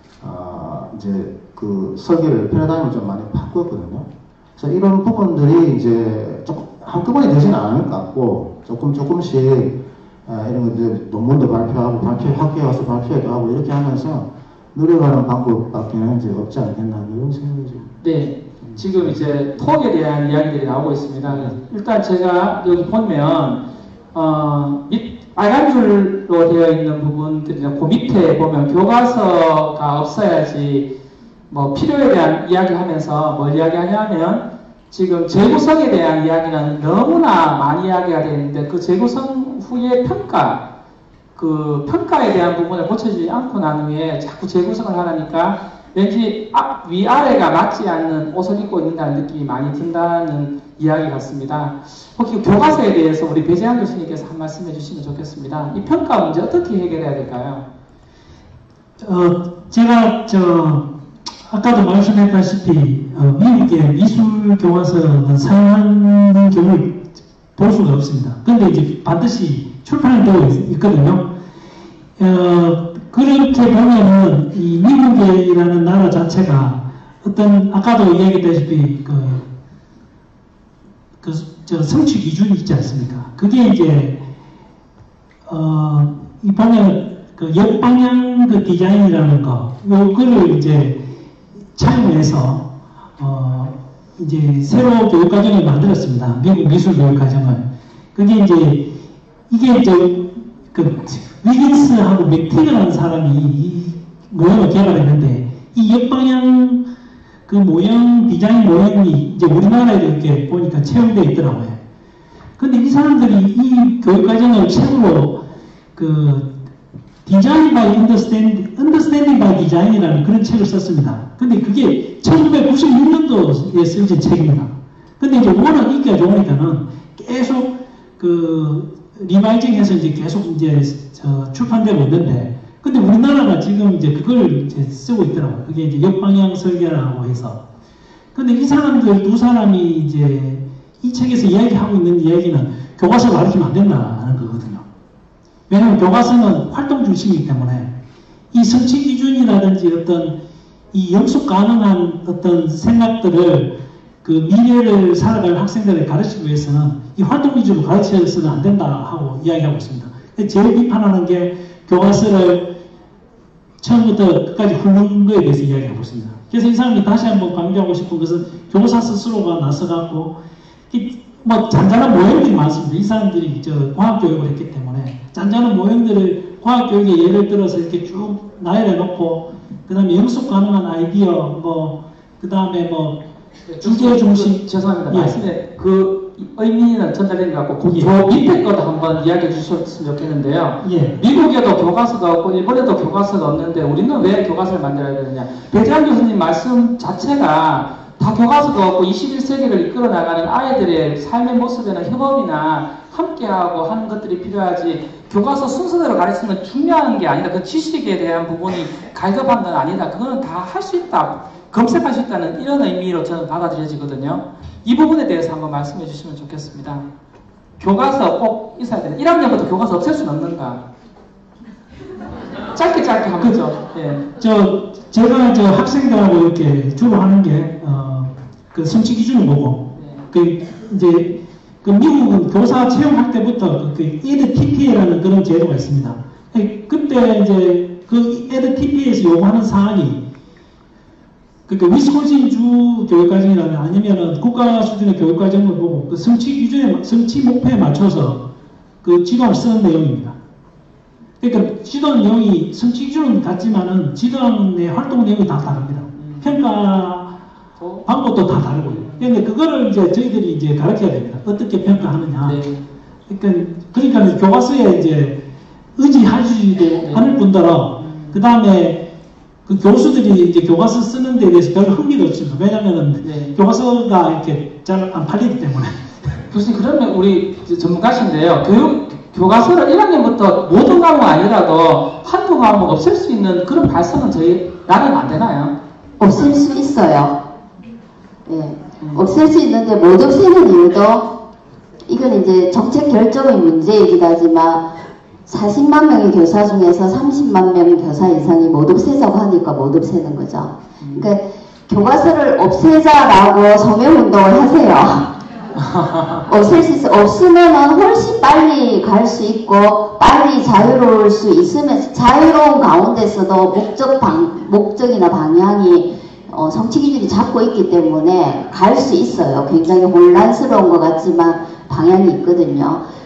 [SPEAKER 6] 그 설계를 패러다임을 좀 많이 바꿨거든요. 그래서 이런 부분들이 이제 조금 한꺼번에 되지는 않을 것 같고 조금씩 이런 것들 논문도 발표하고 학교에 와서 발표도 하고 이렇게 하면서 노력하는 방법밖에는 이제 없지 않겠나 이런 생각이 좀.
[SPEAKER 1] 네, 지금 이제 톡에 대한 이야기들이 나오고 있습니다. 일단 제가 여기 보면 빨간 줄로 되어 있는 부분들이나 그 밑에 보면 교과서가 없어야지 뭐 필요에 대한 이야기하면서 뭘 이야기하냐면 지금 재구성에 대한 이야기는 너무나 많이 이야기가 되는데 그 재구성 후의 평가, 그 평가에 대한 부분을 고쳐지지 않고 난 후에 자꾸 재구성을 하려니까 왠지 위아래가 맞지 않는 옷을 입고 있는다는 느낌이 많이 든다는 이야기 같습니다. 혹시 교과서에 대해서 우리 배재환 교수님께서 한 말씀 해주시면 좋겠습니다. 이 평가 문제 어떻게 해결해야 될까요?
[SPEAKER 5] 제가 아까도 말씀했다시피 미국의 미술 교과서는 사용하는 경우를 볼 수가 없습니다. 근데 이제 반드시 출판이 되어 있거든요. 그렇게 보면은 이 미국이라는 나라 자체가 어떤 아까도 이야기했다시피 성취 기준이 있지 않습니까? 그게 이제 이 보면 그 역방향 그 디자인이라는 거 요거를 이제 차용해서 이제 새로 교육과정을 만들었습니다. 미국 미술 교육과정을. 그게 이제 이게 이제 그 위긴스하고 맥티그라는 사람이 이 모형을 개발했는데 이 역방향 그 모형 디자인 모형이 이제 우리나라에도 이렇게 보니까 채용되어 있더라고요. 근데 이 사람들이 이 교육과정을 책으로 그 Design by Understanding by Design이라는 그런 책을 썼습니다. 근데 그게 1996년도에 쓰여진 책입니다. 근데 이제 워낙 인기가 좋으니까는 계속 그 리바이징해서 이제 계속 이제 출판되고 있는데, 근데 우리나라가 지금 이제 그걸 이제 쓰고 있더라고요. 그게 이제 역방향 설계라고 해서. 근데 이 사람들 두 사람이 이제 이 책에서 이야기하고 있는 이야기는 교과서를 가르치면 안 된다는 거거든요. 왜냐하면 교과서는 활동 중심이기 때문에 이 성취 기준이라든지 어떤 이 영속 가능한 어떤 생각들을 그 미래를 살아갈 학생들을 가르치기 위해서는 이 활동 위주로 가르쳐서는 안 된다 하고 이야기하고 있습니다. 제일 비판하는 게 교과서를 처음부터 끝까지 훑는 거에 대해서 이야기하고 있습니다. 그래서 이 사람이 다시 한번 강조하고 싶은 것은 교사 스스로가 나서갖고 뭐 잔잔한 모형들이 많습니다. 이 사람들이 과학교육을 했기 때문에 잔잔한 모형들을 과학교육의 예를 들어서 이렇게 쭉 나열해 놓고 그 다음에 영속 가능한 아이디어 그 다음에 주제 중심
[SPEAKER 1] 죄송합니다.
[SPEAKER 5] 예.
[SPEAKER 1] 말씀에 그 의미는 전달된 것 같고 저 밑에 것도 한번 이야기해 주셨으면 좋겠는데요.
[SPEAKER 5] 예.
[SPEAKER 1] 미국에도 교과서가 없고 일본에도 교과서가 없는데 우리는 왜 교과서를 만들어야 되느냐. 배재환 교수님 말씀 자체가 다 교과서가 없고 21세기를 이끌어 나가는 아이들의 삶의 모습에는 협업이나 함께하고 하는 것들이 필요하지 교과서 순서대로 가르치면 중요한 게 아니다. 그 지식에 대한 부분이 갈급한 건 아니다. 그거는 다 할 수 있다. 검색할 수 있다는 이런 의미로 저는 받아들여지거든요. 이 부분에 대해서 한번 말씀해 주시면 좋겠습니다. 교과서 꼭 있어야 돼요. 1학년부터 교과서 없앨 수는 없는가? 짧게 한번 그죠? 예.
[SPEAKER 5] 제가 학생들하고 이렇게 주로 하는 게 그 성취 기준을 보고 이제 그 미국은 교사 채용할 때부터 그 EdTPA라는 그런 제도가 있습니다. 그때 이제 그 EdTPA에서 요구하는 사항이 그러니까 위스콘신 교육과정이라면 아니면은 국가 수준의 교육과정을 보고 그 성취 목표에 맞춰서 그 지도를 쓰는 내용입니다. 그러니까 지도 내용이 성취 기준은 같지만은 지도의 활동 내용이 다 다릅니다. 평가 방법도 다 다르고요. 그런데 그거를 이제 저희들이 이제 가르쳐야 됩니다. 어떻게 평가하느냐.
[SPEAKER 1] 네.
[SPEAKER 5] 그러니까 교과서에 이제 의지하지도 않을 뿐더러 그 다음에 그 교수들이 이제 교과서 쓰는 데 대해서 별 흥미도 없습니다. 왜냐면은 교과서가 이렇게 잘 안 팔리기 때문에.
[SPEAKER 1] 교수님 그러면 우리 전문가신데요. 교과서를 1학년부터 모든 과목 아니라도 한두 과목 없앨 수 있는 그런 발상은 나는 안 되나요?
[SPEAKER 3] 없앨 수 있어요. 예. 없앨 수 있는데 못 없애는 이유도 이건 이제 정책 결정의 문제이기도 하지만 40만 명의 교사 중에서 30만 명의 교사 이상이 못 없애자고 하니까 못 없애는 거죠. 그러니까 교과서를 없애자라고 서명운동을 하세요. 없앨 수 있어. 없으면 훨씬 빨리 갈 수 있고 빨리 자유로울 수 있으면 자유로운 가운데서도 목적이나 방향이 성취 기준이 잡고 있기 때문에 갈 수 있어요. 굉장히 혼란스러운 것 같지만 방향이 있거든요.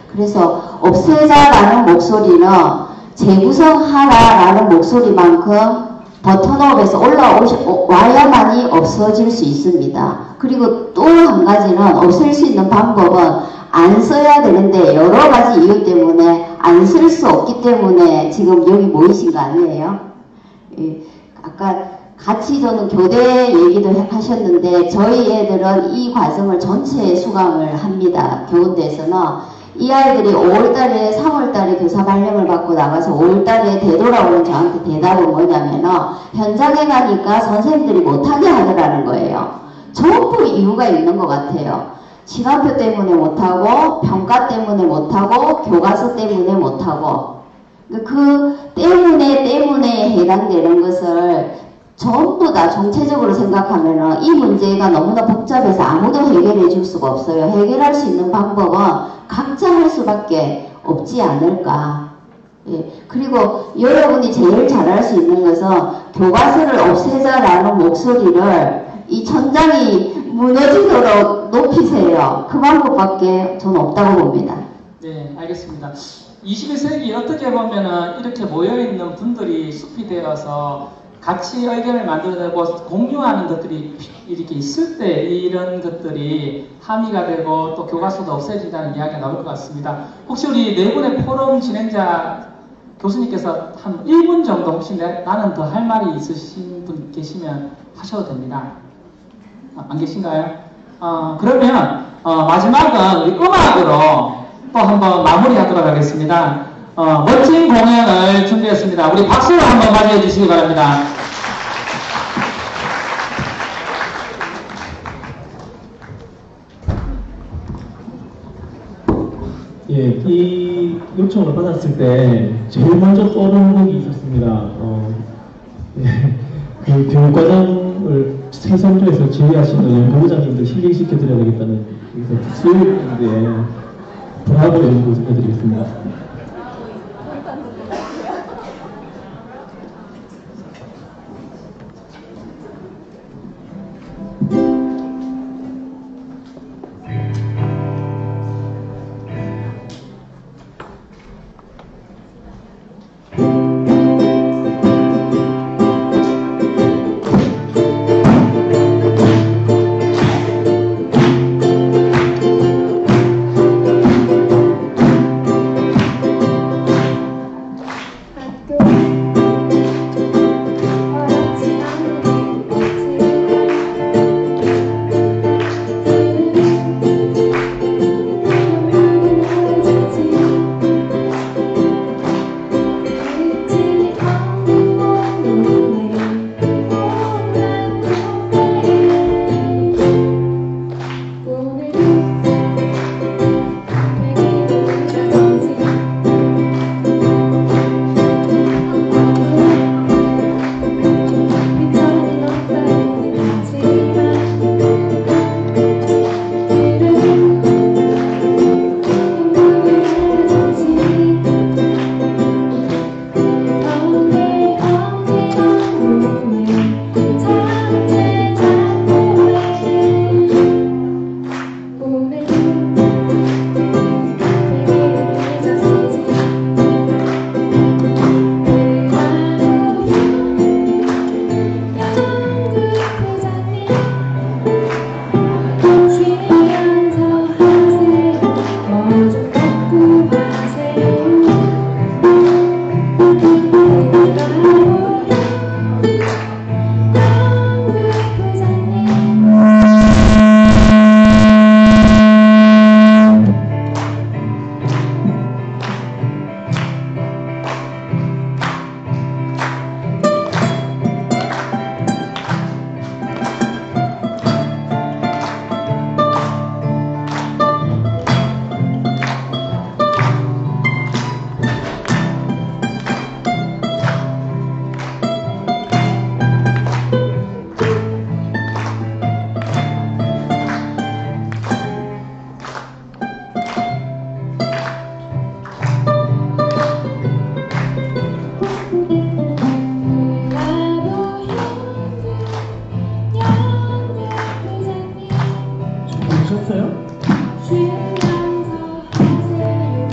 [SPEAKER 3] 그래서 없애자라는 목소리는 재구성하라라는 목소리만큼 버튼업에서 올라와야만이 없어질 수 있습니다. 그리고 또 한 가지는 없앨 수 있는 방법은 안 써야 되는데 여러 가지 이유 때문에 안 쓸 수 없기 때문에 지금 여기 모이신 거 아니에요? 예, 아까 같이 저는 교대 얘기도 하셨는데 저희 애들은 이 과정을 전체 수강을 합니다. 교원대에서는. 이 아이들이 5월달에 3월달에 교사 발령을 받고 나가서 5월달에 되돌아오는 저한테 대답은 뭐냐면은 현장에 가니까 선생님들이 못하게 하더라는 거예요. 전부 이유가 있는 것 같아요. 시간표 때문에 못하고 평가 때문에 못하고 교과서 때문에 못하고 그 때문에 해당되는 것을 전부 다 총체적으로 생각하면은 이 문제가 너무나 복잡해서 아무도 해결해 줄 수가 없어요. 해결할 수 있는 방법은 각자 할 수밖에 없지 않을까. 예. 그리고 여러분이 제일 잘할 수 있는 것은 교과서를 없애자라는 목소리를 이 천장이 무너지도록 높이세요. 그 방법밖에 저는 없다고 봅니다.
[SPEAKER 1] 네, 알겠습니다. 21세기 어떻게 보면은 이렇게 모여있는 분들이 숲이 되어서 같이 의견을 만들어내고 공유하는 것들이 이렇게 있을 때 이런 것들이 함의가 되고 또 교과서도 없어진다는 이야기가 나올 것 같습니다. 혹시 우리 네 분의 포럼 진행자 교수님께서 한 1분 정도 혹시 나는 더 할 말이 있으신 분 계시면 하셔도 됩니다. 안 계신가요? 그러면 마지막은 우리 음악으로 또 한번 마무리하도록 하겠습니다. 멋진 공연을 준비했습니다. 우리 박수로 한번 맞이해 주시기 바랍니다.
[SPEAKER 4] 예, 이 요청을 받았을 때 제일 먼저 떠오르는 곡이 있었습니다. 그 교육과정을 세선조에서 지휘하시는 연구부장님들 실리시켜드려야 되겠다는 수요일인데 브라보 연구 해드리겠습니다. 보셨어요?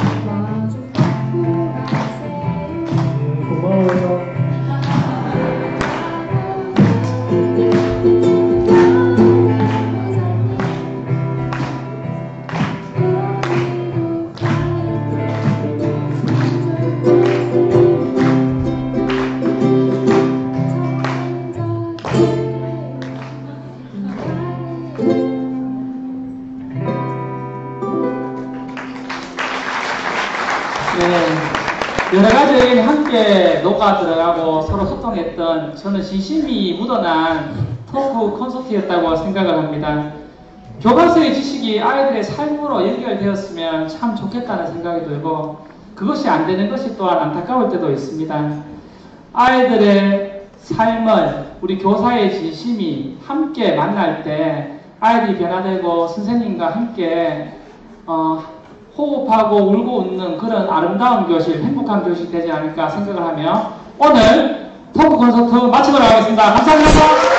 [SPEAKER 1] 네, 여러 가지 함께 녹아 들어가고 서로 소통했던 저는 진심이 묻어난 토크 콘서트였다고 생각을 합니다. 교과서의 지식이 아이들의 삶으로 연결되었으면 참 좋겠다는 생각이 들고 그것이 안 되는 것이 또한 안타까울 때도 있습니다. 아이들의 삶을 우리 교사의 진심이 함께 만날 때 아이들이 변화되고 선생님과 함께 호흡하고 울고 웃는 그런 아름다운 교실, 행복한 교실이 되지 않을까 생각을 하며 오늘 토크 콘서트 마치도록 하겠습니다. 감사합니다.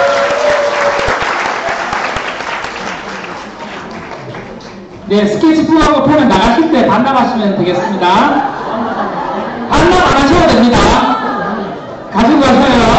[SPEAKER 1] 네, 스케치북하고 펜은 나가실 때 반납하시면 되겠습니다. 반납 안 하셔도 됩니다. 가지고 가세요.